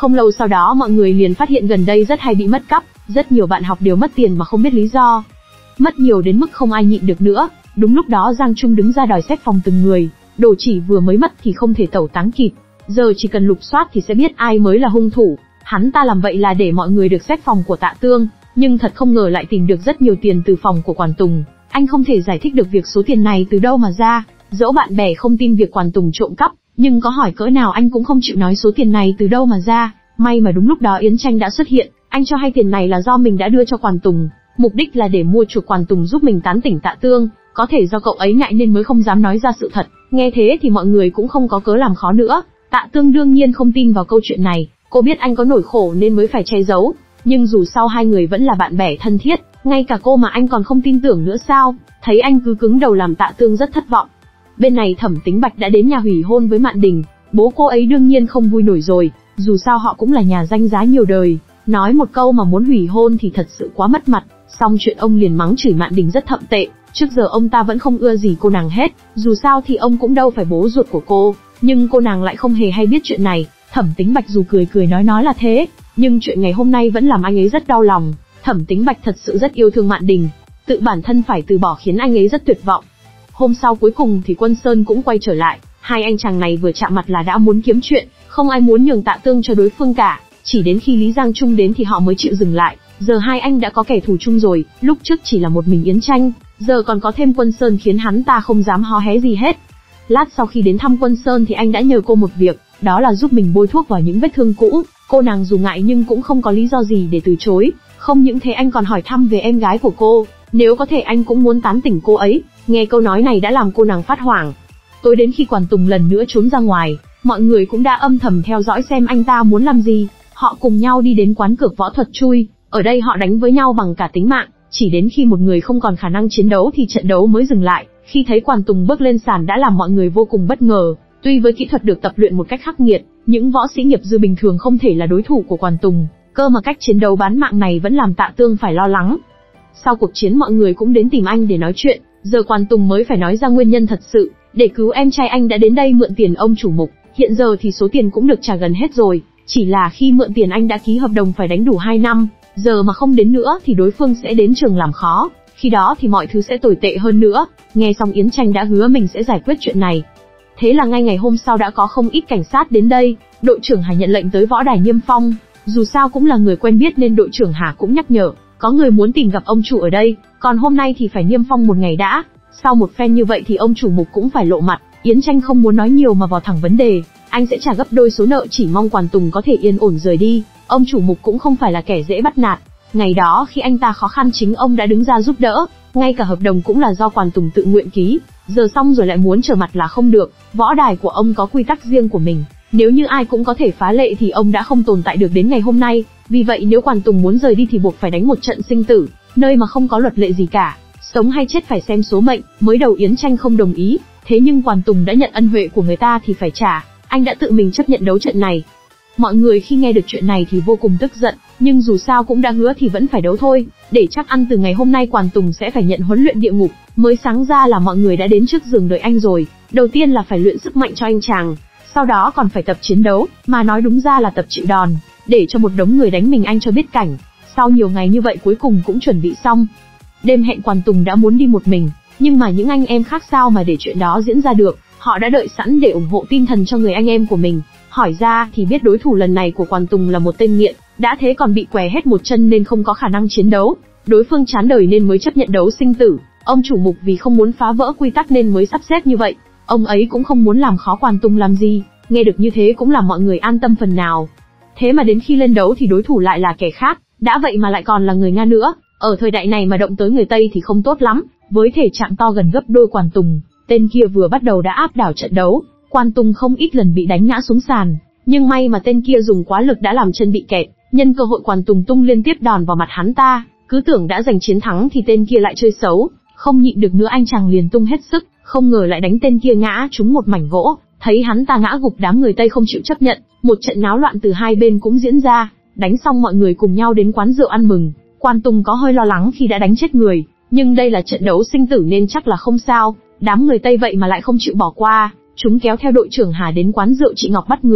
Không lâu sau đó mọi người liền phát hiện gần đây rất hay bị mất cắp, rất nhiều bạn học đều mất tiền mà không biết lý do. Mất nhiều đến mức không ai nhịn được nữa, đúng lúc đó Giang Trung đứng ra đòi xét phòng từng người, đồ chỉ vừa mới mất thì không thể tẩu táng kịp, giờ chỉ cần lục soát thì sẽ biết ai mới là hung thủ. Hắn ta làm vậy là để mọi người được xét phòng của Tạ Tương, nhưng thật không ngờ lại tìm được rất nhiều tiền từ phòng của Quản Tùng. Anh không thể giải thích được việc số tiền này từ đâu mà ra, dẫu bạn bè không tin việc Quản Tùng trộm cắp, nhưng có hỏi cỡ nào anh cũng không chịu nói số tiền này từ đâu mà ra. May mà đúng lúc đó Yến Tranh đã xuất hiện, anh cho hay tiền này là do mình đã đưa cho Quản Tùng, mục đích là để mua chuộc Quản Tùng giúp mình tán tỉnh Tạ Tương, có thể do cậu ấy ngại nên mới không dám nói ra sự thật. Nghe thế thì mọi người cũng không có cớ làm khó nữa. Tạ Tương đương nhiên không tin vào câu chuyện này, cô biết anh có nỗi khổ nên mới phải che giấu, nhưng dù sao hai người vẫn là bạn bè thân thiết, ngay cả cô mà anh còn không tin tưởng nữa sao? Thấy anh cứ cứng đầu làm Tạ Tương rất thất vọng. Bên này Thẩm Tính Bạch đã đến nhà hủy hôn với Mạn Đình, bố cô ấy đương nhiên không vui nổi rồi, dù sao họ cũng là nhà danh giá nhiều đời, nói một câu mà muốn hủy hôn thì thật sự quá mất mặt. Xong chuyện ông liền mắng chửi Mạn Đình rất thậm tệ, trước giờ ông ta vẫn không ưa gì cô nàng hết, dù sao thì ông cũng đâu phải bố ruột của cô, nhưng cô nàng lại không hề hay biết chuyện này. Thẩm Tính Bạch dù cười cười nói nói là thế, nhưng chuyện ngày hôm nay vẫn làm anh ấy rất đau lòng. Thẩm Tính Bạch thật sự rất yêu thương Mạn Đình, tự bản thân phải từ bỏ khiến anh ấy rất tuyệt vọng. Hôm sau cuối cùng thì Quân Sơn cũng quay trở lại, hai anh chàng này vừa chạm mặt là đã muốn kiếm chuyện, không ai muốn nhường Tạ Tương cho đối phương cả, chỉ đến khi Lý Giang Trung đến thì họ mới chịu dừng lại. Giờ hai anh đã có kẻ thù chung rồi, lúc trước chỉ là một mình Yến Tranh, giờ còn có thêm Quân Sơn khiến hắn ta không dám hó hé gì hết. Lát sau khi đến thăm Quân Sơn thì anh đã nhờ cô một việc, đó là giúp mình bôi thuốc vào những vết thương cũ. Cô nàng dù ngại nhưng cũng không có lý do gì để từ chối, không những thế anh còn hỏi thăm về em gái của cô, nếu có thể anh cũng muốn tán tỉnh cô ấy. Nghe câu nói này đã làm cô nàng phát hoảng. Tối đến khi Quản Tùng lần nữa trốn ra ngoài, mọi người cũng đã âm thầm theo dõi xem anh ta muốn làm gì. Họ cùng nhau đi đến quán cược võ thuật chui, ở đây họ đánh với nhau bằng cả tính mạng, chỉ đến khi một người không còn khả năng chiến đấu thì trận đấu mới dừng lại. Khi thấy Quản Tùng bước lên sàn đã làm mọi người vô cùng bất ngờ, tuy với kỹ thuật được tập luyện một cách khắc nghiệt, những võ sĩ nghiệp dư bình thường không thể là đối thủ của Quản Tùng, cơ mà cách chiến đấu bán mạng này vẫn làm Tạ Tương phải lo lắng. Sau cuộc chiến mọi người cũng đến tìm anh để nói chuyện, giờ Quản Tùng mới phải nói ra nguyên nhân thật sự, để cứu em trai anh đã đến đây mượn tiền ông chủ mục, hiện giờ thì số tiền cũng được trả gần hết rồi, chỉ là khi mượn tiền anh đã ký hợp đồng phải đánh đủ hai năm, giờ mà không đến nữa thì đối phương sẽ đến trường làm khó, khi đó thì mọi thứ sẽ tồi tệ hơn nữa. Nghe xong Yến Tranh đã hứa mình sẽ giải quyết chuyện này. Thế là ngay ngày hôm sau đã có không ít cảnh sát đến đây, đội trưởng Hà nhận lệnh tới võ đài Niêm Phong, dù sao cũng là người quen biết nên đội trưởng Hà cũng nhắc nhở, có người muốn tìm gặp ông chủ ở đây, còn hôm nay thì phải niêm phong một ngày đã. Sau một phen như vậy thì ông chủ mục cũng phải lộ mặt, Yến Tranh không muốn nói nhiều mà vào thẳng vấn đề, anh sẽ trả gấp đôi số nợ, chỉ mong Quản Tùng có thể yên ổn rời đi. Ông chủ mục cũng không phải là kẻ dễ bắt nạt, ngày đó khi anh ta khó khăn chính ông đã đứng ra giúp đỡ, ngay cả hợp đồng cũng là do Quản Tùng tự nguyện ký, giờ xong rồi lại muốn trở mặt là không được. Võ đài của ông có quy tắc riêng của mình, nếu như ai cũng có thể phá lệ thì ông đã không tồn tại được đến ngày hôm nay. Vì vậy nếu Quản Tùng muốn rời đi thì buộc phải đánh một trận sinh tử, nơi mà không có luật lệ gì cả, sống hay chết phải xem số mệnh. Mới đầu Yến Tranh không đồng ý, thế nhưng Quản Tùng đã nhận ân huệ của người ta thì phải trả, anh đã tự mình chấp nhận đấu trận này. Mọi người khi nghe được chuyện này thì vô cùng tức giận, nhưng dù sao cũng đã hứa thì vẫn phải đấu thôi, để chắc ăn từ ngày hôm nay Quản Tùng sẽ phải nhận huấn luyện địa ngục. Mới sáng ra là mọi người đã đến trước giường đợi anh rồi, đầu tiên là phải luyện sức mạnh cho anh chàng, sau đó còn phải tập chiến đấu, mà nói đúng ra là tập chịu đòn, để cho một đống người đánh mình anh cho biết cảnh. Sau nhiều ngày như vậy cuối cùng cũng chuẩn bị xong. Đêm hẹn Quản Tùng đã muốn đi một mình, nhưng mà những anh em khác sao mà để chuyện đó diễn ra được, họ đã đợi sẵn để ủng hộ tinh thần cho người anh em của mình. Hỏi ra thì biết đối thủ lần này của Quản Tùng là một tên nghiện, đã thế còn bị què hết một chân nên không có khả năng chiến đấu. Đối phương chán đời nên mới chấp nhận đấu sinh tử. Ông chủ mục vì không muốn phá vỡ quy tắc nên mới sắp xếp như vậy. Ông ấy cũng không muốn làm khó Quản Tùng làm gì. Nghe được như thế cũng làm mọi người an tâm phần nào. Thế mà đến khi lên đấu thì đối thủ lại là kẻ khác, đã vậy mà lại còn là người Nga nữa. Ở thời đại này mà động tới người Tây thì không tốt lắm. Với thể trạng to gần gấp đôi Quản Tùng, tên kia vừa bắt đầu đã áp đảo trận đấu. Quản Tùng không ít lần bị đánh ngã xuống sàn, nhưng may mà tên kia dùng quá lực đã làm chân bị kẹt. Nhân cơ hội Quản Tùng tung liên tiếp đòn vào mặt hắn ta, cứ tưởng đã giành chiến thắng thì tên kia lại chơi xấu, không nhịn được nữa anh chàng liền tung hết sức, không ngờ lại đánh tên kia ngã trúng một mảnh gỗ. Thấy hắn ta ngã gục, đám người Tây không chịu chấp nhận, một trận náo loạn từ hai bên cũng diễn ra. Đánh xong mọi người cùng nhau đến quán rượu ăn mừng. Quản Tùng có hơi lo lắng khi đã đánh chết người, nhưng đây là trận đấu sinh tử nên chắc là không sao. Đám người Tây vậy mà lại không chịu bỏ qua, chúng kéo theo đội trưởng Hà đến quán rượu chị Ngọc bắt người.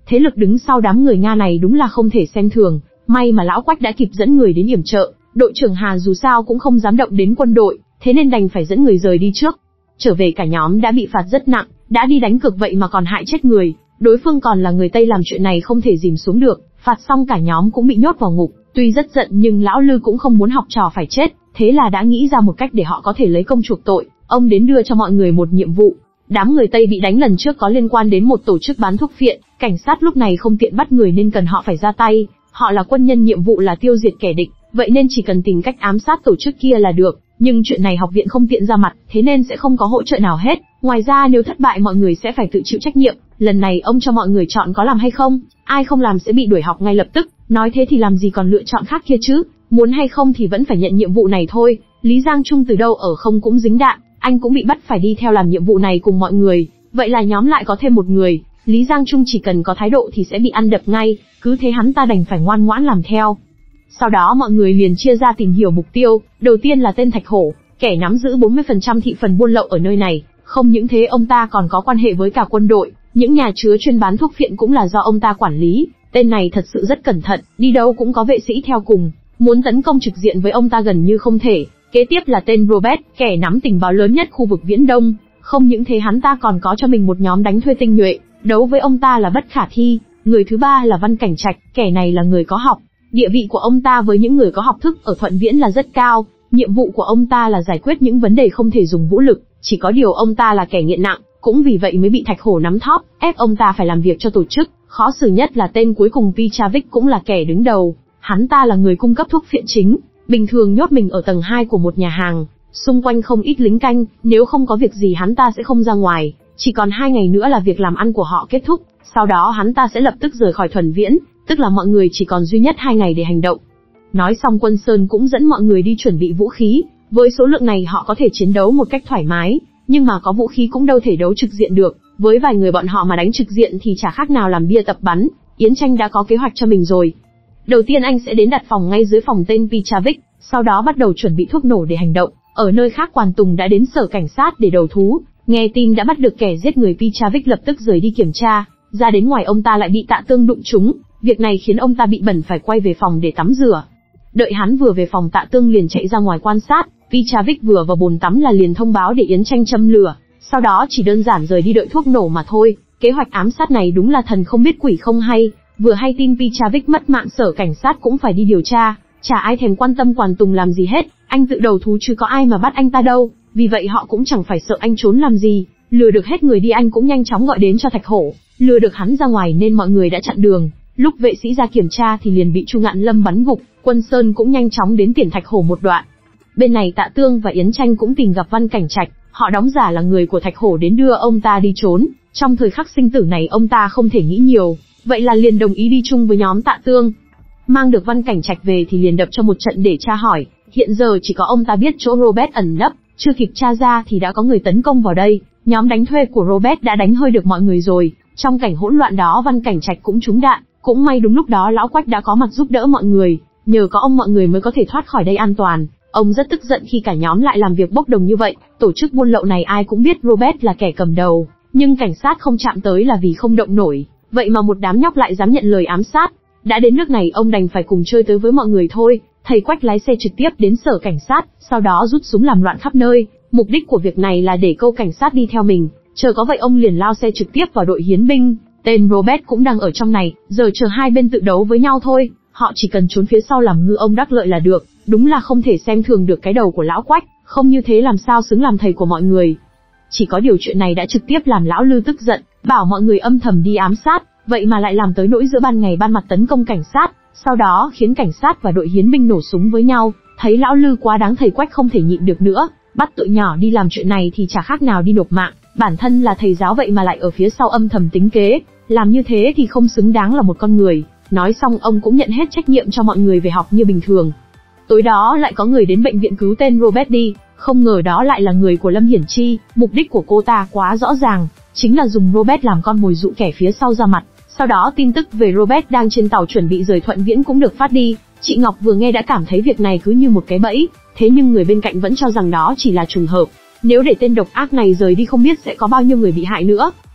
Thế lực đứng sau đám người Nga này đúng là không thể xem thường, may mà lão Quách đã kịp dẫn người đến yểm trợ, đội trưởng Hà dù sao cũng không dám động đến quân đội, thế nên đành phải dẫn người rời đi trước. Trở về cả nhóm đã bị phạt rất nặng, đã đi đánh cược vậy mà còn hại chết người, đối phương còn là người Tây làm chuyện này không thể dìm xuống được, phạt xong cả nhóm cũng bị nhốt vào ngục, tuy rất giận nhưng lão Lư cũng không muốn học trò phải chết, thế là đã nghĩ ra một cách để họ có thể lấy công chuộc tội, ông đến đưa cho mọi người một nhiệm vụ. Đám người Tây bị đánh lần trước có liên quan đến một tổ chức bán thuốc phiện, cảnh sát lúc này không tiện bắt người nên cần họ phải ra tay, họ là quân nhân nhiệm vụ là tiêu diệt kẻ địch, vậy nên chỉ cần tìm cách ám sát tổ chức kia là được, nhưng chuyện này học viện không tiện ra mặt, thế nên sẽ không có hỗ trợ nào hết, ngoài ra nếu thất bại mọi người sẽ phải tự chịu trách nhiệm, lần này ông cho mọi người chọn có làm hay không, ai không làm sẽ bị đuổi học ngay lập tức, nói thế thì làm gì còn lựa chọn khác kia chứ, muốn hay không thì vẫn phải nhận nhiệm vụ này thôi. Lý Giang Trung từ đâu ở không cũng dính đạn, anh cũng bị bắt phải đi theo làm nhiệm vụ này cùng mọi người, vậy là nhóm lại có thêm một người, Lý Giang Trung chỉ cần có thái độ thì sẽ bị ăn đập ngay, cứ thế hắn ta đành phải ngoan ngoãn làm theo. Sau đó mọi người liền chia ra tìm hiểu mục tiêu, đầu tiên là tên Thạch Hổ, kẻ nắm giữ bốn mươi phần trăm thị phần buôn lậu ở nơi này, không những thế ông ta còn có quan hệ với cả quân đội, những nhà chứa chuyên bán thuốc phiện cũng là do ông ta quản lý, tên này thật sự rất cẩn thận, đi đâu cũng có vệ sĩ theo cùng, muốn tấn công trực diện với ông ta gần như không thể. Kế tiếp là tên Robert, kẻ nắm tình báo lớn nhất khu vực Viễn Đông, không những thế hắn ta còn có cho mình một nhóm đánh thuê tinh nhuệ, đấu với ông ta là bất khả thi. Người thứ ba là Văn Cảnh Trạch, kẻ này là người có học, địa vị của ông ta với những người có học thức ở Thuận Viễn là rất cao, nhiệm vụ của ông ta là giải quyết những vấn đề không thể dùng vũ lực, chỉ có điều ông ta là kẻ nghiện nặng, cũng vì vậy mới bị Thạch Hổ nắm thóp, ép ông ta phải làm việc cho tổ chức. Khó xử nhất là tên cuối cùng Pichavik cũng là kẻ đứng đầu, hắn ta là người cung cấp thuốc phiện chính, bình thường nhốt mình ở tầng hai của một nhà hàng, xung quanh không ít lính canh, nếu không có việc gì hắn ta sẽ không ra ngoài, chỉ còn hai ngày nữa là việc làm ăn của họ kết thúc, sau đó hắn ta sẽ lập tức rời khỏi Thuần Viễn, tức là mọi người chỉ còn duy nhất hai ngày để hành động. Nói xong Quân Sơn cũng dẫn mọi người đi chuẩn bị vũ khí, với số lượng này họ có thể chiến đấu một cách thoải mái, nhưng mà có vũ khí cũng đâu thể đấu trực diện được, với vài người bọn họ mà đánh trực diện thì chả khác nào làm bia tập bắn. Yến Tranh đã có kế hoạch cho mình rồi. Đầu tiên anh sẽ đến đặt phòng ngay dưới phòng tên Pichavik, sau đó bắt đầu chuẩn bị thuốc nổ để hành động. Ở nơi khác Quản Tùng đã đến sở cảnh sát để đầu thú, nghe tin đã bắt được kẻ giết người Pichavik lập tức rời đi kiểm tra, ra đến ngoài ông ta lại bị Tạ Tương đụng trúng, việc này khiến ông ta bị bẩn phải quay về phòng để tắm rửa. Đợi hắn vừa về phòng Tạ Tương liền chạy ra ngoài quan sát, Pichavik vừa vào bồn tắm là liền thông báo để Yến Tranh châm lửa, sau đó chỉ đơn giản rời đi đợi thuốc nổ mà thôi. Kế hoạch ám sát này đúng là thần không biết quỷ không hay, vừa hay tin Pichavik mất mạng sở cảnh sát cũng phải đi điều tra, chả ai thèm quan tâm Quản Tùng làm gì hết, anh tự đầu thú chứ có ai mà bắt anh ta đâu, vì vậy họ cũng chẳng phải sợ anh trốn làm gì, lừa được hết người đi anh cũng nhanh chóng gọi đến cho Thạch Hổ, lừa được hắn ra ngoài nên mọi người đã chặn đường, lúc vệ sĩ ra kiểm tra thì liền bị Chu Ngạn Lâm bắn gục, Quân Sơn cũng nhanh chóng đến tiền Thạch Hổ một đoạn. Bên này Tạ Tương và Yến Tranh cũng tìm gặp Văn Cảnh Trạch, họ đóng giả là người của Thạch Hổ đến đưa ông ta đi trốn, trong thời khắc sinh tử này ông ta không thể nghĩ nhiều, vậy là liền đồng ý đi chung với nhóm Tạ Tương. Mang được Văn Cảnh Trạch về thì liền đập cho một trận để tra hỏi, hiện giờ chỉ có ông ta biết chỗ Robert ẩn nấp, chưa kịp tra ra thì đã có người tấn công vào đây, nhóm đánh thuê của Robert đã đánh hơi được mọi người rồi, trong cảnh hỗn loạn đó Văn Cảnh Trạch cũng trúng đạn, cũng may đúng lúc đó lão Quách đã có mặt giúp đỡ mọi người, nhờ có ông mọi người mới có thể thoát khỏi đây an toàn. Ông rất tức giận khi cả nhóm lại làm việc bốc đồng như vậy, tổ chức buôn lậu này ai cũng biết Robert là kẻ cầm đầu, nhưng cảnh sát không chạm tới là vì không động nổi, vậy mà một đám nhóc lại dám nhận lời ám sát. Đã đến nước này ông đành phải cùng chơi tới với mọi người thôi, thầy Quách lái xe trực tiếp đến sở cảnh sát, sau đó rút súng làm loạn khắp nơi, mục đích của việc này là để câu cảnh sát đi theo mình, chờ có vậy ông liền lao xe trực tiếp vào đội hiến binh, tên Robert cũng đang ở trong này, giờ chờ hai bên tự đấu với nhau thôi, họ chỉ cần trốn phía sau làm ngư ông đắc lợi là được, đúng là không thể xem thường được cái đầu của lão Quách, không như thế làm sao xứng làm thầy của mọi người. Chỉ có điều chuyện này đã trực tiếp làm lão Lư tức giận, bảo mọi người âm thầm đi ám sát, vậy mà lại làm tới nỗi giữa ban ngày ban mặt tấn công cảnh sát, sau đó khiến cảnh sát và đội hiến binh nổ súng với nhau, thấy lão Lư quá đáng thầy Quách không thể nhịn được nữa, bắt tụi nhỏ đi làm chuyện này thì chả khác nào đi nộp mạng, bản thân là thầy giáo vậy mà lại ở phía sau âm thầm tính kế, làm như thế thì không xứng đáng là một con người. Nói xong ông cũng nhận hết trách nhiệm cho mọi người về học như bình thường. Tối đó lại có người đến bệnh viện cứu tên Robert đi, không ngờ đó lại là người của Lâm Hiển Chi, mục đích của cô ta quá rõ ràng, chính là dùng Robert làm con mồi dụ kẻ phía sau ra mặt. Sau đó tin tức về Robert đang trên tàu chuẩn bị rời Thuận Viễn cũng được phát đi, chị Ngọc vừa nghe đã cảm thấy việc này cứ như một cái bẫy, thế nhưng người bên cạnh vẫn cho rằng đó chỉ là trùng hợp, nếu để tên độc ác này rời đi không biết sẽ có bao nhiêu người bị hại nữa.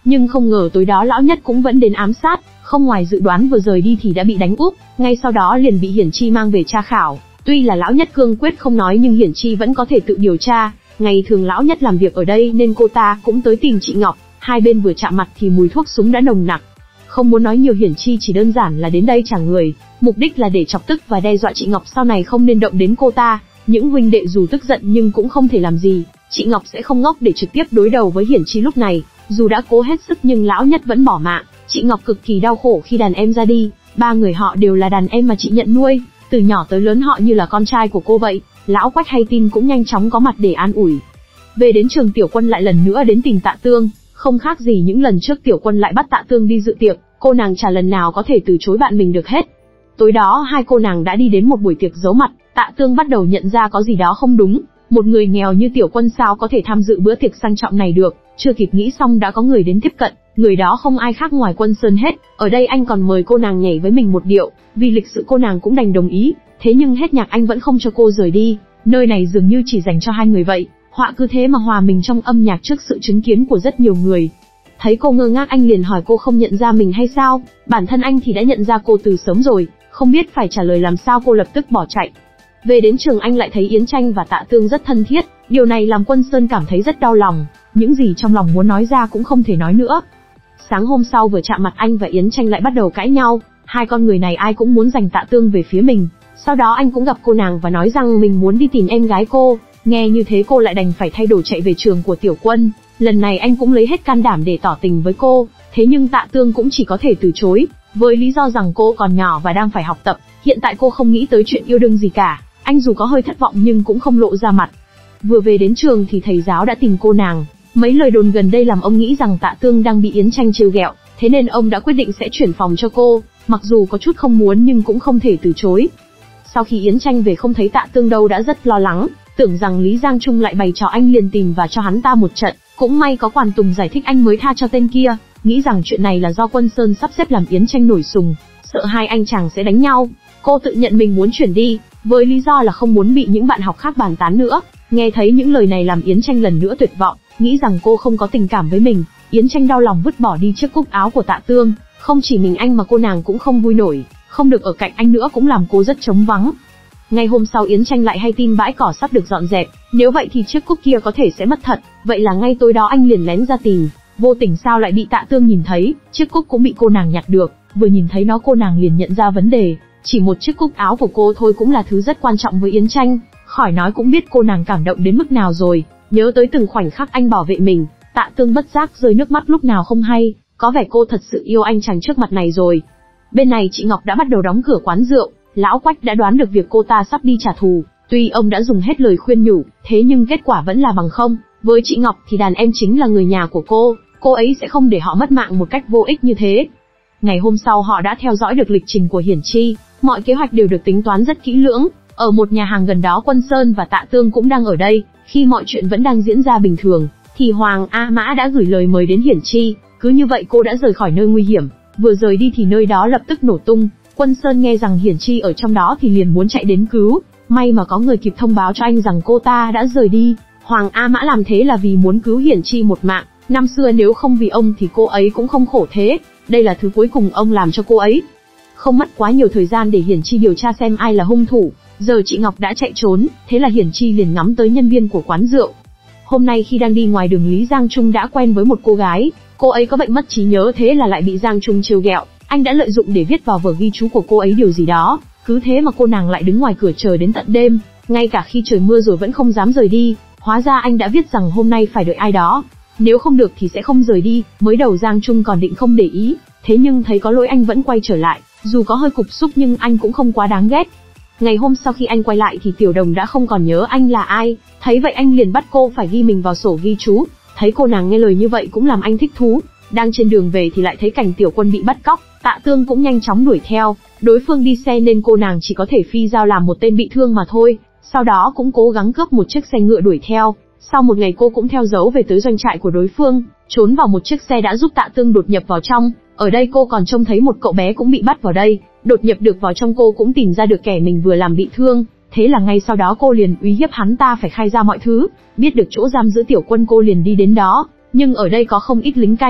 Nhưng không ngờ tối đó Lão Nhất cũng vẫn đến ám sát, không ngoài dự đoán vừa rời đi thì đã bị đánh úp, ngay sau đó liền bị Hiển Chi mang về tra khảo. Tuy là Lão Nhất cương quyết không nói nhưng Hiển Chi vẫn có thể tự điều tra, ngày thường Lão Nhất làm việc ở đây nên cô ta cũng tới tìm chị Ngọc, hai bên vừa chạm mặt thì mùi thuốc súng đã nồng nặc. Không muốn nói nhiều, Hiển Chi chỉ đơn giản là đến đây trả người, mục đích là để chọc tức và đe dọa chị Ngọc sau này không nên động đến cô ta. Những huynh đệ dù tức giận nhưng cũng không thể làm gì, chị Ngọc sẽ không ngốc để trực tiếp đối đầu với Hiển Chi lúc này. Dù đã cố hết sức nhưng Lão Nhất vẫn bỏ mạng, chị Ngọc cực kỳ đau khổ khi đàn em ra đi, ba người họ đều là đàn em mà chị nhận nuôi, từ nhỏ tới lớn họ như là con trai của cô vậy. Lão Quách hay tin cũng nhanh chóng có mặt để an ủi. Về đến trường, Tiểu Quân lại lần nữa đến tìm Tạ Tương, không khác gì những lần trước. Tiểu Quân lại bắt Tạ Tương đi dự tiệc, cô nàng chả lần nào có thể từ chối bạn mình được hết. Tối đó hai cô nàng đã đi đến một buổi tiệc giấu mặt, Tạ Tương bắt đầu nhận ra có gì đó không đúng, một người nghèo như Tiểu Quân sao có thể tham dự bữa tiệc sang trọng này được. Chưa kịp nghĩ xong đã có người đến tiếp cận, người đó không ai khác ngoài Quân Sơn hết. Ở đây anh còn mời cô nàng nhảy với mình một điệu, vì lịch sự cô nàng cũng đành đồng ý, thế nhưng hết nhạc anh vẫn không cho cô rời đi, nơi này dường như chỉ dành cho hai người vậy. Họa cứ thế mà hòa mình trong âm nhạc trước sự chứng kiến của rất nhiều người. Thấy cô ngơ ngác anh liền hỏi cô không nhận ra mình hay sao, bản thân anh thì đã nhận ra cô từ sớm rồi, không biết phải trả lời làm sao, cô lập tức bỏ chạy. Về đến trường anh lại thấy Yến Tranh và Tạ Tương rất thân thiết, điều này làm Quân Sơn cảm thấy rất đau lòng, những gì trong lòng muốn nói ra cũng không thể nói nữa. Sáng hôm sau vừa chạm mặt anh và Yến Tranh lại bắt đầu cãi nhau, hai con người này ai cũng muốn giành Tạ Tương về phía mình. Sau đó anh cũng gặp cô nàng và nói rằng mình muốn đi tìm em gái cô, nghe như thế cô lại đành phải thay đổi chạy về trường của Tiểu Quân. Lần này anh cũng lấy hết can đảm để tỏ tình với cô, thế nhưng Tạ Tương cũng chỉ có thể từ chối, với lý do rằng cô còn nhỏ và đang phải học tập, hiện tại cô không nghĩ tới chuyện yêu đương gì cả. Anh dù có hơi thất vọng nhưng cũng không lộ ra mặt. Vừa về đến trường thì thầy giáo đã tìm cô nàng, mấy lời đồn gần đây làm ông nghĩ rằng Tạ Tương đang bị Yến Tranh trêu ghẹo, thế nên ông đã quyết định sẽ chuyển phòng cho cô, mặc dù có chút không muốn nhưng cũng không thể từ chối. Sau khi Yến Tranh về không thấy Tạ Tương đâu đã rất lo lắng, tưởng rằng Lý Giang Trung lại bày trò, anh liền tìm và cho hắn ta một trận, cũng may có Quản Tùng giải thích anh mới tha cho tên kia, nghĩ rằng chuyện này là do Quân Sơn sắp xếp làm Yến Tranh nổi sùng, sợ hai anh chàng sẽ đánh nhau. Cô tự nhận mình muốn chuyển đi, với lý do là không muốn bị những bạn học khác bàn tán nữa. Nghe thấy những lời này làm Yến Tranh lần nữa tuyệt vọng, nghĩ rằng cô không có tình cảm với mình. Yến Tranh đau lòng vứt bỏ đi chiếc cúc áo của Tạ Tương, không chỉ mình anh mà cô nàng cũng không vui nổi, không được ở cạnh anh nữa cũng làm cô rất trống vắng. Ngày hôm sau Yến Tranh lại hay tin bãi cỏ sắp được dọn dẹp, nếu vậy thì chiếc cúc kia có thể sẽ mất thật, vậy là ngay tối đó anh liền lén ra tìm, vô tình sao lại bị Tạ Tương nhìn thấy, chiếc cúc cũng bị cô nàng nhặt được, vừa nhìn thấy nó cô nàng liền nhận ra vấn đề, chỉ một chiếc cúc áo của cô thôi cũng là thứ rất quan trọng với Yến Tranh, khỏi nói cũng biết cô nàng cảm động đến mức nào rồi, nhớ tới từng khoảnh khắc anh bảo vệ mình, Tạ Tương bất giác rơi nước mắt lúc nào không hay, có vẻ cô thật sự yêu anh chàng trước mặt này rồi. Bên này chị Ngọc đã bắt đầu đóng cửa quán rượu, Lão Quách đã đoán được việc cô ta sắp đi trả thù, tuy ông đã dùng hết lời khuyên nhủ, thế nhưng kết quả vẫn là bằng không. Với chị Ngọc thì đàn em chính là người nhà của cô, cô ấy sẽ không để họ mất mạng một cách vô ích như thế. Ngày hôm sau họ đã theo dõi được lịch trình của Hiển Chi, mọi kế hoạch đều được tính toán rất kỹ lưỡng. Ở một nhà hàng gần đó Quân Sơn và Tạ Tương cũng đang ở đây, khi mọi chuyện vẫn đang diễn ra bình thường, thì Hoàng A Mã đã gửi lời mời đến Hiển Chi, cứ như vậy cô đã rời khỏi nơi nguy hiểm, vừa rời đi thì nơi đó lập tức nổ tung. Quân Sơn nghe rằng Hiển Chi ở trong đó thì liền muốn chạy đến cứu, may mà có người kịp thông báo cho anh rằng cô ta đã rời đi. Hoàng A Mã làm thế là vì muốn cứu Hiển Chi một mạng, năm xưa nếu không vì ông thì cô ấy cũng không khổ thế, đây là thứ cuối cùng ông làm cho cô ấy. Không mất quá nhiều thời gian để Hiển Chi điều tra xem ai là hung thủ, giờ chị Ngọc đã chạy trốn, thế là Hiển Chi liền ngắm tới nhân viên của quán rượu. Hôm nay khi đang đi ngoài đường Lý Giang Trung đã quen với một cô gái, cô ấy có bệnh mất trí nhớ thế là lại bị Giang Trung trêu ghẹo, anh đã lợi dụng để viết vào vở ghi chú của cô ấy điều gì đó, cứ thế mà cô nàng lại đứng ngoài cửa chờ đến tận đêm, ngay cả khi trời mưa rồi vẫn không dám rời đi, hóa ra anh đã viết rằng hôm nay phải đợi ai đó, nếu không được thì sẽ không rời đi. Mới đầu Giang Trung còn định không để ý, thế nhưng thấy có lỗi anh vẫn quay trở lại, dù có hơi cục xúc nhưng anh cũng không quá đáng ghét. Ngày hôm sau khi anh quay lại thì Tiểu Đồng đã không còn nhớ anh là ai, thấy vậy anh liền bắt cô phải ghi mình vào sổ ghi chú, thấy cô nàng nghe lời như vậy cũng làm anh thích thú. Đang trên đường về thì lại thấy cảnh Tiểu Quân bị bắt cóc, Tạ Tương cũng nhanh chóng đuổi theo, đối phương đi xe nên cô nàng chỉ có thể phi dao làm một tên bị thương mà thôi, sau đó cũng cố gắng cướp một chiếc xe ngựa đuổi theo. Sau một ngày cô cũng theo dấu về tới doanh trại của đối phương, trốn vào một chiếc xe đã giúp Tạ Tương đột nhập vào trong. Ở đây cô còn trông thấy một cậu bé cũng bị bắt vào đây, đột nhập được vào trong cô cũng tìm ra được kẻ mình vừa làm bị thương, thế là ngay sau đó cô liền uy hiếp hắn ta phải khai ra mọi thứ, biết được chỗ giam giữ Tiểu Quân cô liền đi đến đó, nhưng ở đây có không ít lính canh,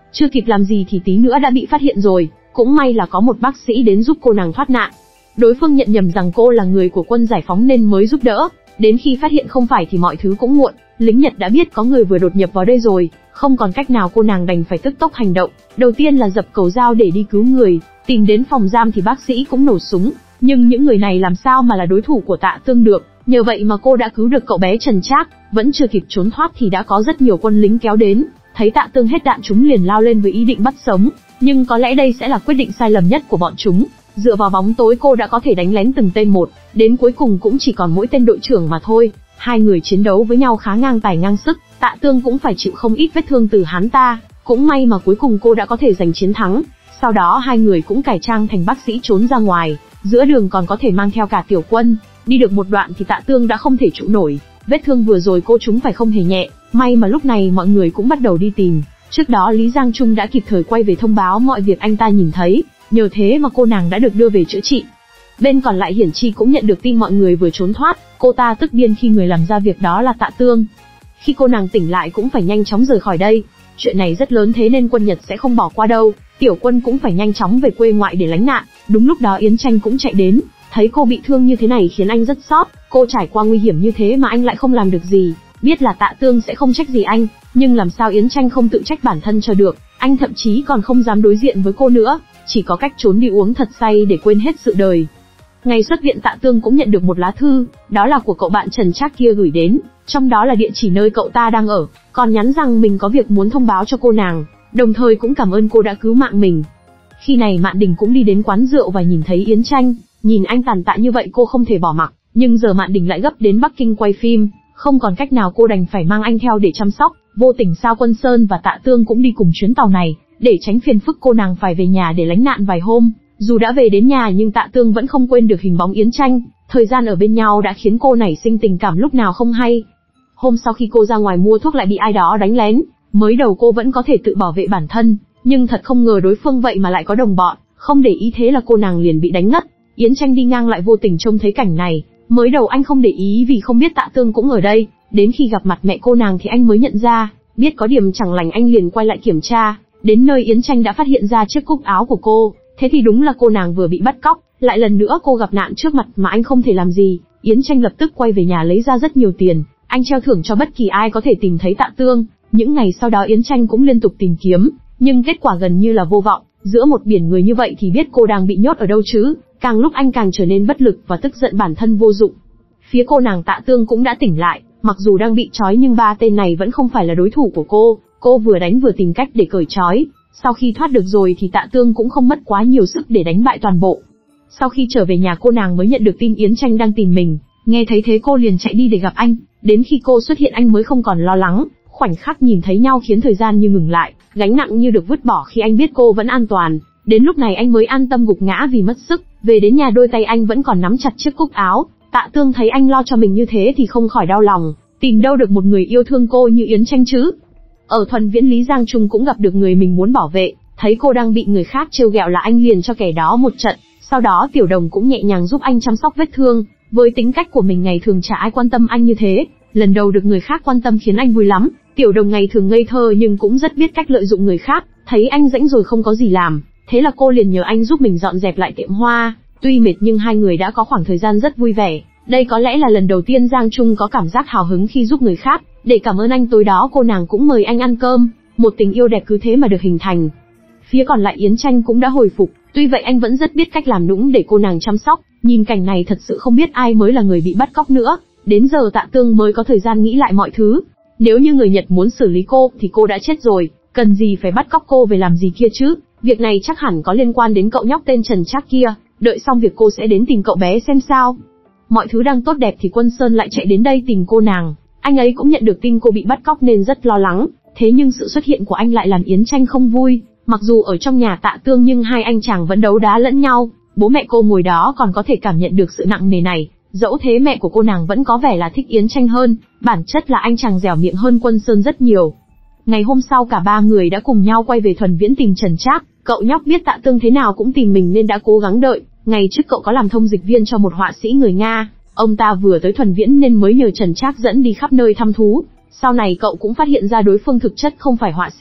Chưa kịp làm gì thì tí nữa đã bị phát hiện rồi, cũng may là có một bác sĩ đến giúp cô nàng thoát nạn. Đối phương nhận nhầm rằng cô là người của quân giải phóng nên mới giúp đỡ, đến khi phát hiện không phải thì mọi thứ cũng muộn, lính Nhật đã biết có người vừa đột nhập vào đây rồi, không còn cách nào cô nàng đành phải tức tốc hành động, đầu tiên là dập cầu dao để đi cứu người, tìm đến phòng giam thì bác sĩ cũng nổ súng, nhưng những người này làm sao mà là đối thủ của Tạ Tương được, nhờ vậy mà cô đã cứu được cậu bé Trần Trác, vẫn chưa kịp trốn thoát thì đã có rất nhiều quân lính kéo đến, thấy Tạ Tương hết đạn chúng liền lao lên với ý định bắt sống, nhưng có lẽ đây sẽ là quyết định sai lầm nhất của bọn chúng. Dựa vào bóng tối cô đã có thể đánh lén từng tên một, đến cuối cùng cũng chỉ còn mỗi tên đội trưởng mà thôi. Hai người chiến đấu với nhau khá ngang tài ngang sức, Tạ Tương cũng phải chịu không ít vết thương từ hắn ta, cũng may mà cuối cùng cô đã có thể giành chiến thắng. Sau đó hai người cũng cải trang thành bác sĩ trốn ra ngoài, giữa đường còn có thể mang theo cả tiểu quân. Đi được một đoạn thì Tạ Tương đã không thể trụ nổi, vết thương vừa rồi cô trúng phải không hề nhẹ, may mà lúc này mọi người cũng bắt đầu đi tìm. Trước đó Lý Giang Trung đã kịp thời quay về thông báo mọi việc anh ta nhìn thấy, nhờ thế mà cô nàng đã được đưa về chữa trị. Bên còn lại Hiển Chi cũng nhận được tin mọi người vừa trốn thoát, cô ta tức điên khi người làm ra việc đó là Tạ Tương. Khi cô nàng tỉnh lại cũng phải nhanh chóng rời khỏi đây, chuyện này rất lớn thế nên quân Nhật sẽ không bỏ qua đâu, tiểu quân cũng phải nhanh chóng về quê ngoại để lánh nạn. Đúng lúc đó Yến Tranh cũng chạy đến, thấy cô bị thương như thế này khiến anh rất xót, cô trải qua nguy hiểm như thế mà anh lại không làm được gì, biết là Tạ Tương sẽ không trách gì anh, nhưng làm sao Yến Tranh không tự trách bản thân cho được, anh thậm chí còn không dám đối diện với cô nữa, chỉ có cách trốn đi uống thật say để quên hết sự đời. Ngày xuất viện Tạ Tương cũng nhận được một lá thư, đó là của cậu bạn Trần Trác kia gửi đến, trong đó là địa chỉ nơi cậu ta đang ở, còn nhắn rằng mình có việc muốn thông báo cho cô nàng, đồng thời cũng cảm ơn cô đã cứu mạng mình. Khi này Mạn Đình cũng đi đến quán rượu và nhìn thấy Yến Tranh, nhìn anh tàn tạ như vậy cô không thể bỏ mặc, nhưng giờ Mạn Đình lại gấp đến Bắc Kinh quay phim, không còn cách nào cô đành phải mang anh theo để chăm sóc. Vô tình sao Quân Sơn và Tạ Tương cũng đi cùng chuyến tàu này, để tránh phiền phức cô nàng phải về nhà để lánh nạn vài hôm. Dù đã về đến nhà nhưng Tạ Tương vẫn không quên được hình bóng Yến Tranh, thời gian ở bên nhau đã khiến cô nảy sinh tình cảm lúc nào không hay. Hôm sau khi cô ra ngoài mua thuốc lại bị ai đó đánh lén, mới đầu cô vẫn có thể tự bảo vệ bản thân, nhưng thật không ngờ đối phương vậy mà lại có đồng bọn, không để ý thế là cô nàng liền bị đánh ngất. Yến Tranh đi ngang lại vô tình trông thấy cảnh này, mới đầu anh không để ý vì không biết Tạ Tương cũng ở đây, đến khi gặp mặt mẹ cô nàng thì anh mới nhận ra, biết có điểm chẳng lành anh liền quay lại kiểm tra, đến nơi Yến Tranh đã phát hiện ra chiếc cúc áo của cô, thế thì đúng là cô nàng vừa bị bắt cóc, lại lần nữa cô gặp nạn trước mặt mà anh không thể làm gì. Yến Tranh lập tức quay về nhà lấy ra rất nhiều tiền, anh treo thưởng cho bất kỳ ai có thể tìm thấy Tạ Tương. Những ngày sau đó Yến Tranh cũng liên tục tìm kiếm, nhưng kết quả gần như là vô vọng, giữa một biển người như vậy thì biết cô đang bị nhốt ở đâu chứ. Càng lúc anh càng trở nên bất lực và tức giận bản thân vô dụng. Phía cô nàng Tạ Tương cũng đã tỉnh lại, mặc dù đang bị trói nhưng ba tên này vẫn không phải là đối thủ của cô, cô vừa đánh vừa tìm cách để cởi trói. Sau khi thoát được rồi thì Tạ Tương cũng không mất quá nhiều sức để đánh bại toàn bộ. Sau khi trở về nhà cô nàng mới nhận được tin Yến Tranh đang tìm mình, nghe thấy thế cô liền chạy đi để gặp anh, đến khi cô xuất hiện anh mới không còn lo lắng, khoảnh khắc nhìn thấy nhau khiến thời gian như ngừng lại, gánh nặng như được vứt bỏ khi anh biết cô vẫn an toàn. Đến lúc này anh mới an tâm gục ngã vì mất sức, về đến nhà đôi tay anh vẫn còn nắm chặt chiếc cúc áo. Tạ Tương thấy anh lo cho mình như thế thì không khỏi đau lòng, tìm đâu được một người yêu thương cô như Yến Tranh chứ. Ở Thuần Viễn Lý Giang Trung cũng gặp được người mình muốn bảo vệ, thấy cô đang bị người khác trêu ghẹo là anh liền cho kẻ đó một trận, sau đó Tiểu Đồng cũng nhẹ nhàng giúp anh chăm sóc vết thương, với tính cách của mình ngày thường chả ai quan tâm anh như thế, lần đầu được người khác quan tâm khiến anh vui lắm. Tiểu Đồng ngày thường ngây thơ nhưng cũng rất biết cách lợi dụng người khác, thấy anh rãnh rồi không có gì làm, thế là cô liền nhờ anh giúp mình dọn dẹp lại tiệm hoa. Tuy mệt nhưng hai người đã có khoảng thời gian rất vui vẻ, đây có lẽ là lần đầu tiên Giang Trung có cảm giác hào hứng khi giúp người khác. Để cảm ơn anh tối đó cô nàng cũng mời anh ăn cơm, một tình yêu đẹp cứ thế mà được hình thành. Phía còn lại Yến Tranh cũng đã hồi phục, tuy vậy anh vẫn rất biết cách làm nũng để cô nàng chăm sóc, nhìn cảnh này thật sự không biết ai mới là người bị bắt cóc nữa. Đến giờ Tạ Tương mới có thời gian nghĩ lại mọi thứ, nếu như người Nhật muốn xử lý cô thì cô đã chết rồi, cần gì phải bắt cóc cô về làm gì kia chứ. Việc này chắc hẳn có liên quan đến cậu nhóc tên Trần Trác kia, đợi xong việc cô sẽ đến tìm cậu bé xem sao. Mọi thứ đang tốt đẹp thì Quân Sơn lại chạy đến đây tìm cô nàng, anh ấy cũng nhận được tin cô bị bắt cóc nên rất lo lắng, thế nhưng sự xuất hiện của anh lại làm Yến Tranh không vui. Mặc dù ở trong nhà Tạ Tương nhưng hai anh chàng vẫn đấu đá lẫn nhau, bố mẹ cô ngồi đó còn có thể cảm nhận được sự nặng nề này, dẫu thế mẹ của cô nàng vẫn có vẻ là thích Yến Tranh hơn, bản chất là anh chàng dẻo miệng hơn Quân Sơn rất nhiều. Ngày hôm sau cả ba người đã cùng nhau quay về Thuần Viễn tìm Trần Trác, cậu nhóc biết Tạ Tương thế nào cũng tìm mình nên đã cố gắng đợi. Ngày trước cậu có làm thông dịch viên cho một họa sĩ người Nga, ông ta vừa tới Thuần Viễn nên mới nhờ Trần Trác dẫn đi khắp nơi thăm thú. Sau này cậu cũng phát hiện ra đối phương thực chất không phải họa sĩ,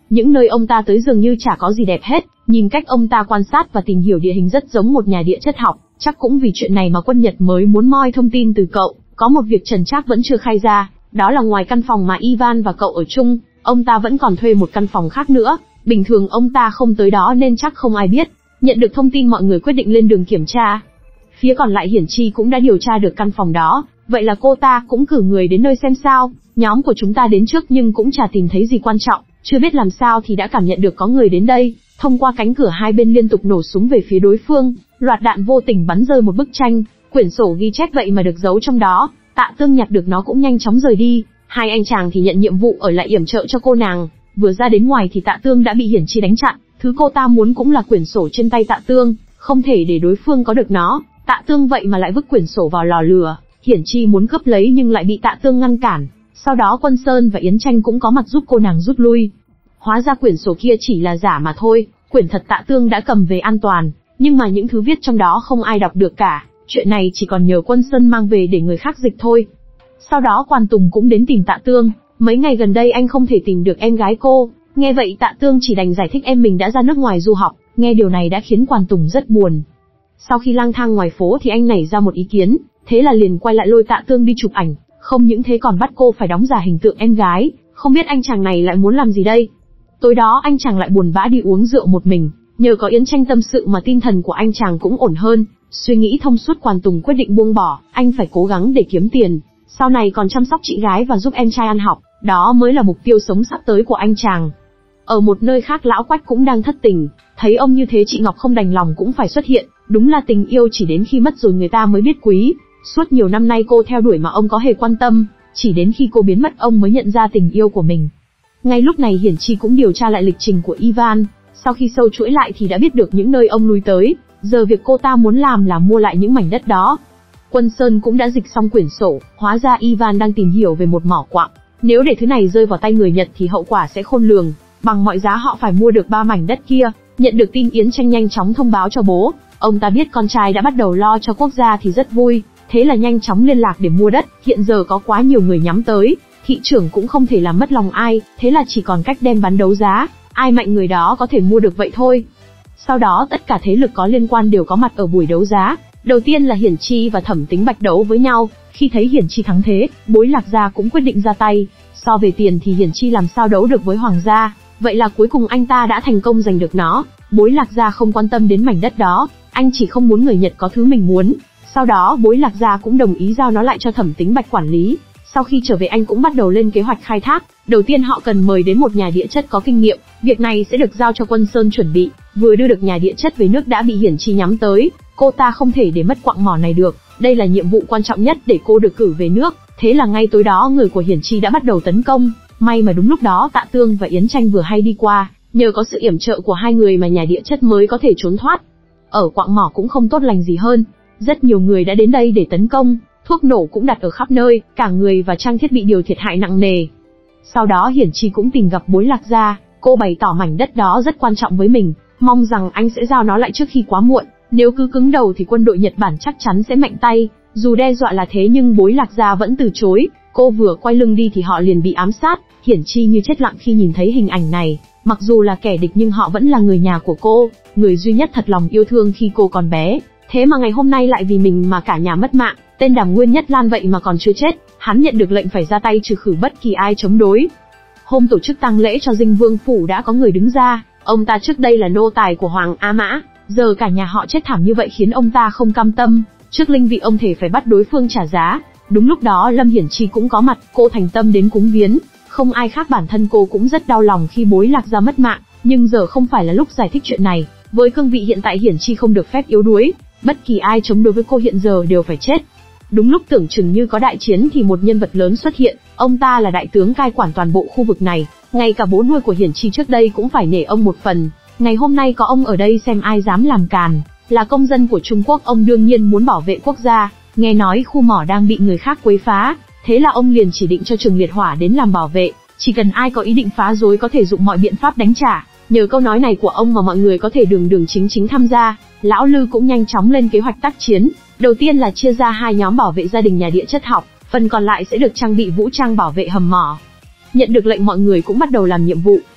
Những nơi ông ta tới dường như chả có gì đẹp hết, nhìn cách ông ta quan sát và tìm hiểu địa hình rất giống một nhà địa chất học, chắc cũng vì chuyện này mà quân Nhật mới muốn moi thông tin từ cậu. Có một việc Trần Trác vẫn chưa khai ra, đó là ngoài căn phòng mà Ivan và cậu ở chung, ông ta vẫn còn thuê một căn phòng khác nữa, bình thường ông ta không tới đó nên chắc không ai biết. Nhận được thông tin mọi người quyết định lên đường kiểm tra. Phía còn lại Hiển Chi cũng đã điều tra được căn phòng đó, vậy là cô ta cũng cử người đến nơi xem sao. Nhóm của chúng ta đến trước nhưng cũng chả tìm thấy gì quan trọng, chưa biết làm sao thì đã cảm nhận được có người đến đây. Thông qua cánh cửa hai bên liên tục nổ súng về phía đối phương, loạt đạn vô tình bắn rơi một bức tranh, quyển sổ ghi chép vậy mà được giấu trong đó. Tạ Tương nhặt được nó cũng nhanh chóng rời đi, hai anh chàng thì nhận nhiệm vụ ở lại yểm trợ cho cô nàng. Vừa ra đến ngoài thì Tạ Tương đã bị Hiển Chi đánh chặn, thứ cô ta muốn cũng là quyển sổ trên tay Tạ Tương, không thể để đối phương có được nó. Tạ Tương vậy mà lại vứt quyển sổ vào lò lửa, Hiển Chi muốn cướp lấy nhưng lại bị Tạ Tương ngăn cản. Sau đó Quân Sơn và Yến Tranh cũng có mặt giúp cô nàng rút lui. Hóa ra quyển sổ kia chỉ là giả mà thôi, quyển thật Tạ Tương đã cầm về an toàn, nhưng mà những thứ viết trong đó không ai đọc được cả, chuyện này chỉ còn nhờ Quân Sơn mang về để người khác dịch thôi. Sau đó Quan Tùng cũng đến tìm Tạ Tương, mấy ngày gần đây anh không thể tìm được em gái cô, nghe vậy Tạ Tương chỉ đành giải thích em mình đã ra nước ngoài du học, nghe điều này đã khiến Quan Tùng rất buồn. Sau khi lang thang ngoài phố thì anh nảy ra một ý kiến, thế là liền quay lại lôi Tạ Tương đi chụp ảnh, không những thế còn bắt cô phải đóng giả hình tượng em gái, không biết anh chàng này lại muốn làm gì đây. Tối đó anh chàng lại buồn bã đi uống rượu một mình, nhờ có Yến Tranh tâm sự mà tinh thần của anh chàng cũng ổn hơn, suy nghĩ thông suốt Quan Tùng quyết định buông bỏ, anh phải cố gắng để kiếm tiền, sau này còn chăm sóc chị gái và giúp em trai ăn học, đó mới là mục tiêu sống sắp tới của anh chàng. Ở một nơi khác Lão Quách cũng đang thất tình, thấy ông như thế chị Ngọc không đành lòng cũng phải xuất hiện, đúng là tình yêu chỉ đến khi mất rồi người ta mới biết quý. Suốt nhiều năm nay cô theo đuổi mà ông có hề quan tâm, chỉ đến khi cô biến mất ông mới nhận ra tình yêu của mình. Ngay lúc này Hiển Chi cũng điều tra lại lịch trình của Ivan, sau khi sâu chuỗi lại thì đã biết được những nơi ông lui tới, giờ việc cô ta muốn làm là mua lại những mảnh đất đó. Quân Sơn cũng đã dịch xong quyển sổ, hóa ra Ivan đang tìm hiểu về một mỏ quặng, nếu để thứ này rơi vào tay người Nhật thì hậu quả sẽ khôn lường, bằng mọi giá họ phải mua được ba mảnh đất kia. Nhận được tin Yến Tranh nhanh chóng thông báo cho bố, ông ta biết con trai đã bắt đầu lo cho quốc gia thì rất vui, thế là nhanh chóng liên lạc để mua đất. Hiện giờ có quá nhiều người nhắm tới, thị trưởng cũng không thể làm mất lòng ai, thế là chỉ còn cách đem bán đấu giá, ai mạnh người đó có thể mua được vậy thôi. Sau đó tất cả thế lực có liên quan đều có mặt ở buổi đấu giá. Đầu tiên là Hiển Chi và Thẩm Tính Bạch đấu với nhau, khi thấy Hiển Chi thắng thế, Bối Lạc Gia cũng quyết định ra tay. So về tiền thì Hiển Chi làm sao đấu được với Hoàng gia, vậy là cuối cùng anh ta đã thành công giành được nó. Bối Lạc Gia không quan tâm đến mảnh đất đó, anh chỉ không muốn người Nhật có thứ mình muốn. Sau đó Bối Lạc Gia cũng đồng ý giao nó lại cho Thẩm Tính Bạch quản lý. Sau khi trở về anh cũng bắt đầu lên kế hoạch khai thác. Đầu tiên họ cần mời đến một nhà địa chất có kinh nghiệm, việc này sẽ được giao cho Quân Sơn chuẩn bị. Vừa đưa được nhà địa chất về nước đã bị Hiển Chi nhắm tới, cô ta không thể để mất quặng mỏ này được, đây là nhiệm vụ quan trọng nhất để cô được cử về nước. Thế là ngay tối đó người của Hiển Chi đã bắt đầu tấn công, may mà đúng lúc đó Tạ Tương và Yến Tranh vừa hay đi qua, nhờ có sự yểm trợ của hai người mà nhà địa chất mới có thể trốn thoát. Ở quặng mỏ cũng không tốt lành gì hơn, rất nhiều người đã đến đây để tấn công, thuốc nổ cũng đặt ở khắp nơi, cả người và trang thiết bị đều thiệt hại nặng nề. Sau đó Hiển Chi cũng tìm gặp Bối Lạc Gia, cô bày tỏ mảnh đất đó rất quan trọng với mình, mong rằng anh sẽ giao nó lại trước khi quá muộn, nếu cứ cứng đầu thì quân đội Nhật Bản chắc chắn sẽ mạnh tay. Dù đe dọa là thế nhưng Bối Lạc Gia vẫn từ chối, cô vừa quay lưng đi thì họ liền bị ám sát. Hiển Chi như chết lặng khi nhìn thấy hình ảnh này, mặc dù là kẻ địch nhưng họ vẫn là người nhà của cô, người duy nhất thật lòng yêu thương khi cô còn bé, thế mà ngày hôm nay lại vì mình mà cả nhà mất mạng. Tên Đàm Nguyên Nhất Lan vậy mà còn chưa chết, hắn nhận được lệnh phải ra tay trừ khử bất kỳ ai chống đối. Hôm tổ chức tang lễ cho Dinh Vương phủ đã có người đứng ra, ông ta trước đây là nô tài của Hoàng A Mã, giờ cả nhà họ chết thảm như vậy khiến ông ta không cam tâm, trước linh vị ông thể phải bắt đối phương trả giá. Đúng lúc đó Lâm Hiển Chi cũng có mặt, cô thành tâm đến cúng viếng, không ai khác bản thân cô cũng rất đau lòng khi Bối Lạc Gia mất mạng, nhưng giờ không phải là lúc giải thích chuyện này, với cương vị hiện tại Hiển Chi không được phép yếu đuối, bất kỳ ai chống đối với cô hiện giờ đều phải chết. Đúng lúc tưởng chừng như có đại chiến thì một nhân vật lớn xuất hiện, ông ta là đại tướng cai quản toàn bộ khu vực này, ngay cả bố nuôi của Hiển Chi trước đây cũng phải nể ông một phần. Ngày hôm nay có ông ở đây xem ai dám làm càn, là công dân của Trung Quốc ông đương nhiên muốn bảo vệ quốc gia, nghe nói khu mỏ đang bị người khác quấy phá, thế là ông liền chỉ định cho Trừng Liệt Hỏa đến làm bảo vệ, chỉ cần ai có ý định phá rối có thể dụng mọi biện pháp đánh trả. Nhờ câu nói này của ông mà mọi người có thể đường đường chính chính tham gia. Lão Lư cũng nhanh chóng lên kế hoạch tác chiến, đầu tiên là chia ra hai nhóm bảo vệ gia đình nhà địa chất học, phần còn lại sẽ được trang bị vũ trang bảo vệ hầm mỏ. Nhận được lệnh mọi người cũng bắt đầu làm nhiệm vụ,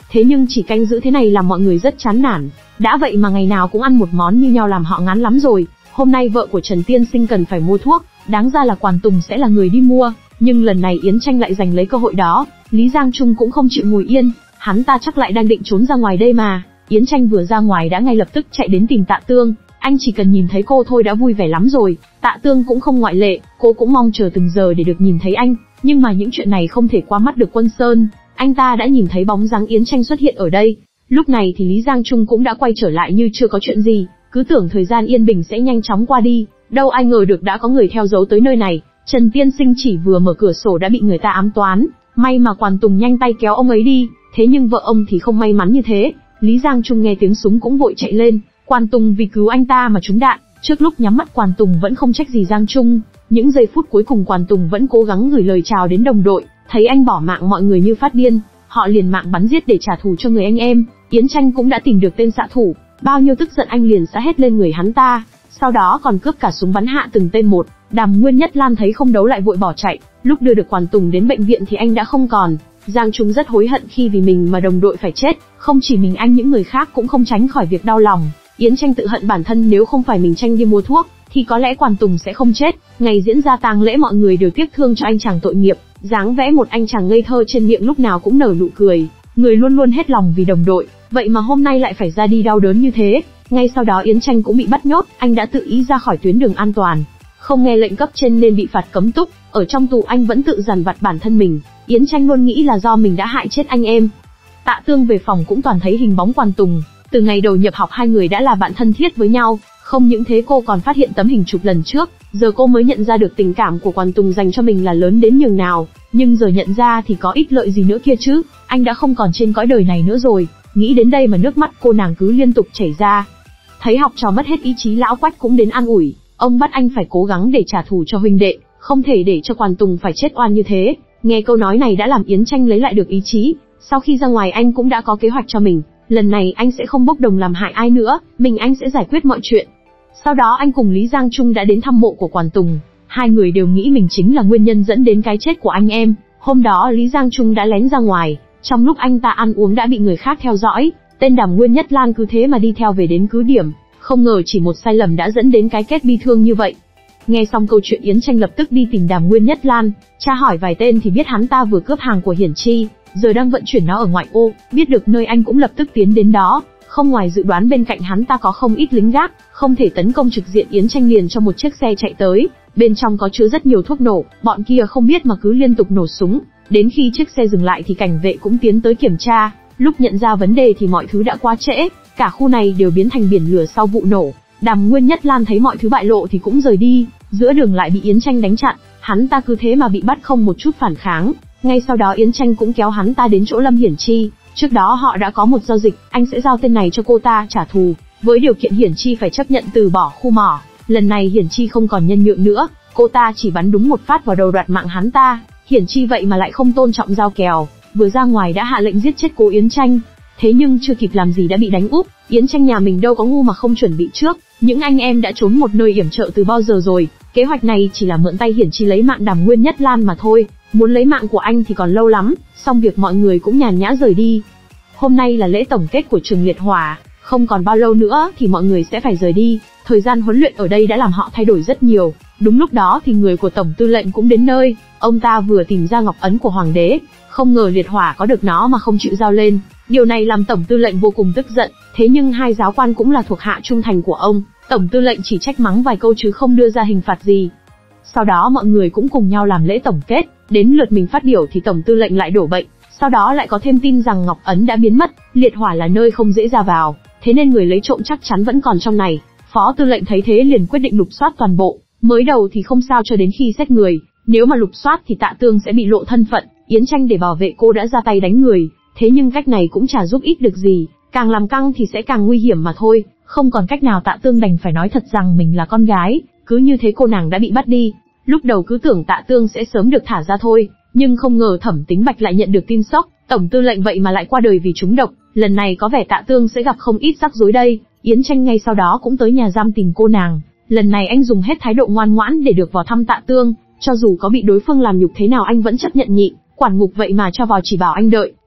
Thế nhưng chỉ canh giữ thế này làm mọi người rất chán nản. Đã vậy mà ngày nào cũng ăn một món như nhau làm họ ngán lắm rồi. Hôm nay vợ của Trần Tiên Sinh cần phải mua thuốc, đáng ra là Quản Tùng sẽ là người đi mua, nhưng lần này Yến Tranh lại giành lấy cơ hội đó. Lý Giang Trung cũng không chịu ngồi yên, hắn ta chắc lại đang định trốn ra ngoài đây mà. Yến Tranh vừa ra ngoài đã ngay lập tức chạy đến tìm Tạ Tương, anh chỉ cần nhìn thấy cô thôi đã vui vẻ lắm rồi. Tạ Tương cũng không ngoại lệ, cô cũng mong chờ từng giờ để được nhìn thấy anh, nhưng mà những chuyện này không thể qua mắt được Quân Sơn. Anh ta đã nhìn thấy bóng dáng Yến Tranh xuất hiện ở đây. Lúc này thì Lý Giang Trung cũng đã quay trở lại như chưa có chuyện gì, cứ tưởng thời gian yên bình sẽ nhanh chóng qua đi, đâu ai ngờ được đã có người theo dấu tới nơi này. Trần Tiên Sinh chỉ vừa mở cửa sổ đã bị người ta ám toán, may mà Quản Tùng nhanh tay kéo ông ấy đi, thế nhưng vợ ông thì không may mắn như thế. Lý Giang Trung nghe tiếng súng cũng vội chạy lên, Quản Tùng vì cứu anh ta mà trúng đạn. Trước lúc nhắm mắt Quản Tùng vẫn không trách gì Giang Trung, những giây phút cuối cùng Quản Tùng vẫn cố gắng gửi lời chào đến đồng đội, thấy anh bỏ mạng mọi người như phát điên, họ liền mạng bắn giết để trả thù cho người anh em. Yến Tranh cũng đã tìm được tên xạ thủ, bao nhiêu tức giận anh liền xả hết lên người hắn ta, sau đó còn cướp cả súng bắn hạ từng tên một. Đàm Nguyên Nhất Lan thấy không đấu lại vội bỏ chạy, lúc đưa được Quản Tùng đến bệnh viện thì anh đã không còn. Giang Trung rất hối hận khi vì mình mà đồng đội phải chết, không chỉ mình anh những người khác cũng không tránh khỏi việc đau lòng. Yến Tranh tự hận bản thân, nếu không phải mình tranh đi mua thuốc, thì có lẽ Quản Tùng sẽ không chết. Ngày diễn ra tang lễ mọi người đều tiếc thương cho anh chàng tội nghiệp, dáng vẽ một anh chàng ngây thơ trên miệng lúc nào cũng nở nụ cười, người luôn luôn hết lòng vì đồng đội, vậy mà hôm nay lại phải ra đi đau đớn như thế. Ngay sau đó Yến Tranh cũng bị bắt nhốt, anh đã tự ý ra khỏi tuyến đường an toàn, không nghe lệnh cấp trên nên bị phạt cấm túc. Ở trong tù anh vẫn tự dằn vặt bản thân mình, Yến Tranh luôn nghĩ là do mình đã hại chết anh em. Tạ Tương về phòng cũng toàn thấy hình bóng Quản Tùng, từ ngày đầu nhập học hai người đã là bạn thân thiết với nhau. Không những thế cô còn phát hiện tấm hình chụp lần trước, giờ cô mới nhận ra được tình cảm của Quản Tùng dành cho mình là lớn đến nhường nào, nhưng giờ nhận ra thì có ích lợi gì nữa kia chứ, anh đã không còn trên cõi đời này nữa rồi. Nghĩ đến đây mà nước mắt cô nàng cứ liên tục chảy ra. Thấy học trò mất hết ý chí, lão Quách cũng đến an ủi, ông bắt anh phải cố gắng để trả thù cho huynh đệ, không thể để cho Quản Tùng phải chết oan như thế. Nghe câu nói này đã làm Yến Tranh lấy lại được ý chí, sau khi ra ngoài anh cũng đã có kế hoạch cho mình, lần này anh sẽ không bốc đồng làm hại ai nữa, mình anh sẽ giải quyết mọi chuyện. Sau đó anh cùng Lý Giang Trung đã đến thăm mộ của Quản Tùng, hai người đều nghĩ mình chính là nguyên nhân dẫn đến cái chết của anh em. Hôm đó Lý Giang Trung đã lén ra ngoài, trong lúc anh ta ăn uống đã bị người khác theo dõi, tên Đàm Nguyên Nhất Lan cứ thế mà đi theo về đến cứ điểm, không ngờ chỉ một sai lầm đã dẫn đến cái kết bi thương như vậy. Nghe xong câu chuyện Yến Tranh lập tức đi tìm Đàm Nguyên Nhất Lan, tra hỏi vài tên thì biết hắn ta vừa cướp hàng của Hiển Chi, giờ đang vận chuyển nó ở ngoại ô, biết được nơi anh cũng lập tức tiến đến đó. Không ngoài dự đoán bên cạnh hắn ta có không ít lính gác, không thể tấn công trực diện Yến Tranh liền cho một chiếc xe chạy tới, bên trong có chứa rất nhiều thuốc nổ, bọn kia không biết mà cứ liên tục nổ súng, đến khi chiếc xe dừng lại thì cảnh vệ cũng tiến tới kiểm tra, lúc nhận ra vấn đề thì mọi thứ đã quá trễ, cả khu này đều biến thành biển lửa sau vụ nổ. Đàm Nguyên Nhất Lan thấy mọi thứ bại lộ thì cũng rời đi, giữa đường lại bị Yến Tranh đánh chặn, hắn ta cứ thế mà bị bắt không một chút phản kháng. Ngay sau đó Yến Tranh cũng kéo hắn ta đến chỗ Lâm Hiển Chi, trước đó họ đã có một giao dịch, anh sẽ giao tên này cho cô ta trả thù, với điều kiện Hiển Chi phải chấp nhận từ bỏ khu mỏ. Lần này Hiển Chi không còn nhân nhượng nữa, cô ta chỉ bắn đúng một phát vào đầu đoạt mạng hắn ta. Hiển Chi vậy mà lại không tôn trọng giao kèo, vừa ra ngoài đã hạ lệnh giết chết cô Yến Tranh. Thế nhưng chưa kịp làm gì đã bị đánh úp, Yến Tranh nhà mình đâu có ngu mà không chuẩn bị trước, những anh em đã trốn một nơi yểm trợ từ bao giờ rồi. Kế hoạch này chỉ là mượn tay Hiển Chi lấy mạng Đàm Nguyên Nhất Lan mà thôi, muốn lấy mạng của anh thì còn lâu lắm. Xong việc mọi người cũng nhàn nhã rời đi. Hôm nay là lễ tổng kết của trường Liệt Hỏa, không còn bao lâu nữa thì mọi người sẽ phải rời đi. Thời gian huấn luyện ở đây đã làm họ thay đổi rất nhiều. Đúng lúc đó thì người của tổng tư lệnh cũng đến nơi, ông ta vừa tìm ra ngọc ấn của hoàng đế, không ngờ Liệt Hỏa có được nó mà không chịu giao lên. Điều này làm tổng tư lệnh vô cùng tức giận, thế nhưng hai giáo quan cũng là thuộc hạ trung thành của ông, tổng tư lệnh chỉ trách mắng vài câu chứ không đưa ra hình phạt gì. Sau đó mọi người cũng cùng nhau làm lễ tổng kết, đến lượt mình phát biểu thì tổng tư lệnh lại đổ bệnh, sau đó lại có thêm tin rằng ngọc ấn đã biến mất, Liệt Hỏa là nơi không dễ ra vào, thế nên người lấy trộm chắc chắn vẫn còn trong này. Phó tư lệnh thấy thế liền quyết định lục soát toàn bộ, mới đầu thì không sao cho đến khi xét người, nếu mà lục soát thì Tạ Tương sẽ bị lộ thân phận, Yến Tranh để bảo vệ cô đã ra tay đánh người, thế nhưng cách này cũng chả giúp ích được gì, càng làm căng thì sẽ càng nguy hiểm mà thôi. Không còn cách nào Tạ Tương đành phải nói thật rằng mình là con gái, cứ như thế cô nàng đã bị bắt đi. Lúc đầu cứ tưởng Tạ Tương sẽ sớm được thả ra thôi, nhưng không ngờ Thẩm Tính Bạch lại nhận được tin sốc, tổng tư lệnh vậy mà lại qua đời vì trúng độc, lần này có vẻ Tạ Tương sẽ gặp không ít rắc rối đây. Yến Tranh ngay sau đó cũng tới nhà giam tìm cô nàng, lần này anh dùng hết thái độ ngoan ngoãn để được vào thăm Tạ Tương, cho dù có bị đối phương làm nhục thế nào anh vẫn chấp nhận nhịn, quản ngục vậy mà cho vào chỉ bảo anh đợi,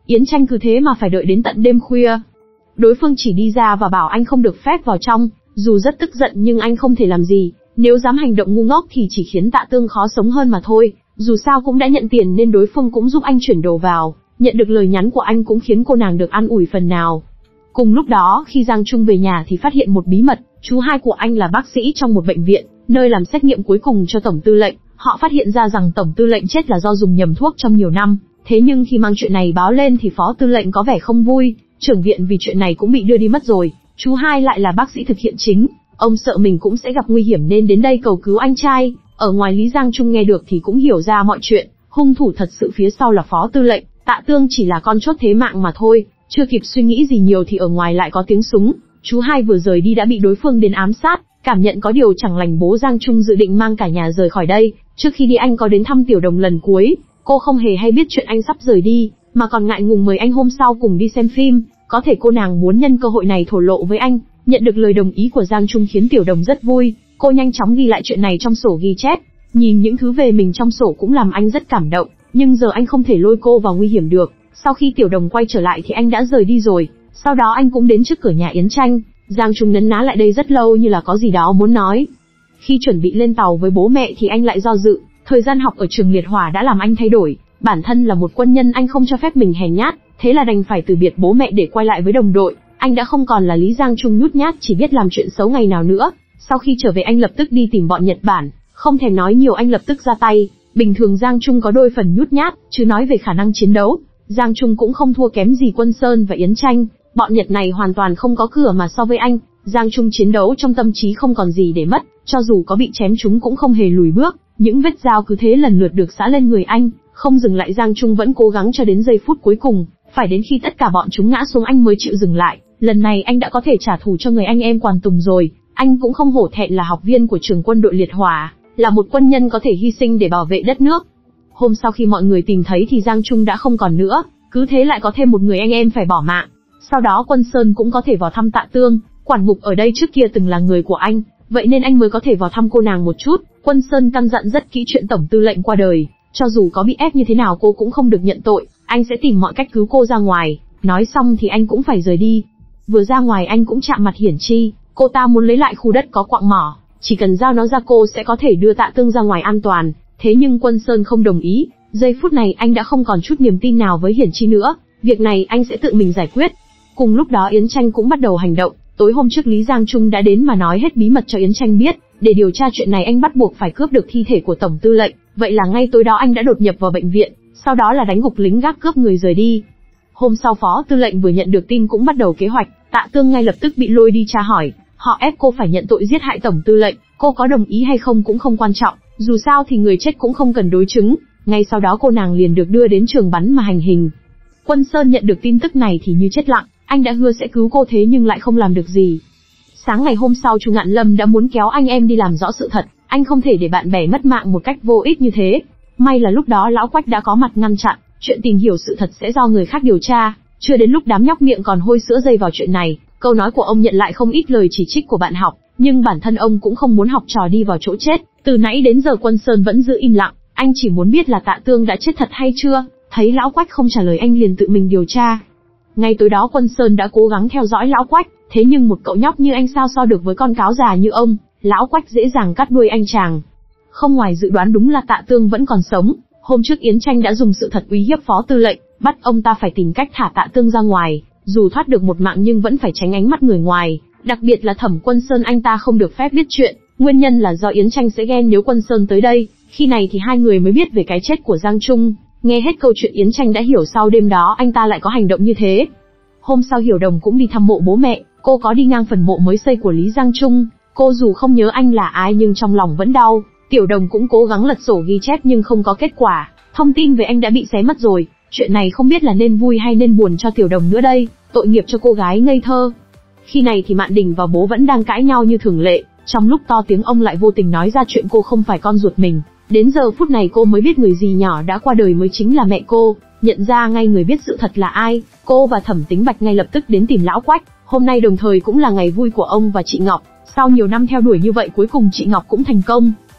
Yến Tranh cứ thế mà phải đợi đến tận đêm khuya. Đối phương chỉ đi ra và bảo anh không được phép vào trong, dù rất tức giận nhưng anh không thể làm gì, nếu dám hành động ngu ngốc thì chỉ khiến Tạ Tương khó sống hơn mà thôi, dù sao cũng đã nhận tiền nên đối phương cũng giúp anh chuyển đồ vào, nhận được lời nhắn của anh cũng khiến cô nàng được an ủi phần nào. Cùng lúc đó, khi Giang Trung về nhà thì phát hiện một bí mật, chú hai của anh là bác sĩ trong một bệnh viện, nơi làm xét nghiệm cuối cùng cho Tổng Tư lệnh. Họ phát hiện ra rằng Tổng Tư lệnh chết là do dùng nhầm thuốc trong nhiều năm, thế nhưng khi mang chuyện này báo lên thì Phó Tư lệnh có vẻ không vui, trưởng viện vì chuyện này cũng bị đưa đi mất rồi. Chú hai lại là bác sĩ thực hiện chính, ông sợ mình cũng sẽ gặp nguy hiểm nên đến đây cầu cứu anh trai. Ở ngoài Lý Giang Trung nghe được thì cũng hiểu ra mọi chuyện, hung thủ thật sự phía sau là Phó Tư lệnh, Tạ Tương chỉ là con chốt thế mạng mà thôi. Chưa kịp suy nghĩ gì nhiều thì ở ngoài lại có tiếng súng, chú hai vừa rời đi đã bị đối phương đến ám sát. Cảm nhận có điều chẳng lành, bố Giang Trung dự định mang cả nhà rời khỏi đây. Trước khi đi anh có đến thăm Tiểu Đồng lần cuối, cô không hề hay biết chuyện anh sắp rời đi, mà còn ngại ngùng mời anh hôm sau cùng đi xem phim. Có thể cô nàng muốn nhân cơ hội này thổ lộ với anh. Nhận được lời đồng ý của Giang Trung khiến Tiểu Đồng rất vui, cô nhanh chóng ghi lại chuyện này trong sổ ghi chép. Nhìn những thứ về mình trong sổ cũng làm anh rất cảm động, nhưng giờ anh không thể lôi cô vào nguy hiểm được. Sau khi Tiểu Đồng quay trở lại thì anh đã rời đi rồi. Sau đó anh cũng đến trước cửa nhà Yến Tranh. Giang Trung nấn ná lại đây rất lâu như là có gì đó muốn nói. Khi chuẩn bị lên tàu với bố mẹ thì anh lại do dự. Thời gian học ở trường liệt hỏa đã làm anh thay đổi. Bản thân là một quân nhân anh không cho phép mình hèn nhát, thế là đành phải từ biệt bố mẹ để quay lại với đồng đội. Anh đã không còn là Lý Giang Trung nhút nhát chỉ biết làm chuyện xấu ngày nào nữa. Sau khi trở về anh lập tức đi tìm bọn Nhật Bản, không thèm nói nhiều anh lập tức ra tay. Bình thường Giang Trung có đôi phần nhút nhát, chứ nói về khả năng chiến đấu, Giang Trung cũng không thua kém gì Quân Sơn và Yến Tranh. Bọn Nhật này hoàn toàn không có cửa mà so với anh. Giang Trung chiến đấu trong tâm trí không còn gì để mất, cho dù có bị chém trúng cũng không hề lùi bước. Những vết dao cứ thế lần lượt được giã lên người anh, không dừng lại. Giang Trung vẫn cố gắng cho đến giây phút cuối cùng, phải đến khi tất cả bọn chúng ngã xuống anh mới chịu dừng lại. Lần này anh đã có thể trả thù cho người anh em Quản Tùng rồi. Anh cũng không hổ thẹn là học viên của trường quân đội liệt hỏa, là một quân nhân có thể hy sinh để bảo vệ đất nước. Hôm sau khi mọi người tìm thấy thì Giang Trung đã không còn nữa, cứ thế lại có thêm một người anh em phải bỏ mạng. Sau đó Quân Sơn cũng có thể vào thăm Tạ Tương, quản ngục ở đây trước kia từng là người của anh, vậy nên anh mới có thể vào thăm cô nàng một chút. Quân Sơn căn dặn rất kỹ chuyện Tổng Tư lệnh qua đời, cho dù có bị ép như thế nào cô cũng không được nhận tội, anh sẽ tìm mọi cách cứu cô ra ngoài. Nói xong thì anh cũng phải rời đi. Vừa ra ngoài anh cũng chạm mặt Hiển Chi, cô ta muốn lấy lại khu đất có quặng mỏ, chỉ cần giao nó ra cô sẽ có thể đưa Tạ Tương ra ngoài an toàn. Thế nhưng Quân Sơn không đồng ý. Giây phút này anh đã không còn chút niềm tin nào với Hiển Chi nữa, việc này anh sẽ tự mình giải quyết. Cùng lúc đó Yến Tranh cũng bắt đầu hành động. Tối hôm trước Lý Giang Trung đã đến mà nói hết bí mật cho Yến Tranh biết. Để điều tra chuyện này anh bắt buộc phải cướp được thi thể của Tổng Tư lệnh. Vậy là ngay tối đó anh đã đột nhập vào bệnh viện, sau đó là đánh gục lính gác cướp người rời đi. Hôm sau Phó Tư lệnh vừa nhận được tin cũng bắt đầu kế hoạch. Tạ Tương ngay lập tức bị lôi đi tra hỏi. Họ ép cô phải nhận tội giết hại Tổng Tư lệnh. Cô có đồng ý hay không cũng không quan trọng, dù sao thì người chết cũng không cần đối chứng. Ngay sau đó cô nàng liền được đưa đến trường bắn mà hành hình. Quân Sơn nhận được tin tức này thì như chết lặng. Anh đã hứa sẽ cứu cô thế nhưng lại không làm được gì. Sáng ngày hôm sau Chu Ngạn Lâm đã muốn kéo anh em đi làm rõ sự thật. Anh không thể để bạn bè mất mạng một cách vô ích như thế. May là lúc đó Lão Quách đã có mặt ngăn chặn. Chuyện tìm hiểu sự thật sẽ do người khác điều tra. Chưa đến lúc đám nhóc miệng còn hôi sữa dây vào chuyện này. Câu nói của ông nhận lại không ít lời chỉ trích của bạn học. Nhưng bản thân ông cũng không muốn học trò đi vào chỗ chết. Từ nãy đến giờ Quân Sơn vẫn giữ im lặng. Anh chỉ muốn biết là Tạ Tương đã chết thật hay chưa. Thấy Lão Quách không trả lời anh liền tự mình điều tra. Ngay tối đó Quân Sơn đã cố gắng theo dõi Lão Quách. Thế nhưng một cậu nhóc như anh sao so được với con cáo già như ông. Lão Quách dễ dàng cắt đuôi anh chàng. Không ngoài dự đoán đúng là Tạ Tương vẫn còn sống. Hôm trước Yến Tranh đã dùng sự thật uy hiếp Phó Tư lệnh, bắt ông ta phải tìm cách thả Tạ Tương ra ngoài. Dù thoát được một mạng nhưng vẫn phải tránh ánh mắt người ngoài. Đặc biệt là Thẩm Quân Sơn, anh ta không được phép biết chuyện. Nguyên nhân là do Yến Tranh sẽ ghen nếu Quân Sơn tới đây. Khi này thì hai người mới biết về cái chết của Giang Trung. Nghe hết câu chuyện Yến Tranh đã hiểu sau đêm đó anh ta lại có hành động như thế. Hôm sau Hiểu Đồng cũng đi thăm mộ bố mẹ. Cô có đi ngang phần mộ mới xây của Lý Giang Trung. Cô dù không nhớ anh là ai nhưng trong lòng vẫn đau. Tiểu Đồng cũng cố gắng lật sổ ghi chép nhưng không có kết quả. Thông tin về anh đã bị xé mất rồi. Chuyện này không biết là nên vui hay nên buồn cho Tiểu Đồng nữa đây. Tội nghiệp cho cô gái ngây thơ. Khi này thì Mạn Đình và bố vẫn đang cãi nhau như thường lệ. Trong lúc to tiếng ông lại vô tình nói ra chuyện cô không phải con ruột mình. Đến giờ phút này cô mới biết người dì nhỏ đã qua đời mới chính là mẹ cô. Nhận ra ngay người biết sự thật là ai, cô và Thẩm Tính Bạch ngay lập tức đến tìm Lão Quách. Hôm nay đồng thời cũng là ngày vui của ông và chị Ngọc. Sau nhiều năm theo đuổi như vậy cuối cùng chị Ngọc cũng thành công.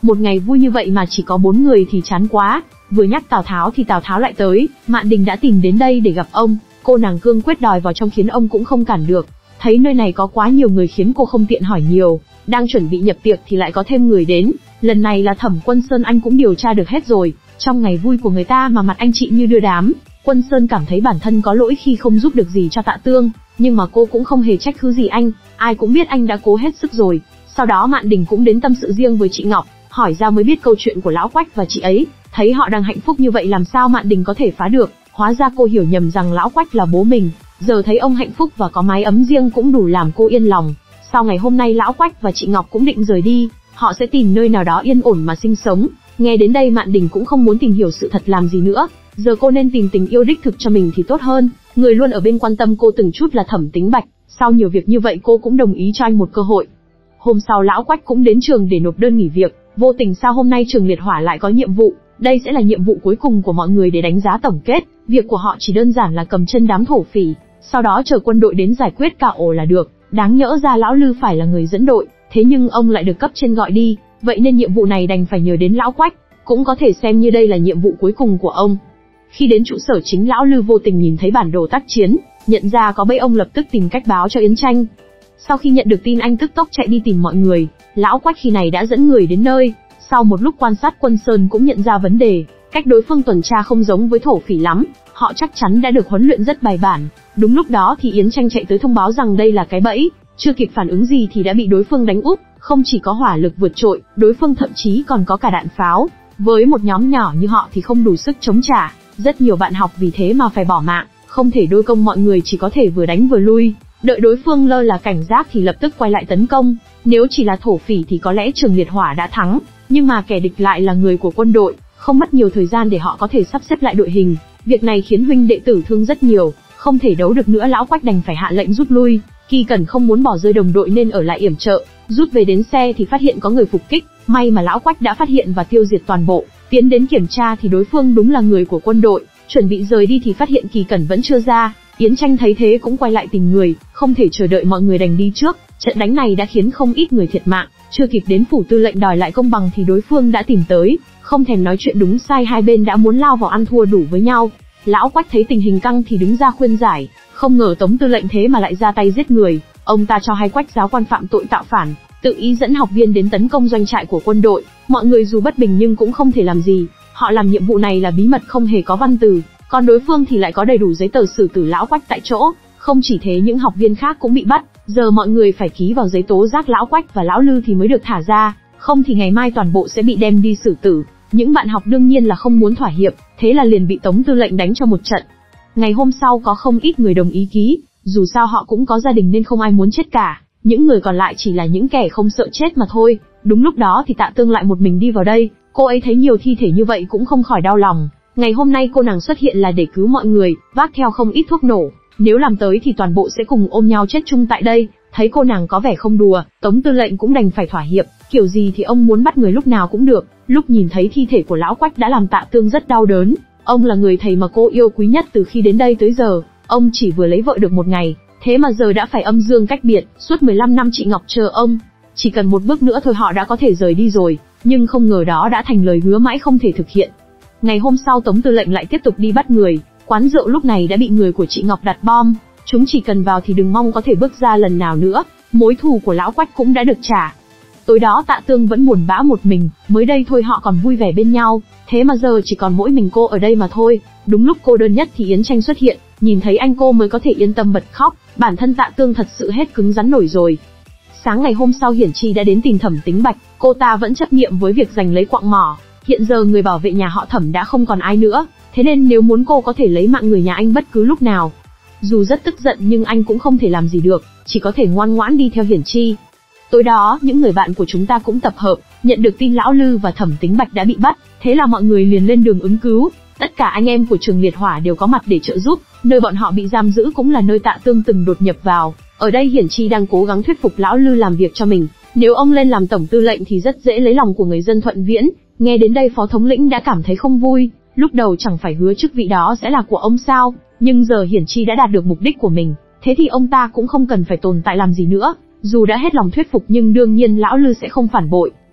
Một ngày vui như vậy mà chỉ có bốn người thì chán quá. Vừa nhắc Tào Tháo thì Tào Tháo lại tới, Mạn Đình đã tìm đến đây để gặp ông. Cô nàng cương quyết đòi vào trong khiến ông cũng không cản được. Thấy nơi này có quá nhiều người khiến cô không tiện hỏi nhiều. Đang chuẩn bị nhập tiệc thì lại có thêm người đến. Lần này là Thẩm Quân Sơn, anh cũng điều tra được hết rồi. Trong ngày vui của người ta mà mặt anh chị như đưa đám. Quân Sơn cảm thấy bản thân có lỗi khi không giúp được gì cho Tạ Tương, nhưng mà cô cũng không hề trách cứ gì anh. Ai cũng biết anh đã cố hết sức rồi. Sau đó Mạn Đình cũng đến tâm sự riêng với chị Ngọc, hỏi ra mới biết câu chuyện của Lão Quách và chị ấy. Thấy họ đang hạnh phúc như vậy làm sao Mạn Đình có thể phá được. Hóa ra cô hiểu nhầm rằng Lão Quách là bố mình. Giờ thấy ông hạnh phúc và có mái ấm riêng cũng đủ làm cô yên lòng. Sau ngày hôm nay Lão Quách và chị Ngọc cũng định rời đi. Họ sẽ tìm nơi nào đó yên ổn mà sinh sống. Nghe đến đây Mạn Đình cũng không muốn tìm hiểu sự thật làm gì nữa. Giờ cô nên tìm tình yêu đích thực cho mình thì tốt hơn. Người luôn ở bên quan tâm cô từng chút là Thẩm Tính Bạch. Sau nhiều việc như vậy cô cũng đồng ý cho anh một cơ hội. Hôm sau Lão Quách cũng đến trường để nộp đơn nghỉ việc. Vô tình sao hôm nay trường liệt hỏa lại có nhiệm vụ. Đây sẽ là nhiệm vụ cuối cùng của mọi người để đánh giá tổng kết. Việc của họ chỉ đơn giản là cầm chân đám thổ phỉ, sau đó chờ quân đội đến giải quyết cả ổ là được. Đáng nhỡ ra Lão Lư phải là người dẫn đội, thế nhưng ông lại được cấp trên gọi đi, vậy nên nhiệm vụ này đành phải nhờ đến Lão Quách. Cũng có thể xem như đây là nhiệm vụ cuối cùng của ông. Khi đến trụ sở chính, Lão Lư vô tình nhìn thấy bản đồ tác chiến, nhận ra có bẫy, ông lập tức tìm cách báo cho Yến Tranh. Sau khi nhận được tin anh tức tốc chạy đi tìm mọi người. Lão Quách khi này đã dẫn người đến nơi. Sau một lúc quan sát, Quân Sơn cũng nhận ra vấn đề, cách đối phương tuần tra không giống với thổ phỉ lắm, họ chắc chắn đã được huấn luyện rất bài bản. Đúng lúc đó thì Yến Tranh chạy tới thông báo rằng đây là cái bẫy, chưa kịp phản ứng gì thì đã bị đối phương đánh úp, không chỉ có hỏa lực vượt trội, đối phương thậm chí còn có cả đạn pháo. Với một nhóm nhỏ như họ thì không đủ sức chống trả, rất nhiều bạn học vì thế mà phải bỏ mạng, không thể đôi công, mọi người chỉ có thể vừa đánh vừa lui, đợi đối phương lơ là cảnh giác thì lập tức quay lại tấn công. Nếu chỉ là thổ phỉ thì có lẽ trường liệt hỏa đã thắng, nhưng mà kẻ địch lại là người của quân đội, không mất nhiều thời gian để họ có thể sắp xếp lại đội hình. Việc này khiến huynh đệ tử thương rất nhiều, không thể đấu được nữa, Lão Quách đành phải hạ lệnh rút lui. Kỳ Cẩn không muốn bỏ rơi đồng đội nên ở lại yểm trợ, rút về đến xe thì phát hiện có người phục kích, may mà Lão Quách đã phát hiện và tiêu diệt toàn bộ. Tiến đến kiểm tra thì đối phương đúng là người của quân đội, chuẩn bị rời đi thì phát hiện Kỳ Cẩn vẫn chưa ra. Yến Tranh thấy thế cũng quay lại tìm người, không thể chờ đợi mọi người đành đi trước. Trận đánh này đã khiến không ít người thiệt mạng, chưa kịp đến phủ tư lệnh đòi lại công bằng thì đối phương đã tìm tới, không thèm nói chuyện đúng sai, hai bên đã muốn lao vào ăn thua đủ với nhau. Lão Quách thấy tình hình căng thì đứng ra khuyên giải, không ngờ Tống tư lệnh thế mà lại ra tay giết người. Ông ta cho hay Quách giáo quan phạm tội tạo phản, tự ý dẫn học viên đến tấn công doanh trại của quân đội. Mọi người dù bất bình nhưng cũng không thể làm gì, họ làm nhiệm vụ này là bí mật không hề có văn từ, còn đối phương thì lại có đầy đủ giấy tờ xử tử Lão Quách tại chỗ. Không chỉ thế, những học viên khác cũng bị bắt, giờ mọi người phải ký vào giấy tố giác Lão Quách và Lão Lư thì mới được thả ra, không thì ngày mai toàn bộ sẽ bị đem đi xử tử. Những bạn học đương nhiên là không muốn thỏa hiệp, thế là liền bị Tống tư lệnh đánh cho một trận. Ngày hôm sau có không ít người đồng ý ký, dù sao họ cũng có gia đình nên không ai muốn chết cả, những người còn lại chỉ là những kẻ không sợ chết mà thôi. Đúng lúc đó thì Tạ Tương lại một mình đi vào đây, cô ấy thấy nhiều thi thể như vậy cũng không khỏi đau lòng. Ngày hôm nay cô nàng xuất hiện là để cứu mọi người, vác theo không ít thuốc nổ, nếu làm tới thì toàn bộ sẽ cùng ôm nhau chết chung tại đây. Thấy cô nàng có vẻ không đùa, Tống tư lệnh cũng đành phải thỏa hiệp, kiểu gì thì ông muốn bắt người lúc nào cũng được. Lúc nhìn thấy thi thể của Lão Quách đã làm Tạ Tương rất đau đớn, ông là người thầy mà cô yêu quý nhất từ khi đến đây tới giờ, ông chỉ vừa lấy vợ được một ngày, thế mà giờ đã phải âm dương cách biệt. Suốt mười lăm năm chị Ngọc chờ ông, chỉ cần một bước nữa thôi họ đã có thể rời đi rồi, nhưng không ngờ đó đã thành lời hứa mãi không thể thực hiện. Ngày hôm sau Tống tư lệnh lại tiếp tục đi bắt người, quán rượu lúc này đã bị người của chị Ngọc đặt bom, chúng chỉ cần vào thì đừng mong có thể bước ra lần nào nữa, mối thù của Lão Quách cũng đã được trả. Tối đó Tạ Tương vẫn buồn bã một mình, mới đây thôi họ còn vui vẻ bên nhau, thế mà giờ chỉ còn mỗi mình cô ở đây mà thôi. Đúng lúc cô đơn nhất thì Yến Tranh xuất hiện, nhìn thấy anh cô mới có thể yên tâm bật khóc, bản thân Tạ Tương thật sự hết cứng rắn nổi rồi. Sáng ngày hôm sau Hiển Chi đã đến tìm Thẩm Tính Bạch, cô ta vẫn chấp niệm với việc giành lấy quặng mỏ, hiện giờ người bảo vệ nhà họ Thẩm đã không còn ai nữa, thế nên nếu muốn cô có thể lấy mạng người nhà anh bất cứ lúc nào. Dù rất tức giận nhưng anh cũng không thể làm gì được, chỉ có thể ngoan ngoãn đi theo Hiển Chi. Tối đó, những người bạn của chúng ta cũng tập hợp, nhận được tin Lão Lư và Thẩm Tính Bạch đã bị bắt, thế là mọi người liền lên đường ứng cứu. Tất cả anh em của trường liệt hỏa đều có mặt để trợ giúp, nơi bọn họ bị giam giữ cũng là nơi Tạ Tương từng đột nhập vào. Ở đây Hiển Chi đang cố gắng thuyết phục Lão Lư làm việc cho mình, nếu ông lên làm tổng tư lệnh thì rất dễ lấy lòng của người dân Thuận Viễn. Nghe đến đây Phó thống lĩnh đã cảm thấy không vui, lúc đầu chẳng phải hứa chức vị đó sẽ là của ông sao, nhưng giờ Hiển Chi đã đạt được mục đích của mình, thế thì ông ta cũng không cần phải tồn tại làm gì nữa. Dù đã hết lòng thuyết phục nhưng đương nhiên Lão Lư sẽ không phản bội,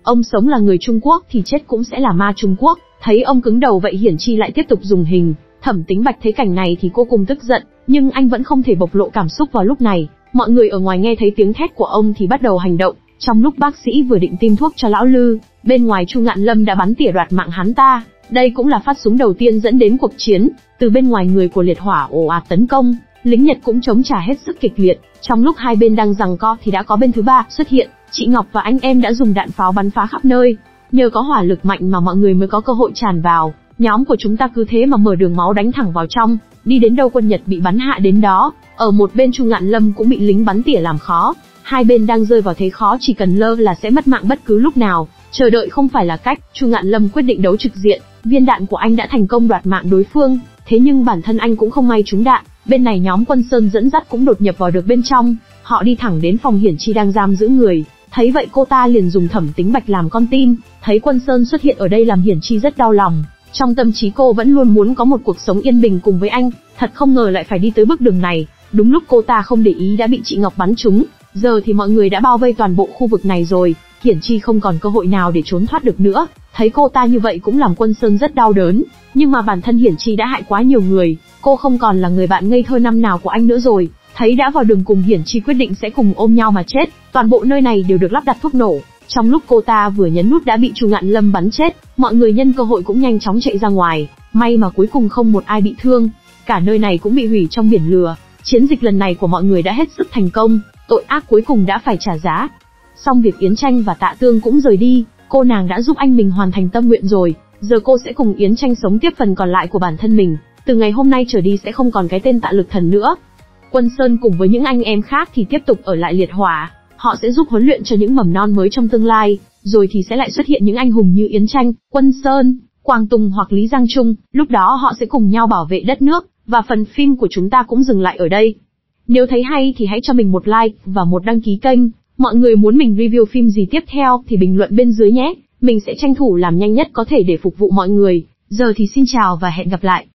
Ông sống là người Trung Quốc thì chết cũng sẽ là ma Trung Quốc. Thấy ông cứng đầu vậy Hiển Chi lại tiếp tục dùng hình. Thẩm Tính Bạch thấy cảnh này thì cô cùng tức giận, nhưng anh vẫn không thể bộc lộ cảm xúc vào lúc này. Mọi người ở ngoài nghe thấy tiếng thét của ông thì bắt đầu hành động. Trong lúc bác sĩ vừa định tiêm thuốc cho lão Lư, bên ngoài Chu Ngạn Lâm đã bắn tỉa đoạt mạng hắn ta. Đây cũng là phát súng đầu tiên dẫn đến cuộc chiến. Từ bên ngoài người của Liệt Hỏa ồ ạt tấn công, lính Nhật cũng chống trả hết sức kịch liệt. Trong lúc hai bên đang giằng co thì đã có bên thứ ba xuất hiện. Chị Ngọc và anh em đã dùng đạn pháo bắn phá khắp nơi. Nhờ có hỏa lực mạnh mà mọi người mới có cơ hội tràn vào. Nhóm của chúng ta cứ thế mà mở đường máu đánh thẳng vào trong, đi đến đâu quân Nhật bị bắn hạ đến đó. Ở một bên Chu Ngạn Lâm cũng bị lính bắn tỉa làm khó. Hai bên đang rơi vào thế khó, chỉ cần lơ là sẽ mất mạng bất cứ lúc nào. Chờ đợi không phải là cách, Chu Ngạn Lâm quyết định đấu trực diện. Viên đạn của anh đã thành công đoạt mạng đối phương, thế nhưng bản thân anh cũng không may trúng đạn. Bên này nhóm Quân Sơn dẫn dắt cũng đột nhập vào được bên trong. Họ đi thẳng đến phòng Hiển Chi đang giam giữ người. Thấy vậy cô ta liền dùng Thẩm Tính Bạch làm con tin. Thấy Quân Sơn xuất hiện ở đây làm Hiển Chi rất đau lòng. Trong tâm trí cô vẫn luôn muốn có một cuộc sống yên bình cùng với anh, thật không ngờ lại phải đi tới bước đường này. Đúng lúc cô ta không để ý đã bị chị Ngọc bắn trúng. Giờ thì mọi người đã bao vây toàn bộ khu vực này rồi, Hiển Chi không còn cơ hội nào để trốn thoát được nữa. Thấy cô ta như vậy cũng làm Quân Sơn rất đau đớn, nhưng mà bản thân Hiển Chi đã hại quá nhiều người, cô không còn là người bạn ngây thơ năm nào của anh nữa rồi. Thấy đã vào đường cùng, Hiển Chi quyết định sẽ cùng ôm nhau mà chết. Toàn bộ nơi này đều được lắp đặt thuốc nổ. Trong lúc cô ta vừa nhấn nút đã bị Chu Ngạn Lâm bắn chết, mọi người nhân cơ hội cũng nhanh chóng chạy ra ngoài. May mà cuối cùng không một ai bị thương. Cả nơi này cũng bị hủy trong biển lửa. Chiến dịch lần này của mọi người đã hết sức thành công, tội ác cuối cùng đã phải trả giá. Xong việc Yến Tranh và Tạ Tương cũng rời đi, cô nàng đã giúp anh mình hoàn thành tâm nguyện rồi. Giờ cô sẽ cùng Yến Tranh sống tiếp phần còn lại của bản thân mình. Từ ngày hôm nay trở đi sẽ không còn cái tên Tạ Lực Thần nữa. Quân Sơn cùng với những anh em khác thì tiếp tục ở lại Liệt Hỏa. Họ sẽ giúp huấn luyện cho những mầm non mới trong tương lai, rồi thì sẽ lại xuất hiện những anh hùng như Yến Tranh, Quân Sơn, Quang Tùng hoặc Lý Giang Trung. Lúc đó họ sẽ cùng nhau bảo vệ đất nước. Và phần phim của chúng ta cũng dừng lại ở đây. Nếu thấy hay thì hãy cho mình một like và một đăng ký kênh. Mọi người muốn mình review phim gì tiếp theo thì bình luận bên dưới nhé. Mình sẽ tranh thủ làm nhanh nhất có thể để phục vụ mọi người. Giờ thì xin chào và hẹn gặp lại.